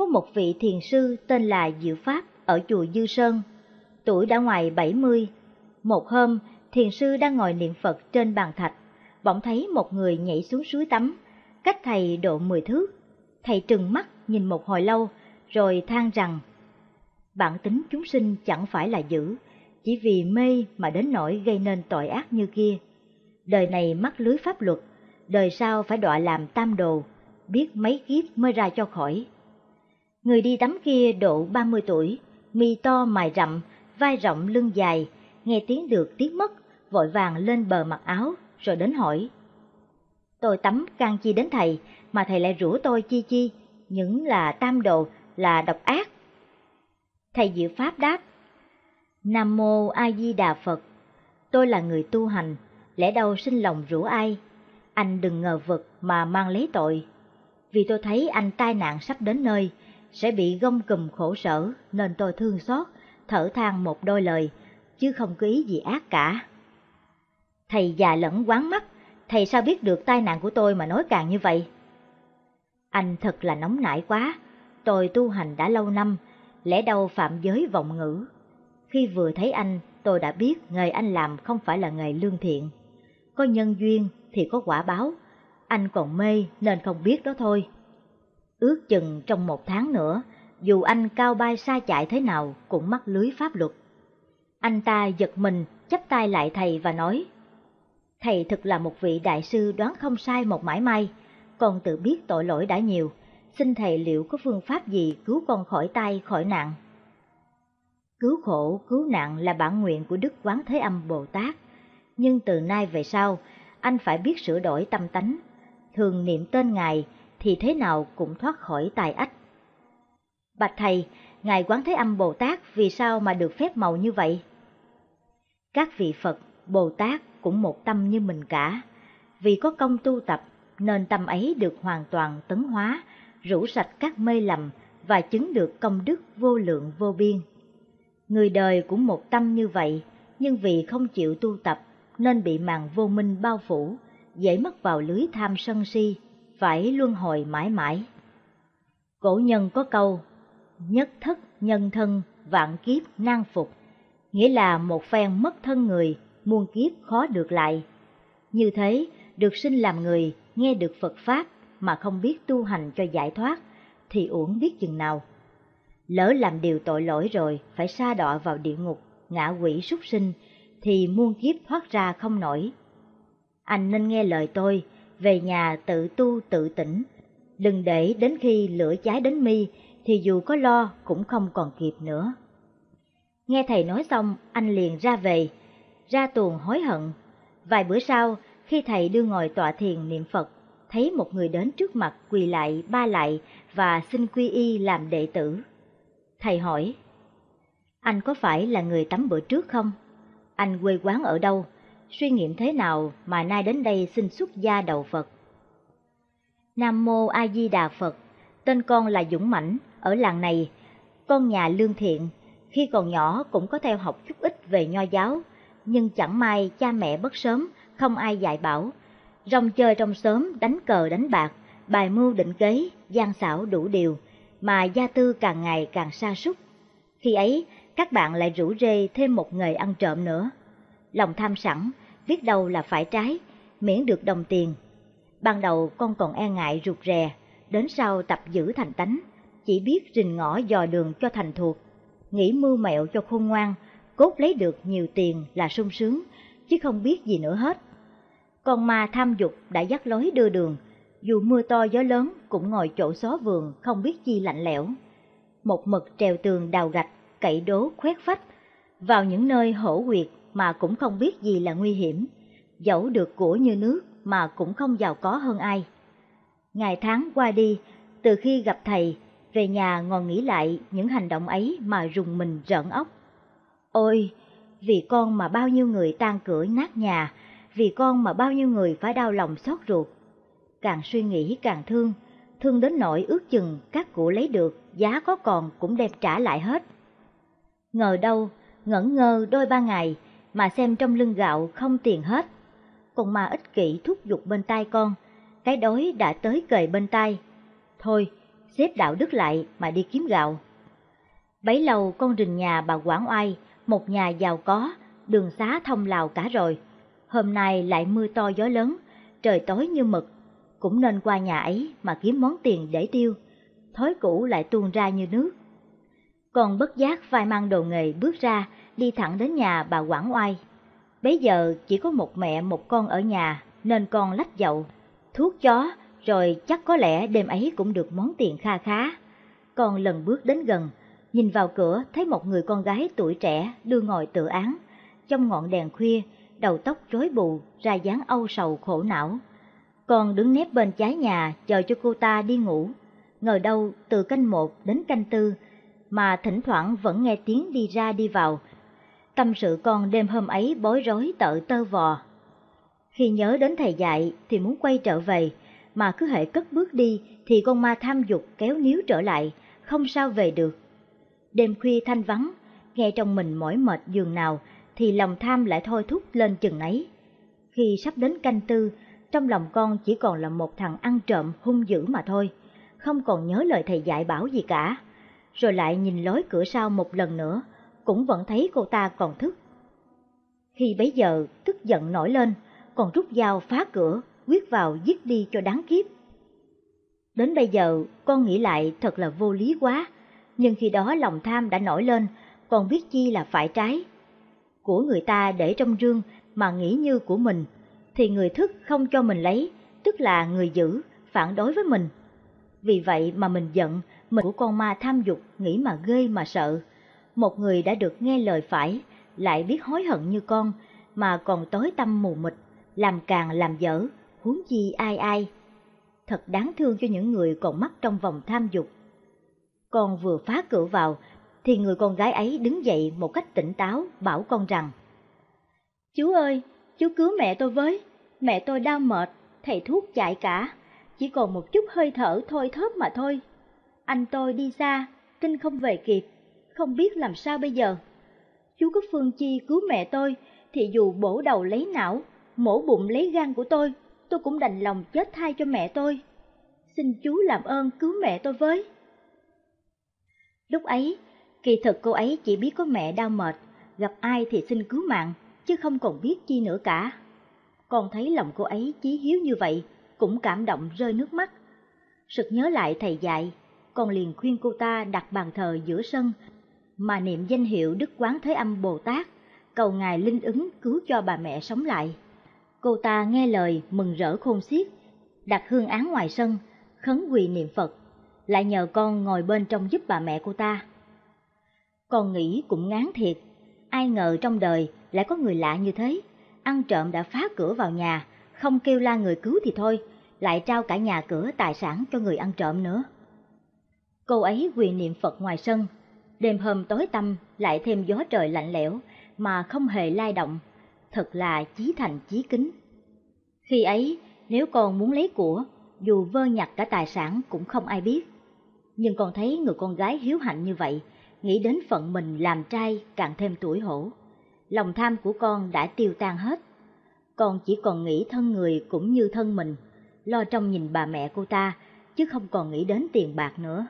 có một vị thiền sư tên là Diệu Pháp ở chùa Dư Sơn, tuổi đã ngoài 70. Một hôm, thiền sư đang ngồi niệm Phật trên bàn thạch, bỗng thấy một người nhảy xuống suối tắm, cách thầy độ 10 thước. Thầy trừng mắt nhìn một hồi lâu, rồi than rằng: bản tính chúng sinh chẳng phải là dữ, chỉ vì mê mà đến nỗi gây nên tội ác như kia. Đời này mắc lưới pháp luật, đời sau phải đọa làm tam đồ, biết mấy kiếp mới ra cho khỏi. Người đi tắm kia độ 30 tuổi, mi to mày rậm, vai rộng lưng dài, nghe tiếng được tiếng mất, vội vàng lên bờ mặc áo, rồi đến hỏi: tôi tắm can chi đến thầy, mà thầy lại rủa tôi chi chi, những là tam đồ, là độc ác. Thầy Diệu Pháp đáp: Nam Mô A Di Đà Phật, tôi là người tu hành, lẽ đâu sinh lòng rủa ai. Anh đừng ngờ vực mà mang lấy tội. Vì tôi thấy anh tai nạn sắp đến nơi, sẽ bị gông cùm khổ sở, nên tôi thương xót, thở than một đôi lời, chứ không có ý gì ác cả. Thầy già lẫn quáng mắt, thầy sao biết được tai nạn của tôi mà nói càng như vậy? Anh thật là nóng nảy quá, tôi tu hành đã lâu năm, lẽ đâu phạm giới vọng ngữ. Khi vừa thấy anh, tôi đã biết nghề anh làm không phải là nghề lương thiện. Có nhân duyên thì có quả báo, anh còn mê nên không biết đó thôi. Ước chừng trong 1 tháng nữa, dù anh cao bay xa chạy thế nào cũng mắc lưới pháp luật. Anh ta giật mình, chắp tay lại thầy và nói: thầy thực là một vị đại sư đoán không sai một mảy may, con tự biết tội lỗi đã nhiều, xin thầy liệu có phương pháp gì cứu con khỏi tai khỏi nạn. Cứu khổ, cứu nạn là bản nguyện của Đức Quán Thế Âm Bồ Tát, nhưng từ nay về sau, anh phải biết sửa đổi tâm tánh, thường niệm tên Ngài thì thế nào cũng thoát khỏi tai ách. Bạch thầy, Ngài Quán Thế Âm Bồ Tát vì sao mà được phép màu như vậy? Các vị Phật, Bồ Tát cũng một tâm như mình cả, vì có công tu tập nên tâm ấy được hoàn toàn tấn hóa, rũ sạch các mê lầm và chứng được công đức vô lượng vô biên. Người đời cũng một tâm như vậy, nhưng vì không chịu tu tập nên bị màn vô minh bao phủ, dễ mắc vào lưới tham sân si, phải luân hồi mãi mãi. Cổ nhân có câu: nhất thất nhân thân, vạn kiếp nan phục, nghĩa là một phen mất thân người, muôn kiếp khó được lại. Như thế, được sinh làm người, nghe được Phật Pháp mà không biết tu hành cho giải thoát, thì uổng biết chừng nào. Lỡ làm điều tội lỗi rồi, phải sa đọa vào địa ngục, ngạ quỷ súc sinh, thì muôn kiếp thoát ra không nổi. Anh nên nghe lời tôi, về nhà tự tu tự tỉnh, đừng để đến khi lửa cháy đến mi, thì dù có lo cũng không còn kịp nữa. Nghe thầy nói xong, anh liền ra về, ra tuồng hối hận. Vài bữa sau, khi thầy đưa ngồi tọa thiền niệm Phật, thấy một người đến trước mặt quỳ lại ba lại và xin quy y làm đệ tử. Thầy hỏi: anh có phải là người tắm bữa trước không? Anh quê quán ở đâu? Suy nghiệm thế nào mà nay đến đây xin xuất gia đầu Phật? Nam Mô A Di Đà Phật, tên con là Dũng Mãnh, ở làng này. Con nhà lương thiện, khi còn nhỏ cũng có theo học chút ít về nho giáo, nhưng chẳng may cha mẹ mất sớm, không ai dạy bảo. Rong chơi trong xóm, đánh cờ đánh bạc, bài mưu định kế, gian xảo đủ điều, mà gia tư càng ngày càng sa sút. Khi ấy, các bạn lại rủ rê thêm một nghề ăn trộm nữa. Lòng tham sẵn, biết đâu là phải trái, miễn được đồng tiền. Ban đầu con còn e ngại rụt rè, đến sau tập giữ thành tánh, chỉ biết rình ngõ dò đường cho thành thuộc, nghĩ mưu mẹo cho khôn ngoan, cốt lấy được nhiều tiền là sung sướng, chứ không biết gì nữa hết. Con ma tham dục đã dắt lối đưa đường, dù mưa to gió lớn cũng ngồi chỗ xó vườn không biết chi lạnh lẽo. Một mực trèo tường đào gạch, cậy đố khoét phách, vào những nơi hổ quyệt mà cũng không biết gì là nguy hiểm, dẫu được của như nước mà cũng không giàu có hơn ai. Ngày tháng qua đi, từ khi gặp thầy, về nhà ngồi nghĩ lại những hành động ấy mà rùng mình rợn óc. Ôi, vì con mà bao nhiêu người tan cửa nát nhà, vì con mà bao nhiêu người phải đau lòng xót ruột. Càng suy nghĩ càng thương, thương đến nỗi ước chừng các của lấy được, giá có còn cũng đem trả lại hết. Ngờ đâu, ngẩn ngơ đôi ba ngày, mà xem trong lưng gạo không tiền hết. Con ma ích kỷ thúc giục bên tai con, cái đói đã tới kề bên tai. Thôi, xếp đạo đức lại mà đi kiếm gạo. Bấy lâu con rình nhà bà Quản Oai, một nhà giàu có, đường xá thông lào cả rồi. Hôm nay lại mưa to gió lớn, trời tối như mực, cũng nên qua nhà ấy mà kiếm món tiền để tiêu, thói cũ lại tuôn ra như nước. Con bất giác vai mang đồ nghề bước ra, đi thẳng đến nhà bà Quản Oai. Bấy giờ chỉ có một mẹ một con ở nhà nên con lách dậu, thuốc chó, rồi chắc có lẽ đêm ấy cũng được món tiền kha khá. Con lần bước đến gần, nhìn vào cửa thấy một người con gái tuổi trẻ đưa ngồi tự án, trong ngọn đèn khuya, đầu tóc rối bù, ra dáng âu sầu khổ não. Con đứng nép bên trái nhà chờ cho cô ta đi ngủ. Ngờ đâu từ canh 1 đến canh 4 mà thỉnh thoảng vẫn nghe tiếng đi ra đi vào. Tâm sự con đêm hôm ấy bối rối tơ vò. Khi nhớ đến thầy dạy thì muốn quay trở về, mà cứ hễ cất bước đi thì con ma tham dục kéo níu trở lại, không sao về được. Đêm khuya thanh vắng, nghe trong mình mỏi mệt giường nào thì lòng tham lại thôi thúc lên chừng ấy. Khi sắp đến canh 4, trong lòng con chỉ còn là một thằng ăn trộm hung dữ mà thôi, không còn nhớ lời thầy dạy bảo gì cả. Rồi lại nhìn lối cửa sau một lần nữa, cũng vẫn thấy cô ta còn thức. Khi bấy giờ tức giận nổi lên, còn rút dao phá cửa, quyết vào giết đi cho đáng kiếp. Đến bây giờ con nghĩ lại thật là vô lý quá, nhưng khi đó lòng tham đã nổi lên, còn biết chi là phải trái. Của người ta để trong rương mà nghĩ như của mình, thì người thức không cho mình lấy, tức là người giữ, phản đối với mình. Vì vậy mà mình giận, mình của con ma tham dục nghĩ mà ghê mà sợ. Một người đã được nghe lời phải, lại biết hối hận như con, mà còn tối tăm mù mịt, làm càng làm dở, huống chi ai. Thật đáng thương cho những người còn mắc trong vòng tham dục. Con vừa phá cửa vào, thì người con gái ấy đứng dậy một cách tỉnh táo, bảo con rằng: "Chú ơi, chú cứu mẹ tôi với, mẹ tôi đau mệt, thầy thuốc chạy cả, chỉ còn một chút hơi thở thôi thóp mà thôi. Anh tôi đi xa, tin không về kịp, không biết làm sao bây giờ. Chú có phương chi cứu mẹ tôi, thì dù bổ đầu lấy não, mổ bụng lấy gan của tôi cũng đành lòng chết thay cho mẹ tôi. Xin chú làm ơn cứu mẹ tôi với." Lúc ấy, kỳ thực cô ấy chỉ biết có mẹ đau mệt, gặp ai thì xin cứu mạng, chứ không còn biết chi nữa cả. Con thấy lòng cô ấy chí hiếu như vậy, cũng cảm động rơi nước mắt. Sực nhớ lại thầy dạy, con liền khuyên cô ta đặt bàn thờ giữa sân, mà niệm danh hiệu Đức Quán Thế Âm Bồ Tát, cầu Ngài linh ứng cứu cho bà mẹ sống lại. Cô ta nghe lời mừng rỡ khôn xiết, đặt hương án ngoài sân, khấn quỳ niệm Phật, lại nhờ con ngồi bên trong giúp bà mẹ cô ta. Con nghĩ cũng ngán thiệt, ai ngờ trong đời lại có người lạ như thế, ăn trộm đã phá cửa vào nhà, không kêu la người cứu thì thôi, lại trao cả nhà cửa tài sản cho người ăn trộm nữa. Cô ấy quỳ niệm Phật ngoài sân, đêm hôm tối tăm lại thêm gió trời lạnh lẽo mà không hề lay động, thật là chí thành chí kính. Khi ấy, nếu con muốn lấy của, dù vơ nhặt cả tài sản cũng không ai biết. Nhưng con thấy người con gái hiếu hạnh như vậy, nghĩ đến phận mình làm trai càng thêm tủi hổ. Lòng tham của con đã tiêu tan hết. Con chỉ còn nghĩ thân người cũng như thân mình, lo trông nhìn bà mẹ cô ta, chứ không còn nghĩ đến tiền bạc nữa.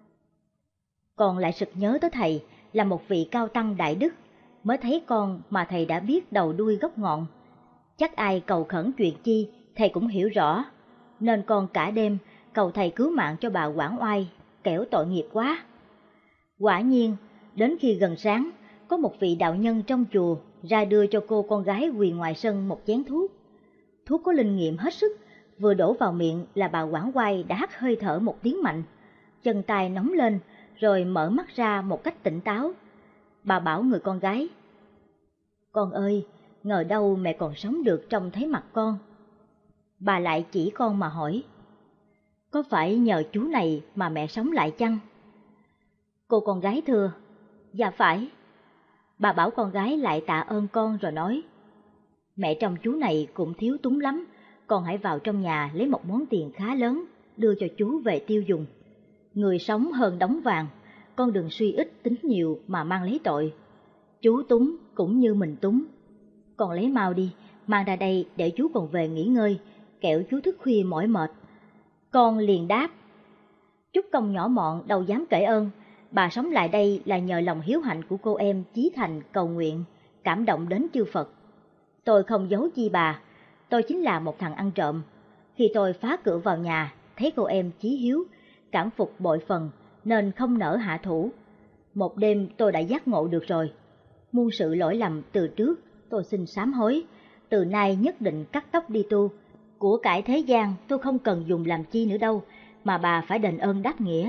Con lại sực nhớ tới thầy là một vị cao tăng đại đức, mới thấy con mà thầy đã biết đầu đuôi gốc ngọn. Chắc ai cầu khẩn chuyện chi, thầy cũng hiểu rõ, nên con cả đêm cầu thầy cứu mạng cho bà Quản Oai, kẻo tội nghiệp quá. Quả nhiên, đến khi gần sáng, có một vị đạo nhân trong chùa ra đưa cho cô con gái quỳ ngoài sân một chén thuốc. Thuốc có linh nghiệm hết sức, vừa đổ vào miệng là bà Quản Oai đã hắt hơi thở một tiếng mạnh, chân tay nóng lên, rồi mở mắt ra một cách tỉnh táo. Bà bảo người con gái: "Con ơi, ngờ đâu mẹ còn sống được trông thấy mặt con." Bà lại chỉ con mà hỏi: "Có phải nhờ chú này mà mẹ sống lại chăng?" Cô con gái thưa: "Dạ phải." Bà bảo con gái lại tạ ơn con rồi nói: "Mẹ trong chú này cũng thiếu túng lắm, con hãy vào trong nhà lấy một món tiền khá lớn, đưa cho chú về tiêu dùng. Người sống hơn đống vàng, con đừng suy ít tính nhiều mà mang lấy tội. Chú túng cũng như mình túng. Con lấy mau đi, mang ra đây để chú còn về nghỉ ngơi, kẻo chú thức khuya mỏi mệt." Con liền đáp: Trúc Công nhỏ mọn đâu dám kể ơn, bà sống lại đây là nhờ lòng hiếu hạnh của cô em chí thành cầu nguyện, cảm động đến chư Phật. Tôi không giấu chi bà, tôi chính là một thằng ăn trộm. Khi tôi phá cửa vào nhà, thấy cô em chí hiếu, cảm phục bội phần, nên không nỡ hạ thủ. Một đêm tôi đã giác ngộ được rồi. Muôn sự lỗi lầm từ trước, tôi xin sám hối, từ nay nhất định cắt tóc đi tu. Của cải thế gian tôi không cần dùng làm chi nữa đâu, mà bà phải đền ơn đáp nghĩa.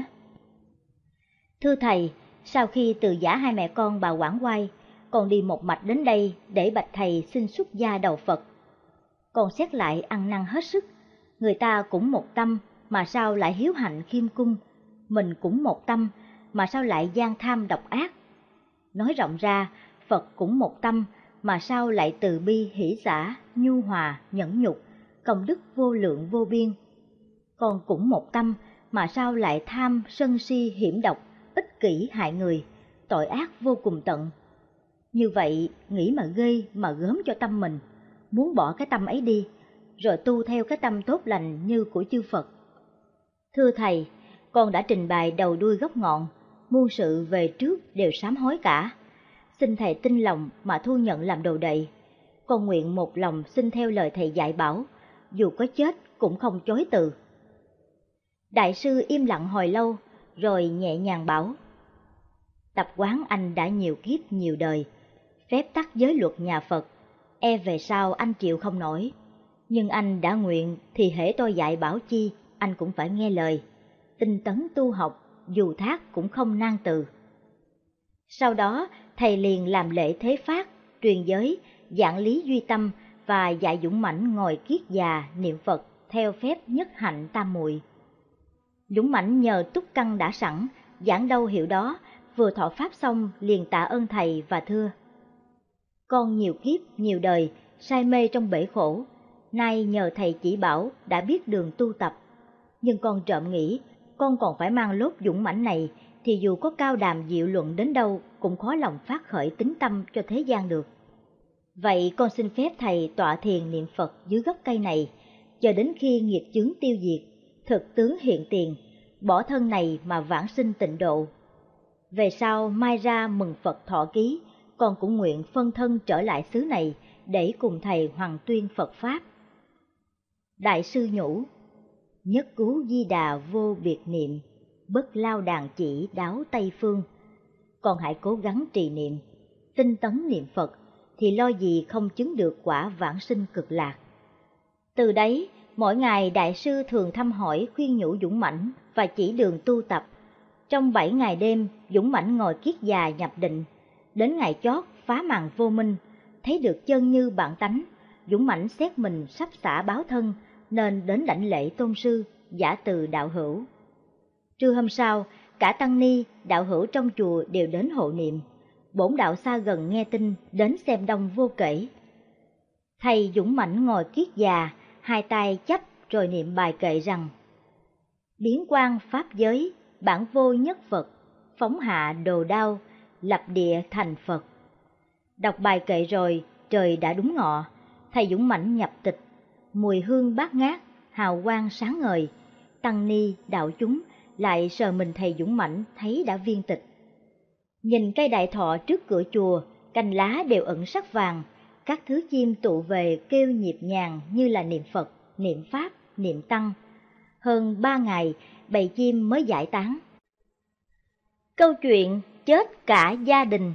Thưa thầy, sau khi từ giã hai mẹ con bà Quảng Oai, con đi một mạch đến đây để bạch thầy xin xuất gia đầu Phật. Con xét lại ăn năn hết sức, người ta cũng một tâm mà sao lại hiếu hạnh khiêm cung, mình cũng một tâm mà sao lại gian tham độc ác. Nói rộng ra, Phật cũng một tâm mà sao lại từ bi hỷ xả, nhu hòa, nhẫn nhục, công đức vô lượng vô biên. Con cũng một tâm mà sao lại tham, sân si, hiểm độc, ích kỷ hại người, tội ác vô cùng tận. Như vậy, nghĩ mà ghê mà gớm cho tâm mình, muốn bỏ cái tâm ấy đi, rồi tu theo cái tâm tốt lành như của chư Phật. Thưa thầy, con đã trình bày đầu đuôi gốc ngọn, muôn sự về trước đều sám hối cả. Xin thầy tin lòng mà thu nhận làm đồ đệ. Con nguyện một lòng xin theo lời thầy dạy bảo, dù có chết cũng không chối từ. Đại sư im lặng hồi lâu, rồi nhẹ nhàng bảo: tập quán anh đã nhiều kiếp nhiều đời, phép tắc giới luật nhà Phật, e về sau anh chịu không nổi. Nhưng anh đã nguyện thì hễ tôi dạy bảo chi, anh cũng phải nghe lời, tinh tấn tu học, dù thác cũng không nan từ. Sau đó, thầy liền làm lễ thế phát, truyền giới, giảng lý duy tâm và dạy Dũng Mãnh ngồi kiết già niệm Phật theo phép nhất hạnh tam muội. Dũng Mãnh nhờ túc căn đã sẵn, giảng đâu hiểu đó, vừa thọ pháp xong liền tạ ơn thầy và thưa: con nhiều kiếp nhiều đời say mê trong bể khổ, nay nhờ thầy chỉ bảo đã biết đường tu tập. Nhưng con trộm nghĩ con còn phải mang lốt Dũng Mãnh này, thì dù có cao đàm diệu luận đến đâu cũng khó lòng phát khởi tín tâm cho thế gian được. Vậy con xin phép thầy tọa thiền niệm Phật dưới gốc cây này, chờ đến khi nghiệp chướng tiêu diệt, thực tướng hiện tiền, bỏ thân này mà vãng sinh tịnh độ. Về sau mai ra mừng Phật thọ ký, con cũng nguyện phân thân trở lại xứ này để cùng thầy hoằng tuyên Phật Pháp. Đại sư nhủ: nhất cứu di đà vô biệt niệm, bất lao đàn chỉ đáo Tây Phương. Con hãy cố gắng trì niệm, tinh tấn niệm Phật, thì lo gì không chứng được quả vãng sinh cực lạc. Từ đấy, mỗi ngày đại sư thường thăm hỏi khuyên nhủ Dũng Mãnh và chỉ đường tu tập. Trong 7 ngày đêm, Dũng Mãnh ngồi kiết già nhập định. Đến ngày chót phá màn vô minh, thấy được chân như bản tánh, Dũng Mãnh xét mình sắp xả báo thân, nên đến lãnh lễ tôn sư, giả từ đạo hữu. Trưa hôm sau, cả tăng ni, đạo hữu trong chùa đều đến hộ niệm. Bổn đạo xa gần nghe tin, đến xem đông vô kể. Thầy Dũng Mãnh ngồi kiết già, hai tay chắp rồi niệm bài kệ rằng: biến quang pháp giới, bản vô nhất Phật, phóng hạ đồ đao, lập địa thành Phật. Đọc bài kệ rồi, trời đã đúng ngọ, thầy Dũng Mãnh nhập tịch, mùi hương bát ngát, hào quang sáng ngời. Tăng ni, đạo chúng lại sờ mình thầy Dũng Mãnh thấy đã viên tịch. Nhìn cây đại thọ trước cửa chùa, cành lá đều ẩn sắc vàng, các thứ chim tụ về kêu nhịp nhàng như là niệm Phật, niệm Pháp, niệm Tăng. Hơn 3 ngày, bầy chim mới giải tán. Câu chuyện chết cả gia đình.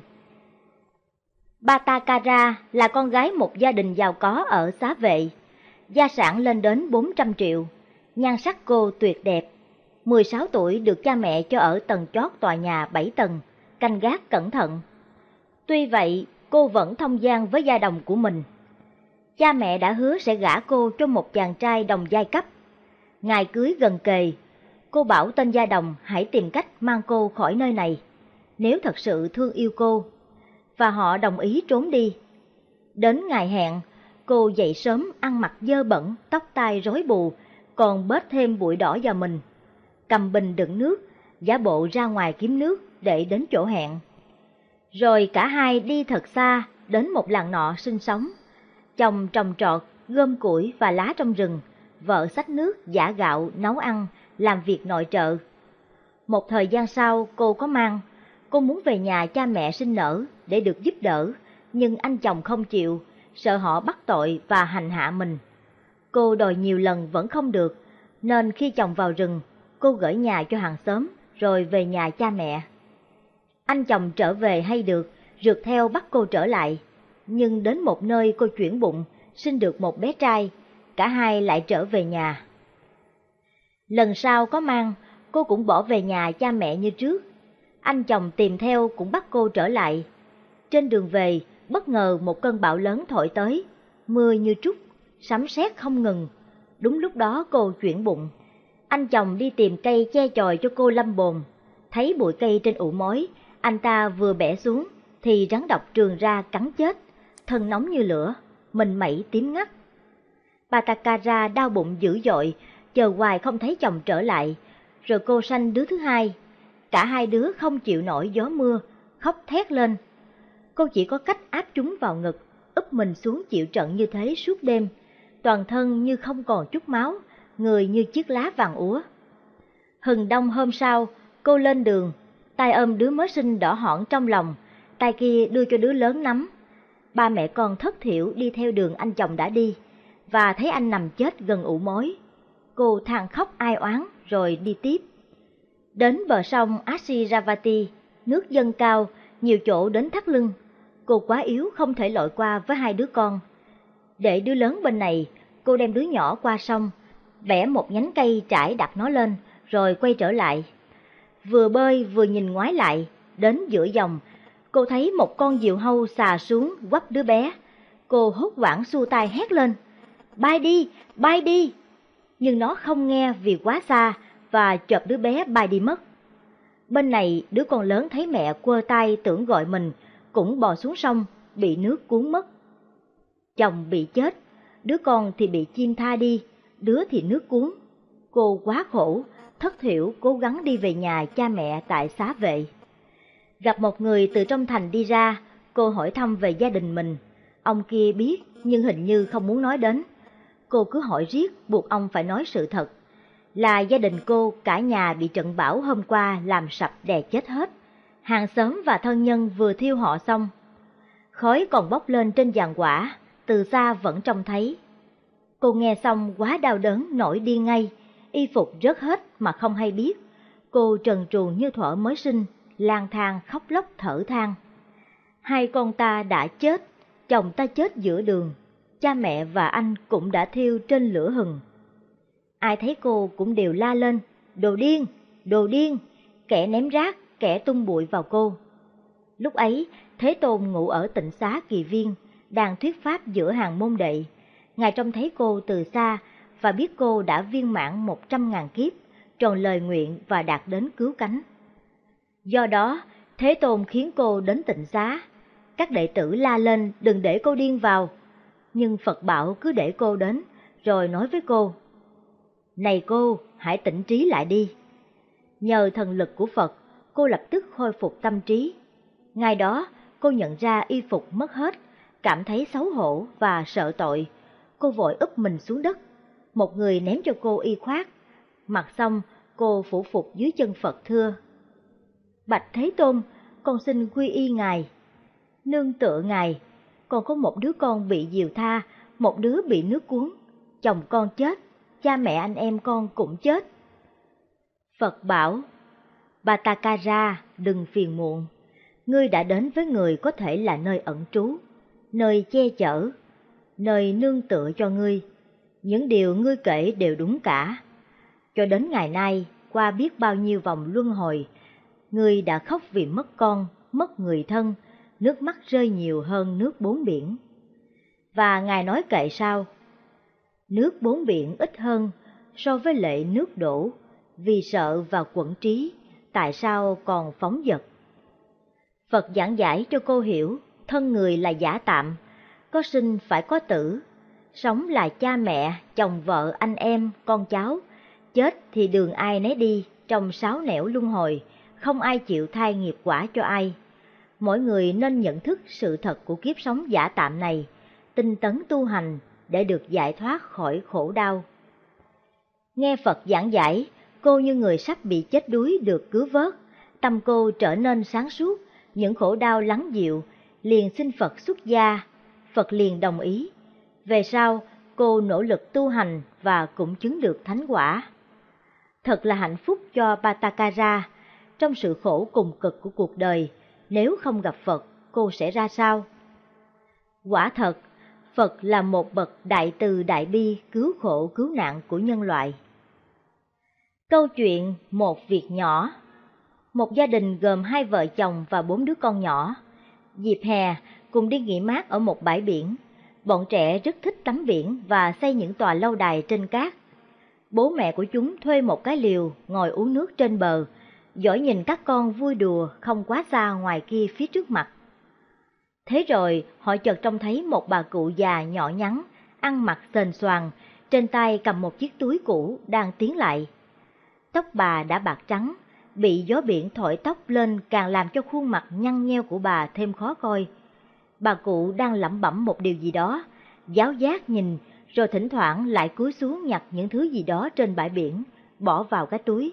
Batakara là con gái một gia đình giàu có ở Xá Vệ. Gia sản lên đến 400 triệu, nhan sắc cô tuyệt đẹp. 16 tuổi được cha mẹ cho ở tầng chót tòa nhà 7 tầng, canh gác cẩn thận. Tuy vậy, cô vẫn thông gia với gia đồng của mình. Cha mẹ đã hứa sẽ gả cô cho một chàng trai đồng giai cấp. Ngày cưới gần kề, cô bảo tên gia đồng hãy tìm cách mang cô khỏi nơi này, nếu thật sự thương yêu cô, và họ đồng ý trốn đi. Đến ngày hẹn, cô dậy sớm ăn mặc dơ bẩn, tóc tai rối bù, còn bết thêm bụi đỏ vào mình, cầm bình đựng nước, giả bộ ra ngoài kiếm nước để đến chỗ hẹn. Rồi cả hai đi thật xa đến một làng nọ sinh sống. Chồng trồng trọt, gom củi và lá trong rừng, vợ xách nước, giã gạo, nấu ăn, làm việc nội trợ. Một thời gian sau cô có mang. Cô muốn về nhà cha mẹ sinh nở để được giúp đỡ, nhưng anh chồng không chịu, sợ họ bắt tội và hành hạ mình. Cô đòi nhiều lần vẫn không được, nên khi chồng vào rừng, cô gửi nhà cho hàng xóm rồi về nhà cha mẹ. Anh chồng trở về hay được, rượt theo bắt cô trở lại. Nhưng đến một nơi cô chuyển bụng, sinh được một bé trai, cả hai lại trở về nhà. Lần sau có mang, cô cũng bỏ về nhà cha mẹ như trước. Anh chồng tìm theo cũng bắt cô trở lại. Trên đường về, bất ngờ một cơn bão lớn thổi tới, mưa như trút, sấm sét không ngừng. Đúng lúc đó cô chuyển bụng. Anh chồng đi tìm cây che chòi cho cô lâm bồn. Thấy bụi cây trên ụ mối, anh ta vừa bẻ xuống thì rắn độc trườn ra cắn chết, thân nóng như lửa, mình mẩy tím ngắt. Bà Takara đau bụng dữ dội, chờ hoài không thấy chồng trở lại, rồi cô sanh đứa thứ hai. Cả hai đứa không chịu nổi gió mưa, khóc thét lên. Cô chỉ có cách áp chúng vào ngực, úp mình xuống chịu trận như thế suốt đêm, toàn thân như không còn chút máu, người như chiếc lá vàng úa. Hừng đông hôm sau, cô lên đường, tay ôm đứa mới sinh đỏ hỏn trong lòng, tay kia đưa cho đứa lớn nắm. Ba mẹ con thất thiểu đi theo đường anh chồng đã đi, và thấy anh nằm chết gần ụ mối. Cô than khóc ai oán rồi đi tiếp. Đến bờ sông Asiravati, nước dâng cao, nhiều chỗ đến thắt lưng. Cô quá yếu không thể lội qua với hai đứa con. Để đứa lớn bên này, cô đem đứa nhỏ qua sông, bẻ một nhánh cây trải đặt nó lên, rồi quay trở lại. Vừa bơi vừa nhìn ngoái lại, đến giữa dòng, cô thấy một con diều hâu xà xuống quắp đứa bé. Cô hốt hoảng xua tay hét lên, bay đi, bay đi! Nhưng nó không nghe vì quá xa và chộp đứa bé bay đi mất. Bên này, đứa con lớn thấy mẹ quơ tay tưởng gọi mình, cũng bò xuống sông, bị nước cuốn mất. Chồng bị chết, đứa con thì bị chim tha đi, đứa thì nước cuốn. Cô quá khổ, thất thiểu cố gắng đi về nhà cha mẹ tại xá vệ. Gặp một người từ trong thành đi ra, cô hỏi thăm về gia đình mình. Ông kia biết nhưng hình như không muốn nói đến. Cô cứ hỏi riết, buộc ông phải nói sự thật. Là gia đình cô cả nhà bị trận bão hôm qua làm sập đè chết hết. Hàng xóm và thân nhân vừa thiêu họ xong. Khói còn bốc lên trên giàn quả, từ xa vẫn trông thấy. Cô nghe xong quá đau đớn nổi điên ngay, y phục rớt hết mà không hay biết. Cô trần truồng như thuở mới sinh, lang thang khóc lóc thở than. Hai con ta đã chết, chồng ta chết giữa đường, cha mẹ và anh cũng đã thiêu trên lửa hừng. Ai thấy cô cũng đều la lên, đồ điên, đồ điên, kẻ ném rác, kẻ tung bụi vào cô. Lúc ấy, Thế Tôn ngụ ở Tịnh Xá Kỳ Viên, đang thuyết pháp giữa hàng môn đệ. Ngài trông thấy cô từ xa và biết cô đã viên mãn 100.000 kiếp, tròn lời nguyện và đạt đến cứu cánh. Do đó, Thế Tôn khiến cô đến Tịnh Xá. Các đệ tử la lên đừng để cô điên vào, nhưng Phật bảo cứ để cô đến, rồi nói với cô, này cô, hãy tỉnh trí lại đi. Nhờ thần lực của Phật, cô lập tức khôi phục tâm trí. Ngay đó, cô nhận ra y phục mất hết, cảm thấy xấu hổ và sợ tội. Cô vội úp mình xuống đất. Một người ném cho cô y khoác. Mặc xong, cô phủ phục dưới chân Phật thưa, bạch Thế Tôn, con xin quy y Ngài. Nương tựa Ngài, con có một đứa con bị diều tha, một đứa bị nước cuốn. Chồng con chết, cha mẹ anh em con cũng chết. Phật bảo, Bà Takara, đừng phiền muộn. Ngươi đã đến với người có thể là nơi ẩn trú, nơi che chở, nơi nương tựa cho ngươi. Những điều ngươi kể đều đúng cả. Cho đến ngày nay, qua biết bao nhiêu vòng luân hồi, ngươi đã khóc vì mất con, mất người thân, nước mắt rơi nhiều hơn nước bốn biển. Và Ngài nói kệ sao? Nước bốn biển ít hơn so với lệ nước đổ, vì sợ và quẫn trí, tại sao còn phóng dật? Phật giảng giải cho cô hiểu, thân người là giả tạm, có sinh phải có tử, sống là cha mẹ, chồng vợ, anh em, con cháu, chết thì đường ai nấy đi trong sáu nẻo luân hồi, không ai chịu thay nghiệp quả cho ai. Mỗi người nên nhận thức sự thật của kiếp sống giả tạm này, tinh tấn tu hành để được giải thoát khỏi khổ đau. Nghe Phật giảng giải, cô như người sắp bị chết đuối được cứu vớt, tâm cô trở nên sáng suốt, những khổ đau lắng dịu, liền xin Phật xuất gia. Phật liền đồng ý. Về sau, cô nỗ lực tu hành và cũng chứng được thánh quả. Thật là hạnh phúc cho Pattakara. Trong sự khổ cùng cực của cuộc đời, nếu không gặp Phật, cô sẽ ra sao? Quả thật, Phật là một bậc đại từ đại bi cứu khổ cứu nạn của nhân loại. Câu chuyện một việc nhỏ. Một gia đình gồm 2 vợ chồng và 4 đứa con nhỏ. Dịp hè, cùng đi nghỉ mát ở một bãi biển. Bọn trẻ rất thích tắm biển và xây những tòa lâu đài trên cát. Bố mẹ của chúng thuê một cái liều ngồi uống nước trên bờ, dõi nhìn các con vui đùa không quá xa ngoài kia phía trước mặt. Thế rồi họ chợt trông thấy một bà cụ già nhỏ nhắn, ăn mặc sền soàn, trên tay cầm một chiếc túi cũ đang tiến lại. Tóc bà đã bạc trắng, bị gió biển thổi tóc lên càng làm cho khuôn mặt nhăn nheo của bà thêm khó coi. Bà cụ đang lẩm bẩm một điều gì đó, giáo giác nhìn, rồi thỉnh thoảng lại cúi xuống nhặt những thứ gì đó trên bãi biển, bỏ vào cái túi.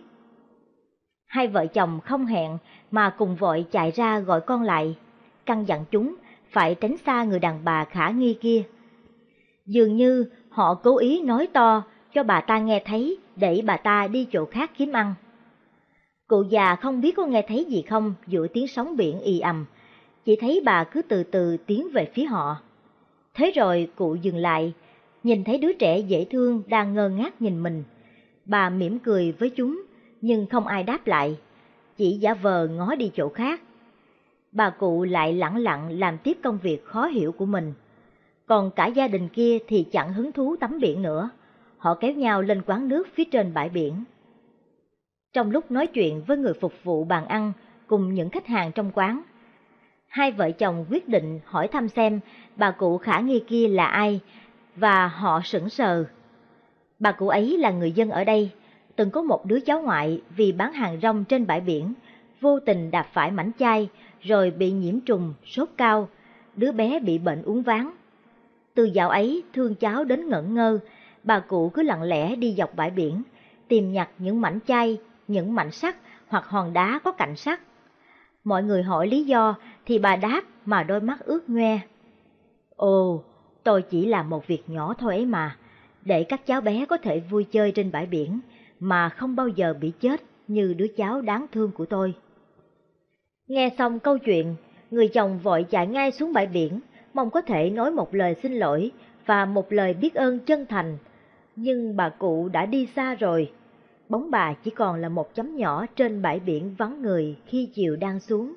2 vợ chồng không hẹn mà cùng vội chạy ra gọi con lại, căn dặn chúng phải tránh xa người đàn bà khả nghi kia. Dường như họ cố ý nói to cho bà ta nghe thấy để bà ta đi chỗ khác kiếm ăn. Cụ già không biết có nghe thấy gì không giữa tiếng sóng biển ì ầm, chỉ thấy bà cứ từ từ tiến về phía họ. Thế rồi cụ dừng lại, nhìn thấy đứa trẻ dễ thương đang ngơ ngác nhìn mình. Bà mỉm cười với chúng, nhưng không ai đáp lại, chỉ giả vờ ngó đi chỗ khác. Bà cụ lại lẳng lặng làm tiếp công việc khó hiểu của mình. Còn cả gia đình kia thì chẳng hứng thú tắm biển nữa, họ kéo nhau lên quán nước phía trên bãi biển. Trong lúc nói chuyện với người phục vụ bàn ăn cùng những khách hàng trong quán, 2 vợ chồng quyết định hỏi thăm xem bà cụ khả nghi kia là ai, và họ sững sờ. Bà cụ ấy là người dân ở đây, từng có một đứa cháu ngoại vì bán hàng rong trên bãi biển, vô tình đạp phải mảnh chai rồi bị nhiễm trùng, sốt cao, đứa bé bị bệnh uốn ván. Từ dạo ấy thương cháu đến ngẩn ngơ, bà cụ cứ lặng lẽ đi dọc bãi biển, tìm nhặt những mảnh chai, những mảnh sắt hoặc hòn đá có cạnh sắt. Mọi người hỏi lý do thì bà đáp mà đôi mắt ướt nhoe. Ồ, tôi chỉ làm một việc nhỏ thôi ấy mà, để các cháu bé có thể vui chơi trên bãi biển mà không bao giờ bị chết như đứa cháu đáng thương của tôi. Nghe xong câu chuyện, người chồng vội chạy ngay xuống bãi biển, mong có thể nói một lời xin lỗi và một lời biết ơn chân thành. Nhưng bà cụ đã đi xa rồi, bóng bà chỉ còn là một chấm nhỏ trên bãi biển vắng người khi chiều đang xuống.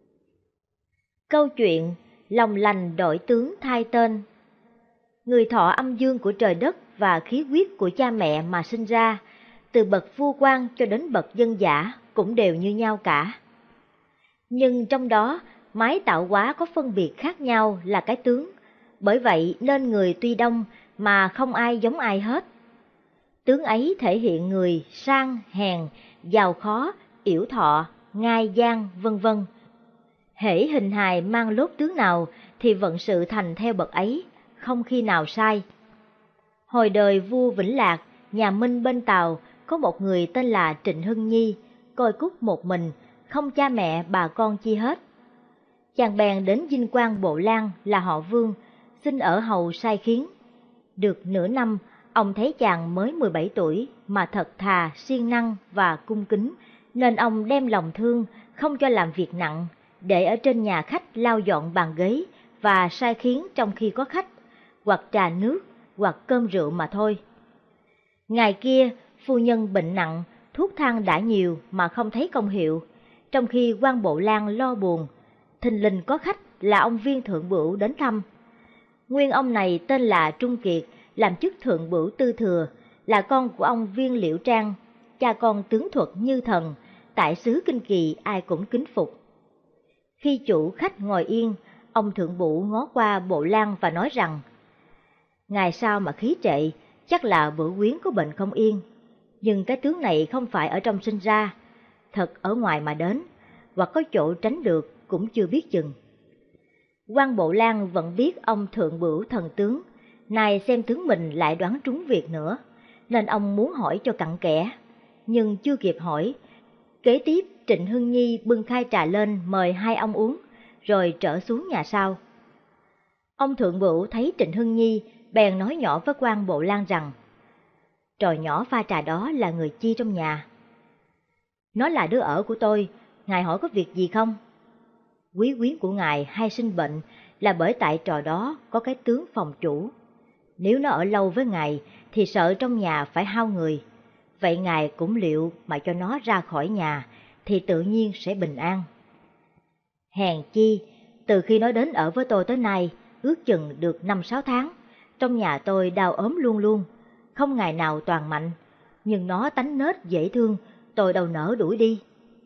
Câu chuyện lòng lành đổi tướng thay tên. Người thọ âm dương của trời đất và khí huyết của cha mẹ mà sinh ra, từ bậc vua quan cho đến bậc dân dã cũng đều như nhau cả. Nhưng trong đó, máy tạo hóa có phân biệt khác nhau là cái tướng, bởi vậy nên người tuy đông mà không ai giống ai hết. Tướng ấy thể hiện người sang, hèn, giàu khó, yểu thọ, ngai gian, vân vân. Hễ hình hài mang lốt tướng nào thì vận sự thành theo bậc ấy, không khi nào sai. Hồi đời vua Vĩnh Lạc, nhà Minh bên Tàu, có một người tên là Trịnh Hưng Nhi, côi cút một mình, không cha mẹ bà con chi hết. Chàng bèn đến dinh quan Bộ Lan là họ Vương, xin ở hầu sai khiến. Được nửa năm, ông thấy chàng mới 17 tuổi mà thật thà, siêng năng và cung kính, nên ông đem lòng thương, không cho làm việc nặng, để ở trên nhà khách lau dọn bàn ghế và sai khiến trong khi có khách, hoặc trà nước, hoặc cơm rượu mà thôi. Ngày kia, phu nhân bệnh nặng, thuốc thang đã nhiều mà không thấy công hiệu, trong khi quan Bộ Lan lo buồn, thình lình có khách là ông Viên Thượng Bửu đến thăm. Nguyên ông này tên là Trung Kiệt, làm chức Thượng Bửu tư thừa, là con của ông Viên Liễu Trang, cha con tướng thuật như thần, tại xứ Kinh Kỳ ai cũng kính phục. Khi chủ khách ngồi yên, ông Thượng Bửu ngó qua Bộ Lan và nói rằng: Ngày sau mà khí trệ, chắc là Bửu quyến có bệnh không yên, nhưng cái tướng này không phải ở trong sinh ra, thật ở ngoài mà đến, hoặc có chỗ tránh được cũng chưa biết chừng. Quan Bộ Lan vẫn biết ông Thượng Bửu thần tướng, nay xem tướng mình lại đoán trúng việc nữa, nên ông muốn hỏi cho cặn kẽ. nhưng chưa kịp hỏi. Kế tiếp Trịnh Hưng Nhi bưng khay trà lên mời hai ông uống, rồi trở xuống nhà sau. Ông Thượng Bửu thấy Trịnh Hưng Nhi, bèn nói nhỏ với quan Bộ Lan rằng, trò nhỏ pha trà đó là người chi trong nhà? Nó là đứa ở của tôi, ngài hỏi có việc gì không? Quý quyến của ngài hay sinh bệnh là bởi tại trò đó có cái tướng phòng chủ. Nếu nó ở lâu với ngài thì sợ trong nhà phải hao người. Vậy ngài cũng liệu mà cho nó ra khỏi nhà thì tự nhiên sẽ bình an. Hèn chi, từ khi nó đến ở với tôi tới nay, ước chừng được 5-6 tháng, trong nhà tôi đau ốm luôn luôn, không ngày nào toàn mạnh, nhưng nó tánh nết dễ thương, tôi đâu nỡ đuổi đi.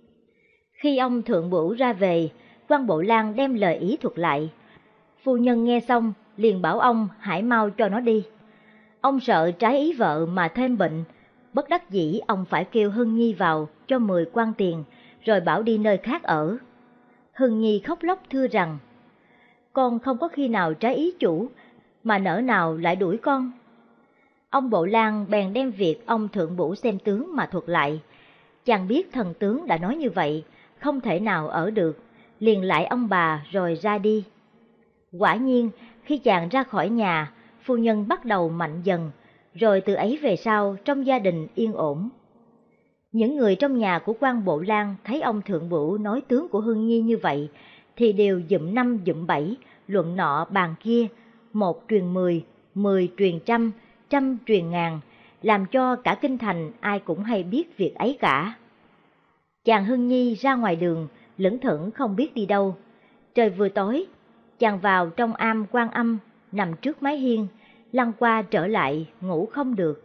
Khi ông Thượng Bửu ra về, quan Bộ Lan đem lời ý thuật lại. Phu nhân nghe xong, liền bảo ông hãy mau cho nó đi. Ông sợ trái ý vợ mà thêm bệnh, bất đắc dĩ ông phải kêu Hưng Nhi vào cho 10 quan tiền, rồi bảo đi nơi khác ở. Hưng Nhi khóc lóc thưa rằng, con không có khi nào trái ý chủ, mà nỡ nào lại đuổi con. Ông Bộ Lan bèn đem việc ông Thượng Bửu xem tướng mà thuật lại. Chàng biết thần tướng đã nói như vậy, không thể nào ở được, liền lại ông bà rồi ra đi. Quả nhiên, khi chàng ra khỏi nhà, phu nhân bắt đầu mạnh dần, rồi từ ấy về sau trong gia đình yên ổn. Những người trong nhà của quan Bộ Lan thấy ông Thượng Bửu nói tướng của Hưng Nhi như vậy, thì đều dụm 5 dụm 7, luận nọ bàn kia, 1 truyền 10, 10 truyền 100, 100 truyền ngàn, làm cho cả kinh thành ai cũng hay biết việc ấy cả. Chàng Hưng Nhi ra ngoài đường, lững thững không biết đi đâu. Trời vừa tối, chàng vào trong am Quan Âm, nằm trước mái hiên, lăn qua trở lại, ngủ không được.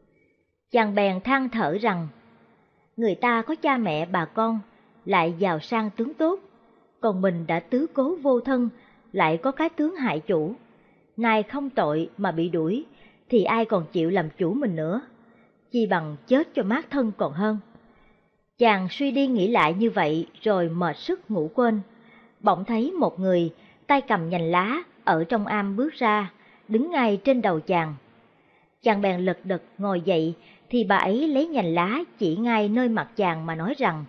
Chàng bèn than thở rằng, người ta có cha mẹ bà con, lại giàu sang tướng tốt, còn mình đã tứ cố vô thân, lại có cái tướng hại chủ. Nay không tội mà bị đuổi, thì ai còn chịu làm chủ mình nữa, chi bằng chết cho mát thân còn hơn. Chàng suy đi nghĩ lại như vậy rồi mệt sức ngủ quên. Bỗng thấy một người, tay cầm nhành lá, ở trong am bước ra, đứng ngay trên đầu chàng. Chàng bèn lật đật ngồi dậy, thì bà ấy lấy nhành lá chỉ ngay nơi mặt chàng mà nói rằng,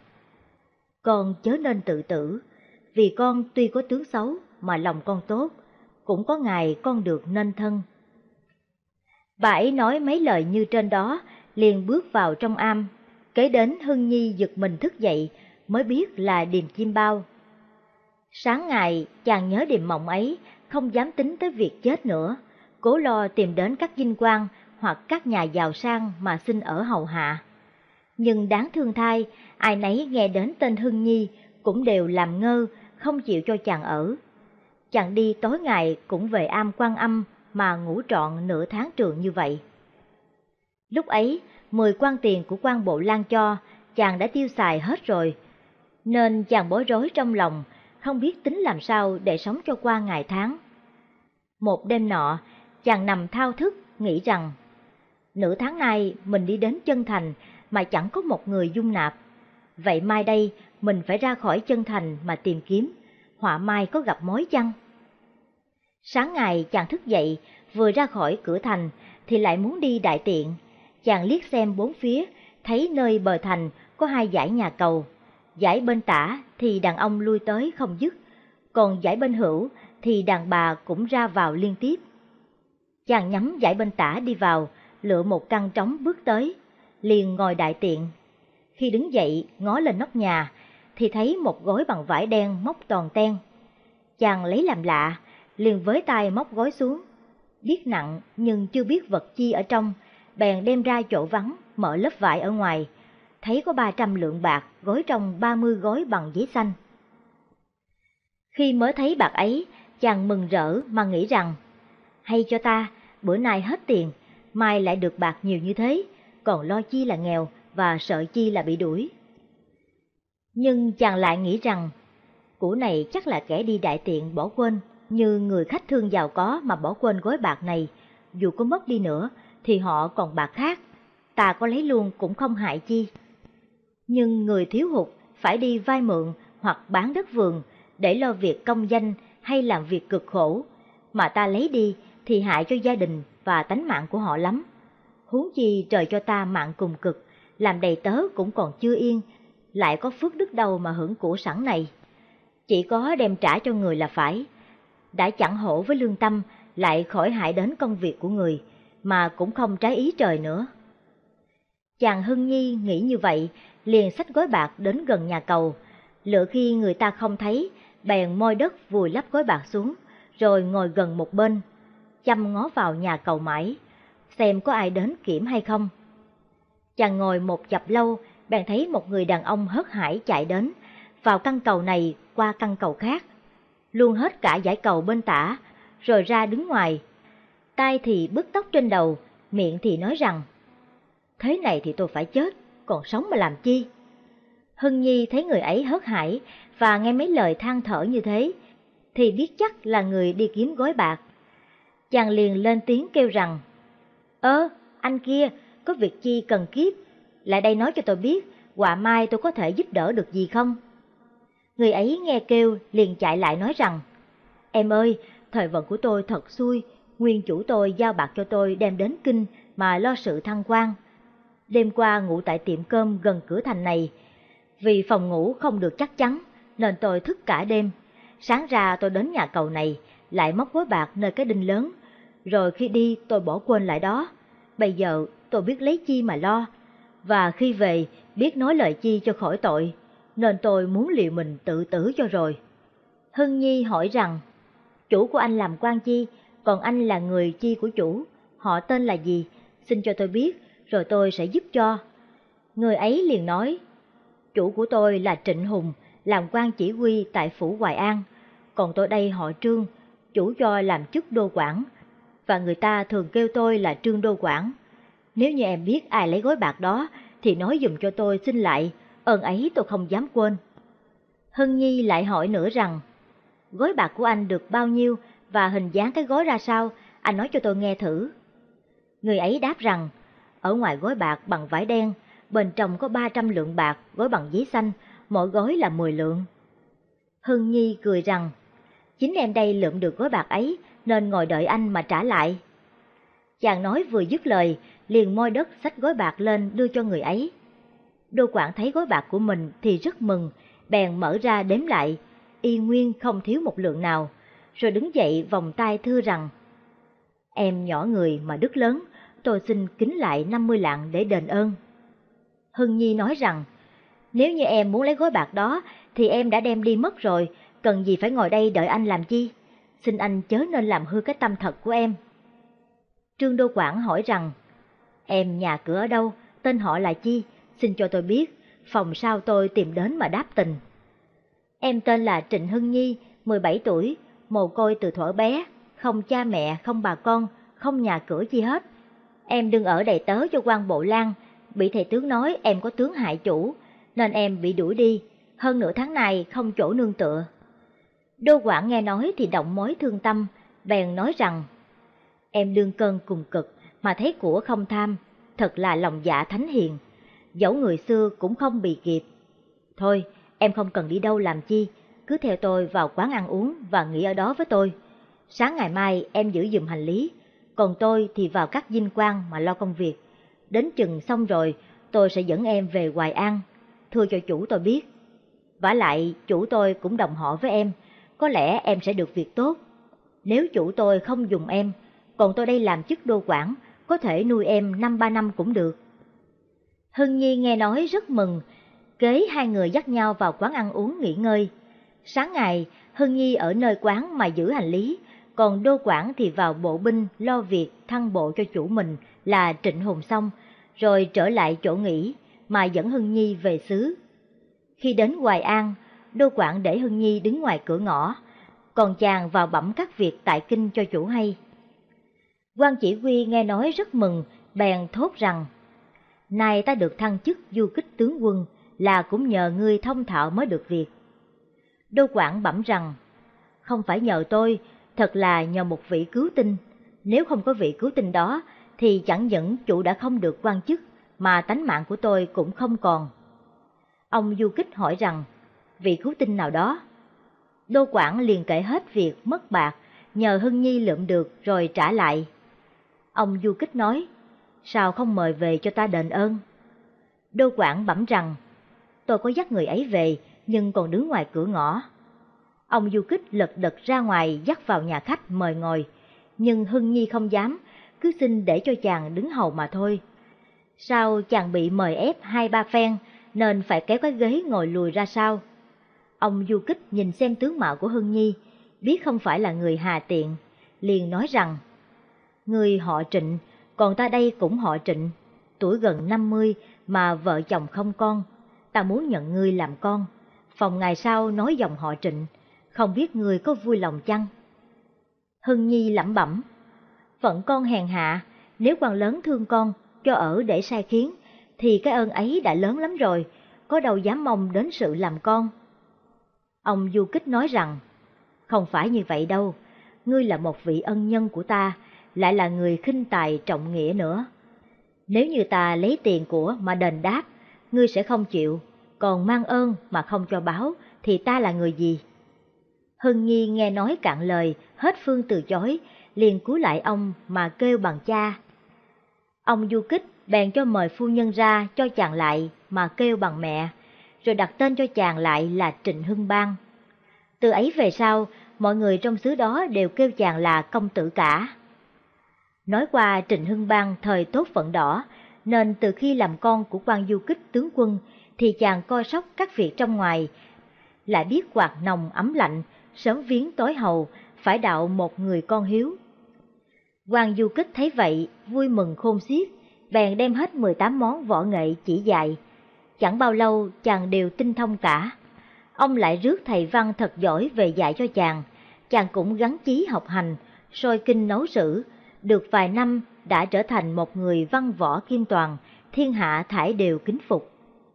con chớ nên tự tử, vì con tuy có tướng xấu mà lòng con tốt, cũng có ngày con được nên thân. Bà ấy nói mấy lời như trên đó, liền bước vào trong am. Kế đến Hưng Nhi giật mình thức dậy, mới biết là Điềm Chim Bao. Sáng ngày, chàng nhớ điềm mộng ấy, không dám tính tới việc chết nữa, cố lo tìm đến các dinh quan hoặc các nhà giàu sang mà xin ở hầu hạ. Nhưng đáng thương thay, ai nấy nghe đến tên Hưng Nhi cũng đều làm ngơ, không chịu cho chàng ở. Chàng đi tối ngày cũng về am Quan Âm mà ngủ trọn nửa tháng trường như vậy. Lúc ấy, 10 quan tiền của quan Bộ Lan cho, chàng đã tiêu xài hết rồi, nên chàng bối rối trong lòng, không biết tính làm sao để sống cho qua ngày tháng. Một đêm nọ, chàng nằm thao thức, nghĩ rằng, nửa tháng nay mình đi đến chân thành mà chẳng có một người dung nạp. Vậy mai đây mình phải ra khỏi chân thành mà tìm kiếm, họa mai có gặp mối chăng? Sáng ngày chàng thức dậy, vừa ra khỏi cửa thành thì lại muốn đi đại tiện. Chàng liếc xem bốn phía, thấy nơi bờ thành có 2 dãy nhà cầu. Dãy bên tả thì đàn ông lui tới không dứt, còn dãy bên hữu thì đàn bà cũng ra vào liên tiếp. Chàng nhắm dãy bên tả đi vào, lựa một căn trống bước tới, liền ngồi đại tiện. Khi đứng dậy ngó lên nóc nhà thì thấy một gối bằng vải đen móc toàn ten. Chàng lấy làm lạ, liền với tay móc gối xuống, biết nặng nhưng chưa biết vật chi ở trong, bèn đem ra chỗ vắng, mở lớp vải ở ngoài, thấy có 300 lượng bạc gói trong 30 gói bằng giấy xanh. Khi mới thấy bạc ấy, chàng mừng rỡ mà nghĩ rằng, hay cho ta, bữa nay hết tiền, mai lại được bạc nhiều như thế, còn lo chi là nghèo và sợ chi là bị đuổi. Nhưng chàng lại nghĩ rằng, của này chắc là kẻ đi đại tiện bỏ quên, như người khách thương giàu có mà bỏ quên gói bạc này, dù có mất đi nữa thì họ còn bạc khác, ta có lấy luôn cũng không hại chi. Nhưng người thiếu hụt phải đi vay mượn hoặc bán đất vườn để lo việc công danh hay làm việc cực khổ, mà ta lấy đi thì hại cho gia đình và tánh mạng của họ lắm. Huống chi trời cho ta mạng cùng cực, làm đầy tớ cũng còn chưa yên, lại có phước đức đâu mà hưởng của sẵn này. Chỉ có đem trả cho người là phải. Đã chẳng hổ với lương tâm, lại khỏi hại đến công việc của người, mà cũng không trái ý trời nữa. Chàng Hưng Nhi nghĩ như vậy, liền xách gói bạc đến gần nhà cầu. Lựa khi người ta không thấy, bèn moi đất vùi lấp gói bạc xuống, rồi ngồi gần một bên, chăm ngó vào nhà cầu mãi, xem có ai đến kiểm hay không. Chàng ngồi một chập lâu, bèn thấy một người đàn ông hớt hải chạy đến, vào căn cầu này qua căn cầu khác, luôn hết cả dải cầu bên tả, rồi ra đứng ngoài. Tai thì bứt tóc trên đầu, miệng thì nói rằng: thế này thì tôi phải chết, còn sống mà làm chi? Hưng Nhi thấy người ấy hớt hải và nghe mấy lời than thở như thế, thì biết chắc là người đi kiếm gói bạc. Chàng liền lên tiếng kêu rằng: anh kia, có việc chi cần kiếp, lại đây nói cho tôi biết, họa mai tôi có thể giúp đỡ được gì không? Người ấy nghe kêu liền chạy lại nói rằng: em ơi, thời vận của tôi thật xui, nguyên chủ tôi giao bạc cho tôi đem đến kinh mà lo sự thăng quan. Đêm qua ngủ tại tiệm cơm gần cửa thành này, vì phòng ngủ không được chắc chắn nên tôi thức cả đêm. Sáng ra tôi đến nhà cầu này, lại móc gói bạc nơi cái đinh lớn, rồi khi đi tôi bỏ quên lại đó. Bây giờ tôi biết lấy chi mà lo, và khi về biết nói lời chi cho khỏi tội, nên tôi muốn liều mình tự tử cho rồi. Hưng Nhi hỏi rằng: chủ của anh làm quan chi, còn anh là người chi của chủ, họ tên là gì, xin cho tôi biết, rồi tôi sẽ giúp cho. Người ấy liền nói: chủ của tôi là Trịnh Hùng, làm quan chỉ huy tại phủ Hoài An, còn tôi đây họ Trương, chủ cho làm chức đô quản, và người ta thường kêu tôi là Trương đô quản. Nếu như em biết ai lấy gói bạc đó, thì nói giùm cho tôi xin lại, ơn ấy tôi không dám quên. Hưng Nhi lại hỏi nữa rằng: gói bạc của anh được bao nhiêu, và hình dáng cái gói ra sao, anh nói cho tôi nghe thử. Người ấy đáp rằng: ở ngoài gói bạc bằng vải đen, bên trong có 300 lượng bạc gói bằng giấy xanh, mỗi gói là 10 lượng. Hưng Nhi cười rằng: chính em đây lượm được gói bạc ấy, nên ngồi đợi anh mà trả lại. Chàng nói vừa dứt lời, liền moi đất xách gói bạc lên đưa cho người ấy. Đô quản thấy gói bạc của mình thì rất mừng, bèn mở ra đếm lại, y nguyên không thiếu một lượng nào, rồi đứng dậy vòng tay thưa rằng: em nhỏ người mà đức lớn, tôi xin kính lại 50 lạng để đền ơn. Hưng Nhi nói rằng: nếu như em muốn lấy gói bạc đó thì em đã đem đi mất rồi, cần gì phải ngồi đây đợi anh làm chi? Xin anh chớ nên làm hư cái tâm thật của em. Trương đô quản hỏi rằng: em nhà cửa ở đâu, tên họ là chi, xin cho tôi biết, phòng sao tôi tìm đến mà đáp tình. Em tên là Trịnh Hưng Nhi, 17 tuổi, mồ côi từ thuở bé, không cha mẹ, không bà con, không nhà cửa gì hết. Em đương ở đầy tớ cho quan Bộ Lan, bị thầy tướng nói em có tướng hại chủ, nên em bị đuổi đi, hơn nửa tháng này không chỗ nương tựa. Đô quản nghe nói thì động mối thương tâm, bèn nói rằng: em đương cơn cùng cực mà thấy của không tham, thật là lòng dạ thánh hiền, dẫu người xưa cũng không bị kịp. Thôi, em không cần đi đâu làm chi, cứ theo tôi vào quán ăn uống và nghỉ ở đó với tôi. Sáng ngày mai em giữ giùm hành lý, còn tôi thì vào các dinh quan mà lo công việc. Đến chừng xong rồi, tôi sẽ dẫn em về Hoài An, thưa cho chủ tôi biết. Vả lại chủ tôi cũng đồng họ với em, có lẽ em sẽ được việc tốt. Nếu chủ tôi không dùng em, còn tôi đây làm chức đô quản, có thể nuôi em 5-3 năm cũng được. Hưng Nhi nghe nói rất mừng, kế hai người dắt nhau vào quán ăn uống nghỉ ngơi. Sáng ngày, Hưng Nhi ở nơi quán mà giữ hành lý, còn đô quản thì vào bộ binh lo việc thăng bộ cho chủ mình là Trịnh Hùng xong, rồi trở lại chỗ nghỉ mà dẫn Hưng Nhi về xứ. Khi đến Hoài An, đô quản để Hưng Nhi đứng ngoài cửa ngõ, còn chàng vào bẩm các việc tại kinh cho chủ hay. Quan chỉ huy nghe nói rất mừng, bèn thốt rằng: nay ta được thăng chức du kích tướng quân, là cũng nhờ ngươi thông thạo mới được việc. Đô quản bẩm rằng: không phải nhờ tôi, thật là nhờ một vị cứu tinh. Nếu không có vị cứu tinh đó, thì chẳng những chủ đã không được quan chức, mà tánh mạng của tôi cũng không còn. Ông du kích hỏi rằng: vị cứu tinh nào đó? Đô quản liền kể hết việc mất bạc, nhờ Hưng Nhi lượm được rồi trả lại. Ông du kích nói: sao không mời về cho ta đền ơn? Đô quản bẩm rằng, tôi có dắt người ấy về, nhưng còn đứng ngoài cửa ngõ. Ông du kích lật đật ra ngoài dắt vào nhà khách mời ngồi, nhưng Hưng Nhi không dám, cứ xin để cho chàng đứng hầu mà thôi. Sau chàng bị mời ép 2-3 phen, nên phải kéo cái ghế ngồi lùi ra sau. Ông du kích nhìn xem tướng mạo của Hưng Nhi, biết không phải là người hà tiện, liền nói rằng, người họ Trịnh, còn ta đây cũng họ Trịnh, tuổi gần 50 mà vợ chồng không con, ta muốn nhận ngươi làm con, phòng ngày sau nói dòng họ Trịnh, không biết ngươi có vui lòng chăng? Hưng Nhi lẩm bẩm, phận con hèn hạ, nếu quan lớn thương con, cho ở để sai khiến, thì cái ơn ấy đã lớn lắm rồi, có đâu dám mong đến sự làm con. Ông du kích nói rằng, không phải như vậy đâu, ngươi là một vị ân nhân của ta, lại là người khinh tài trọng nghĩa nữa. Nếu như ta lấy tiền của mà đền đáp, ngươi sẽ không chịu, còn mang ơn mà không cho báo, thì ta là người gì? Hưng Nhi nghe nói cạn lời, hết phương từ chối, liền cúi lại ông mà kêu bằng cha. Ông du kích bèn cho mời phu nhân ra cho chàng lại mà kêu bằng mẹ, rồi đặt tên cho chàng lại là Trịnh Hưng Bang. Từ ấy về sau, mọi người trong xứ đó đều kêu chàng là công tử cả. Nói qua Trịnh Hưng Bang thời tốt phận đỏ, nên từ khi làm con của quan du kích tướng quân, thì chàng coi sóc các việc trong ngoài, lại biết quạt nồng ấm lạnh, sớm viếng tối hầu, phải đạo một người con hiếu. Quan du kích thấy vậy, vui mừng khôn xiết, bèn đem hết 18 món võ nghệ chỉ dạy. Chẳng bao lâu chàng đều tinh thông cả. Ông lại rước thầy văn thật giỏi về dạy cho chàng cũng gắng chí học hành, soi kinh nấu sử, được vài năm đã trở thành một người văn võ kim toàn, thiên hạ thải đều kính phục.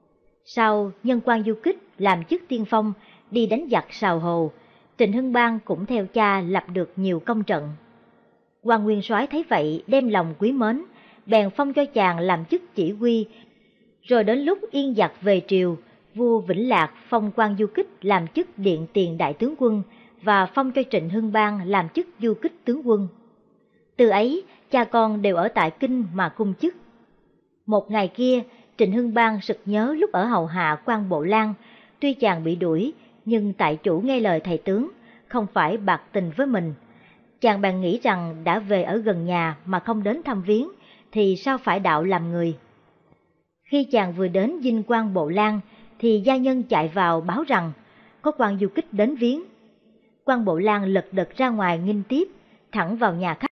Sau nhân quan du kích làm chức tiên phong, đi đánh giặc Sào Hồ, Trịnh Hưng Bang cũng theo cha lập được nhiều công trận. Quan nguyên soái thấy vậy đem lòng quý mến, bèn phong cho chàng làm chức chỉ huy. Rồi đến lúc yên giặc về triều, vua Vĩnh Lạc phong quan du kích làm chức điện tiền đại tướng quân và phong cho Trịnh Hưng Bang làm chức du kích tướng quân. Từ ấy, cha con đều ở tại kinh mà cung chức. Một ngày kia, Trịnh Hưng Bang sực nhớ lúc ở hầu hạ quan Bộ Lan, tuy chàng bị đuổi, nhưng tại chủ nghe lời thầy tướng, không phải bạc tình với mình. Chàng bèn nghĩ rằng đã về ở gần nhà mà không đến thăm viếng, thì sao phải đạo làm người. Khi chàng vừa đến dinh quan Bộ Lan, thì gia nhân chạy vào báo rằng có quan du kích đến viếng. Quan Bộ Lan lật đật ra ngoài nghinh tiếp, thẳng vào nhà khách.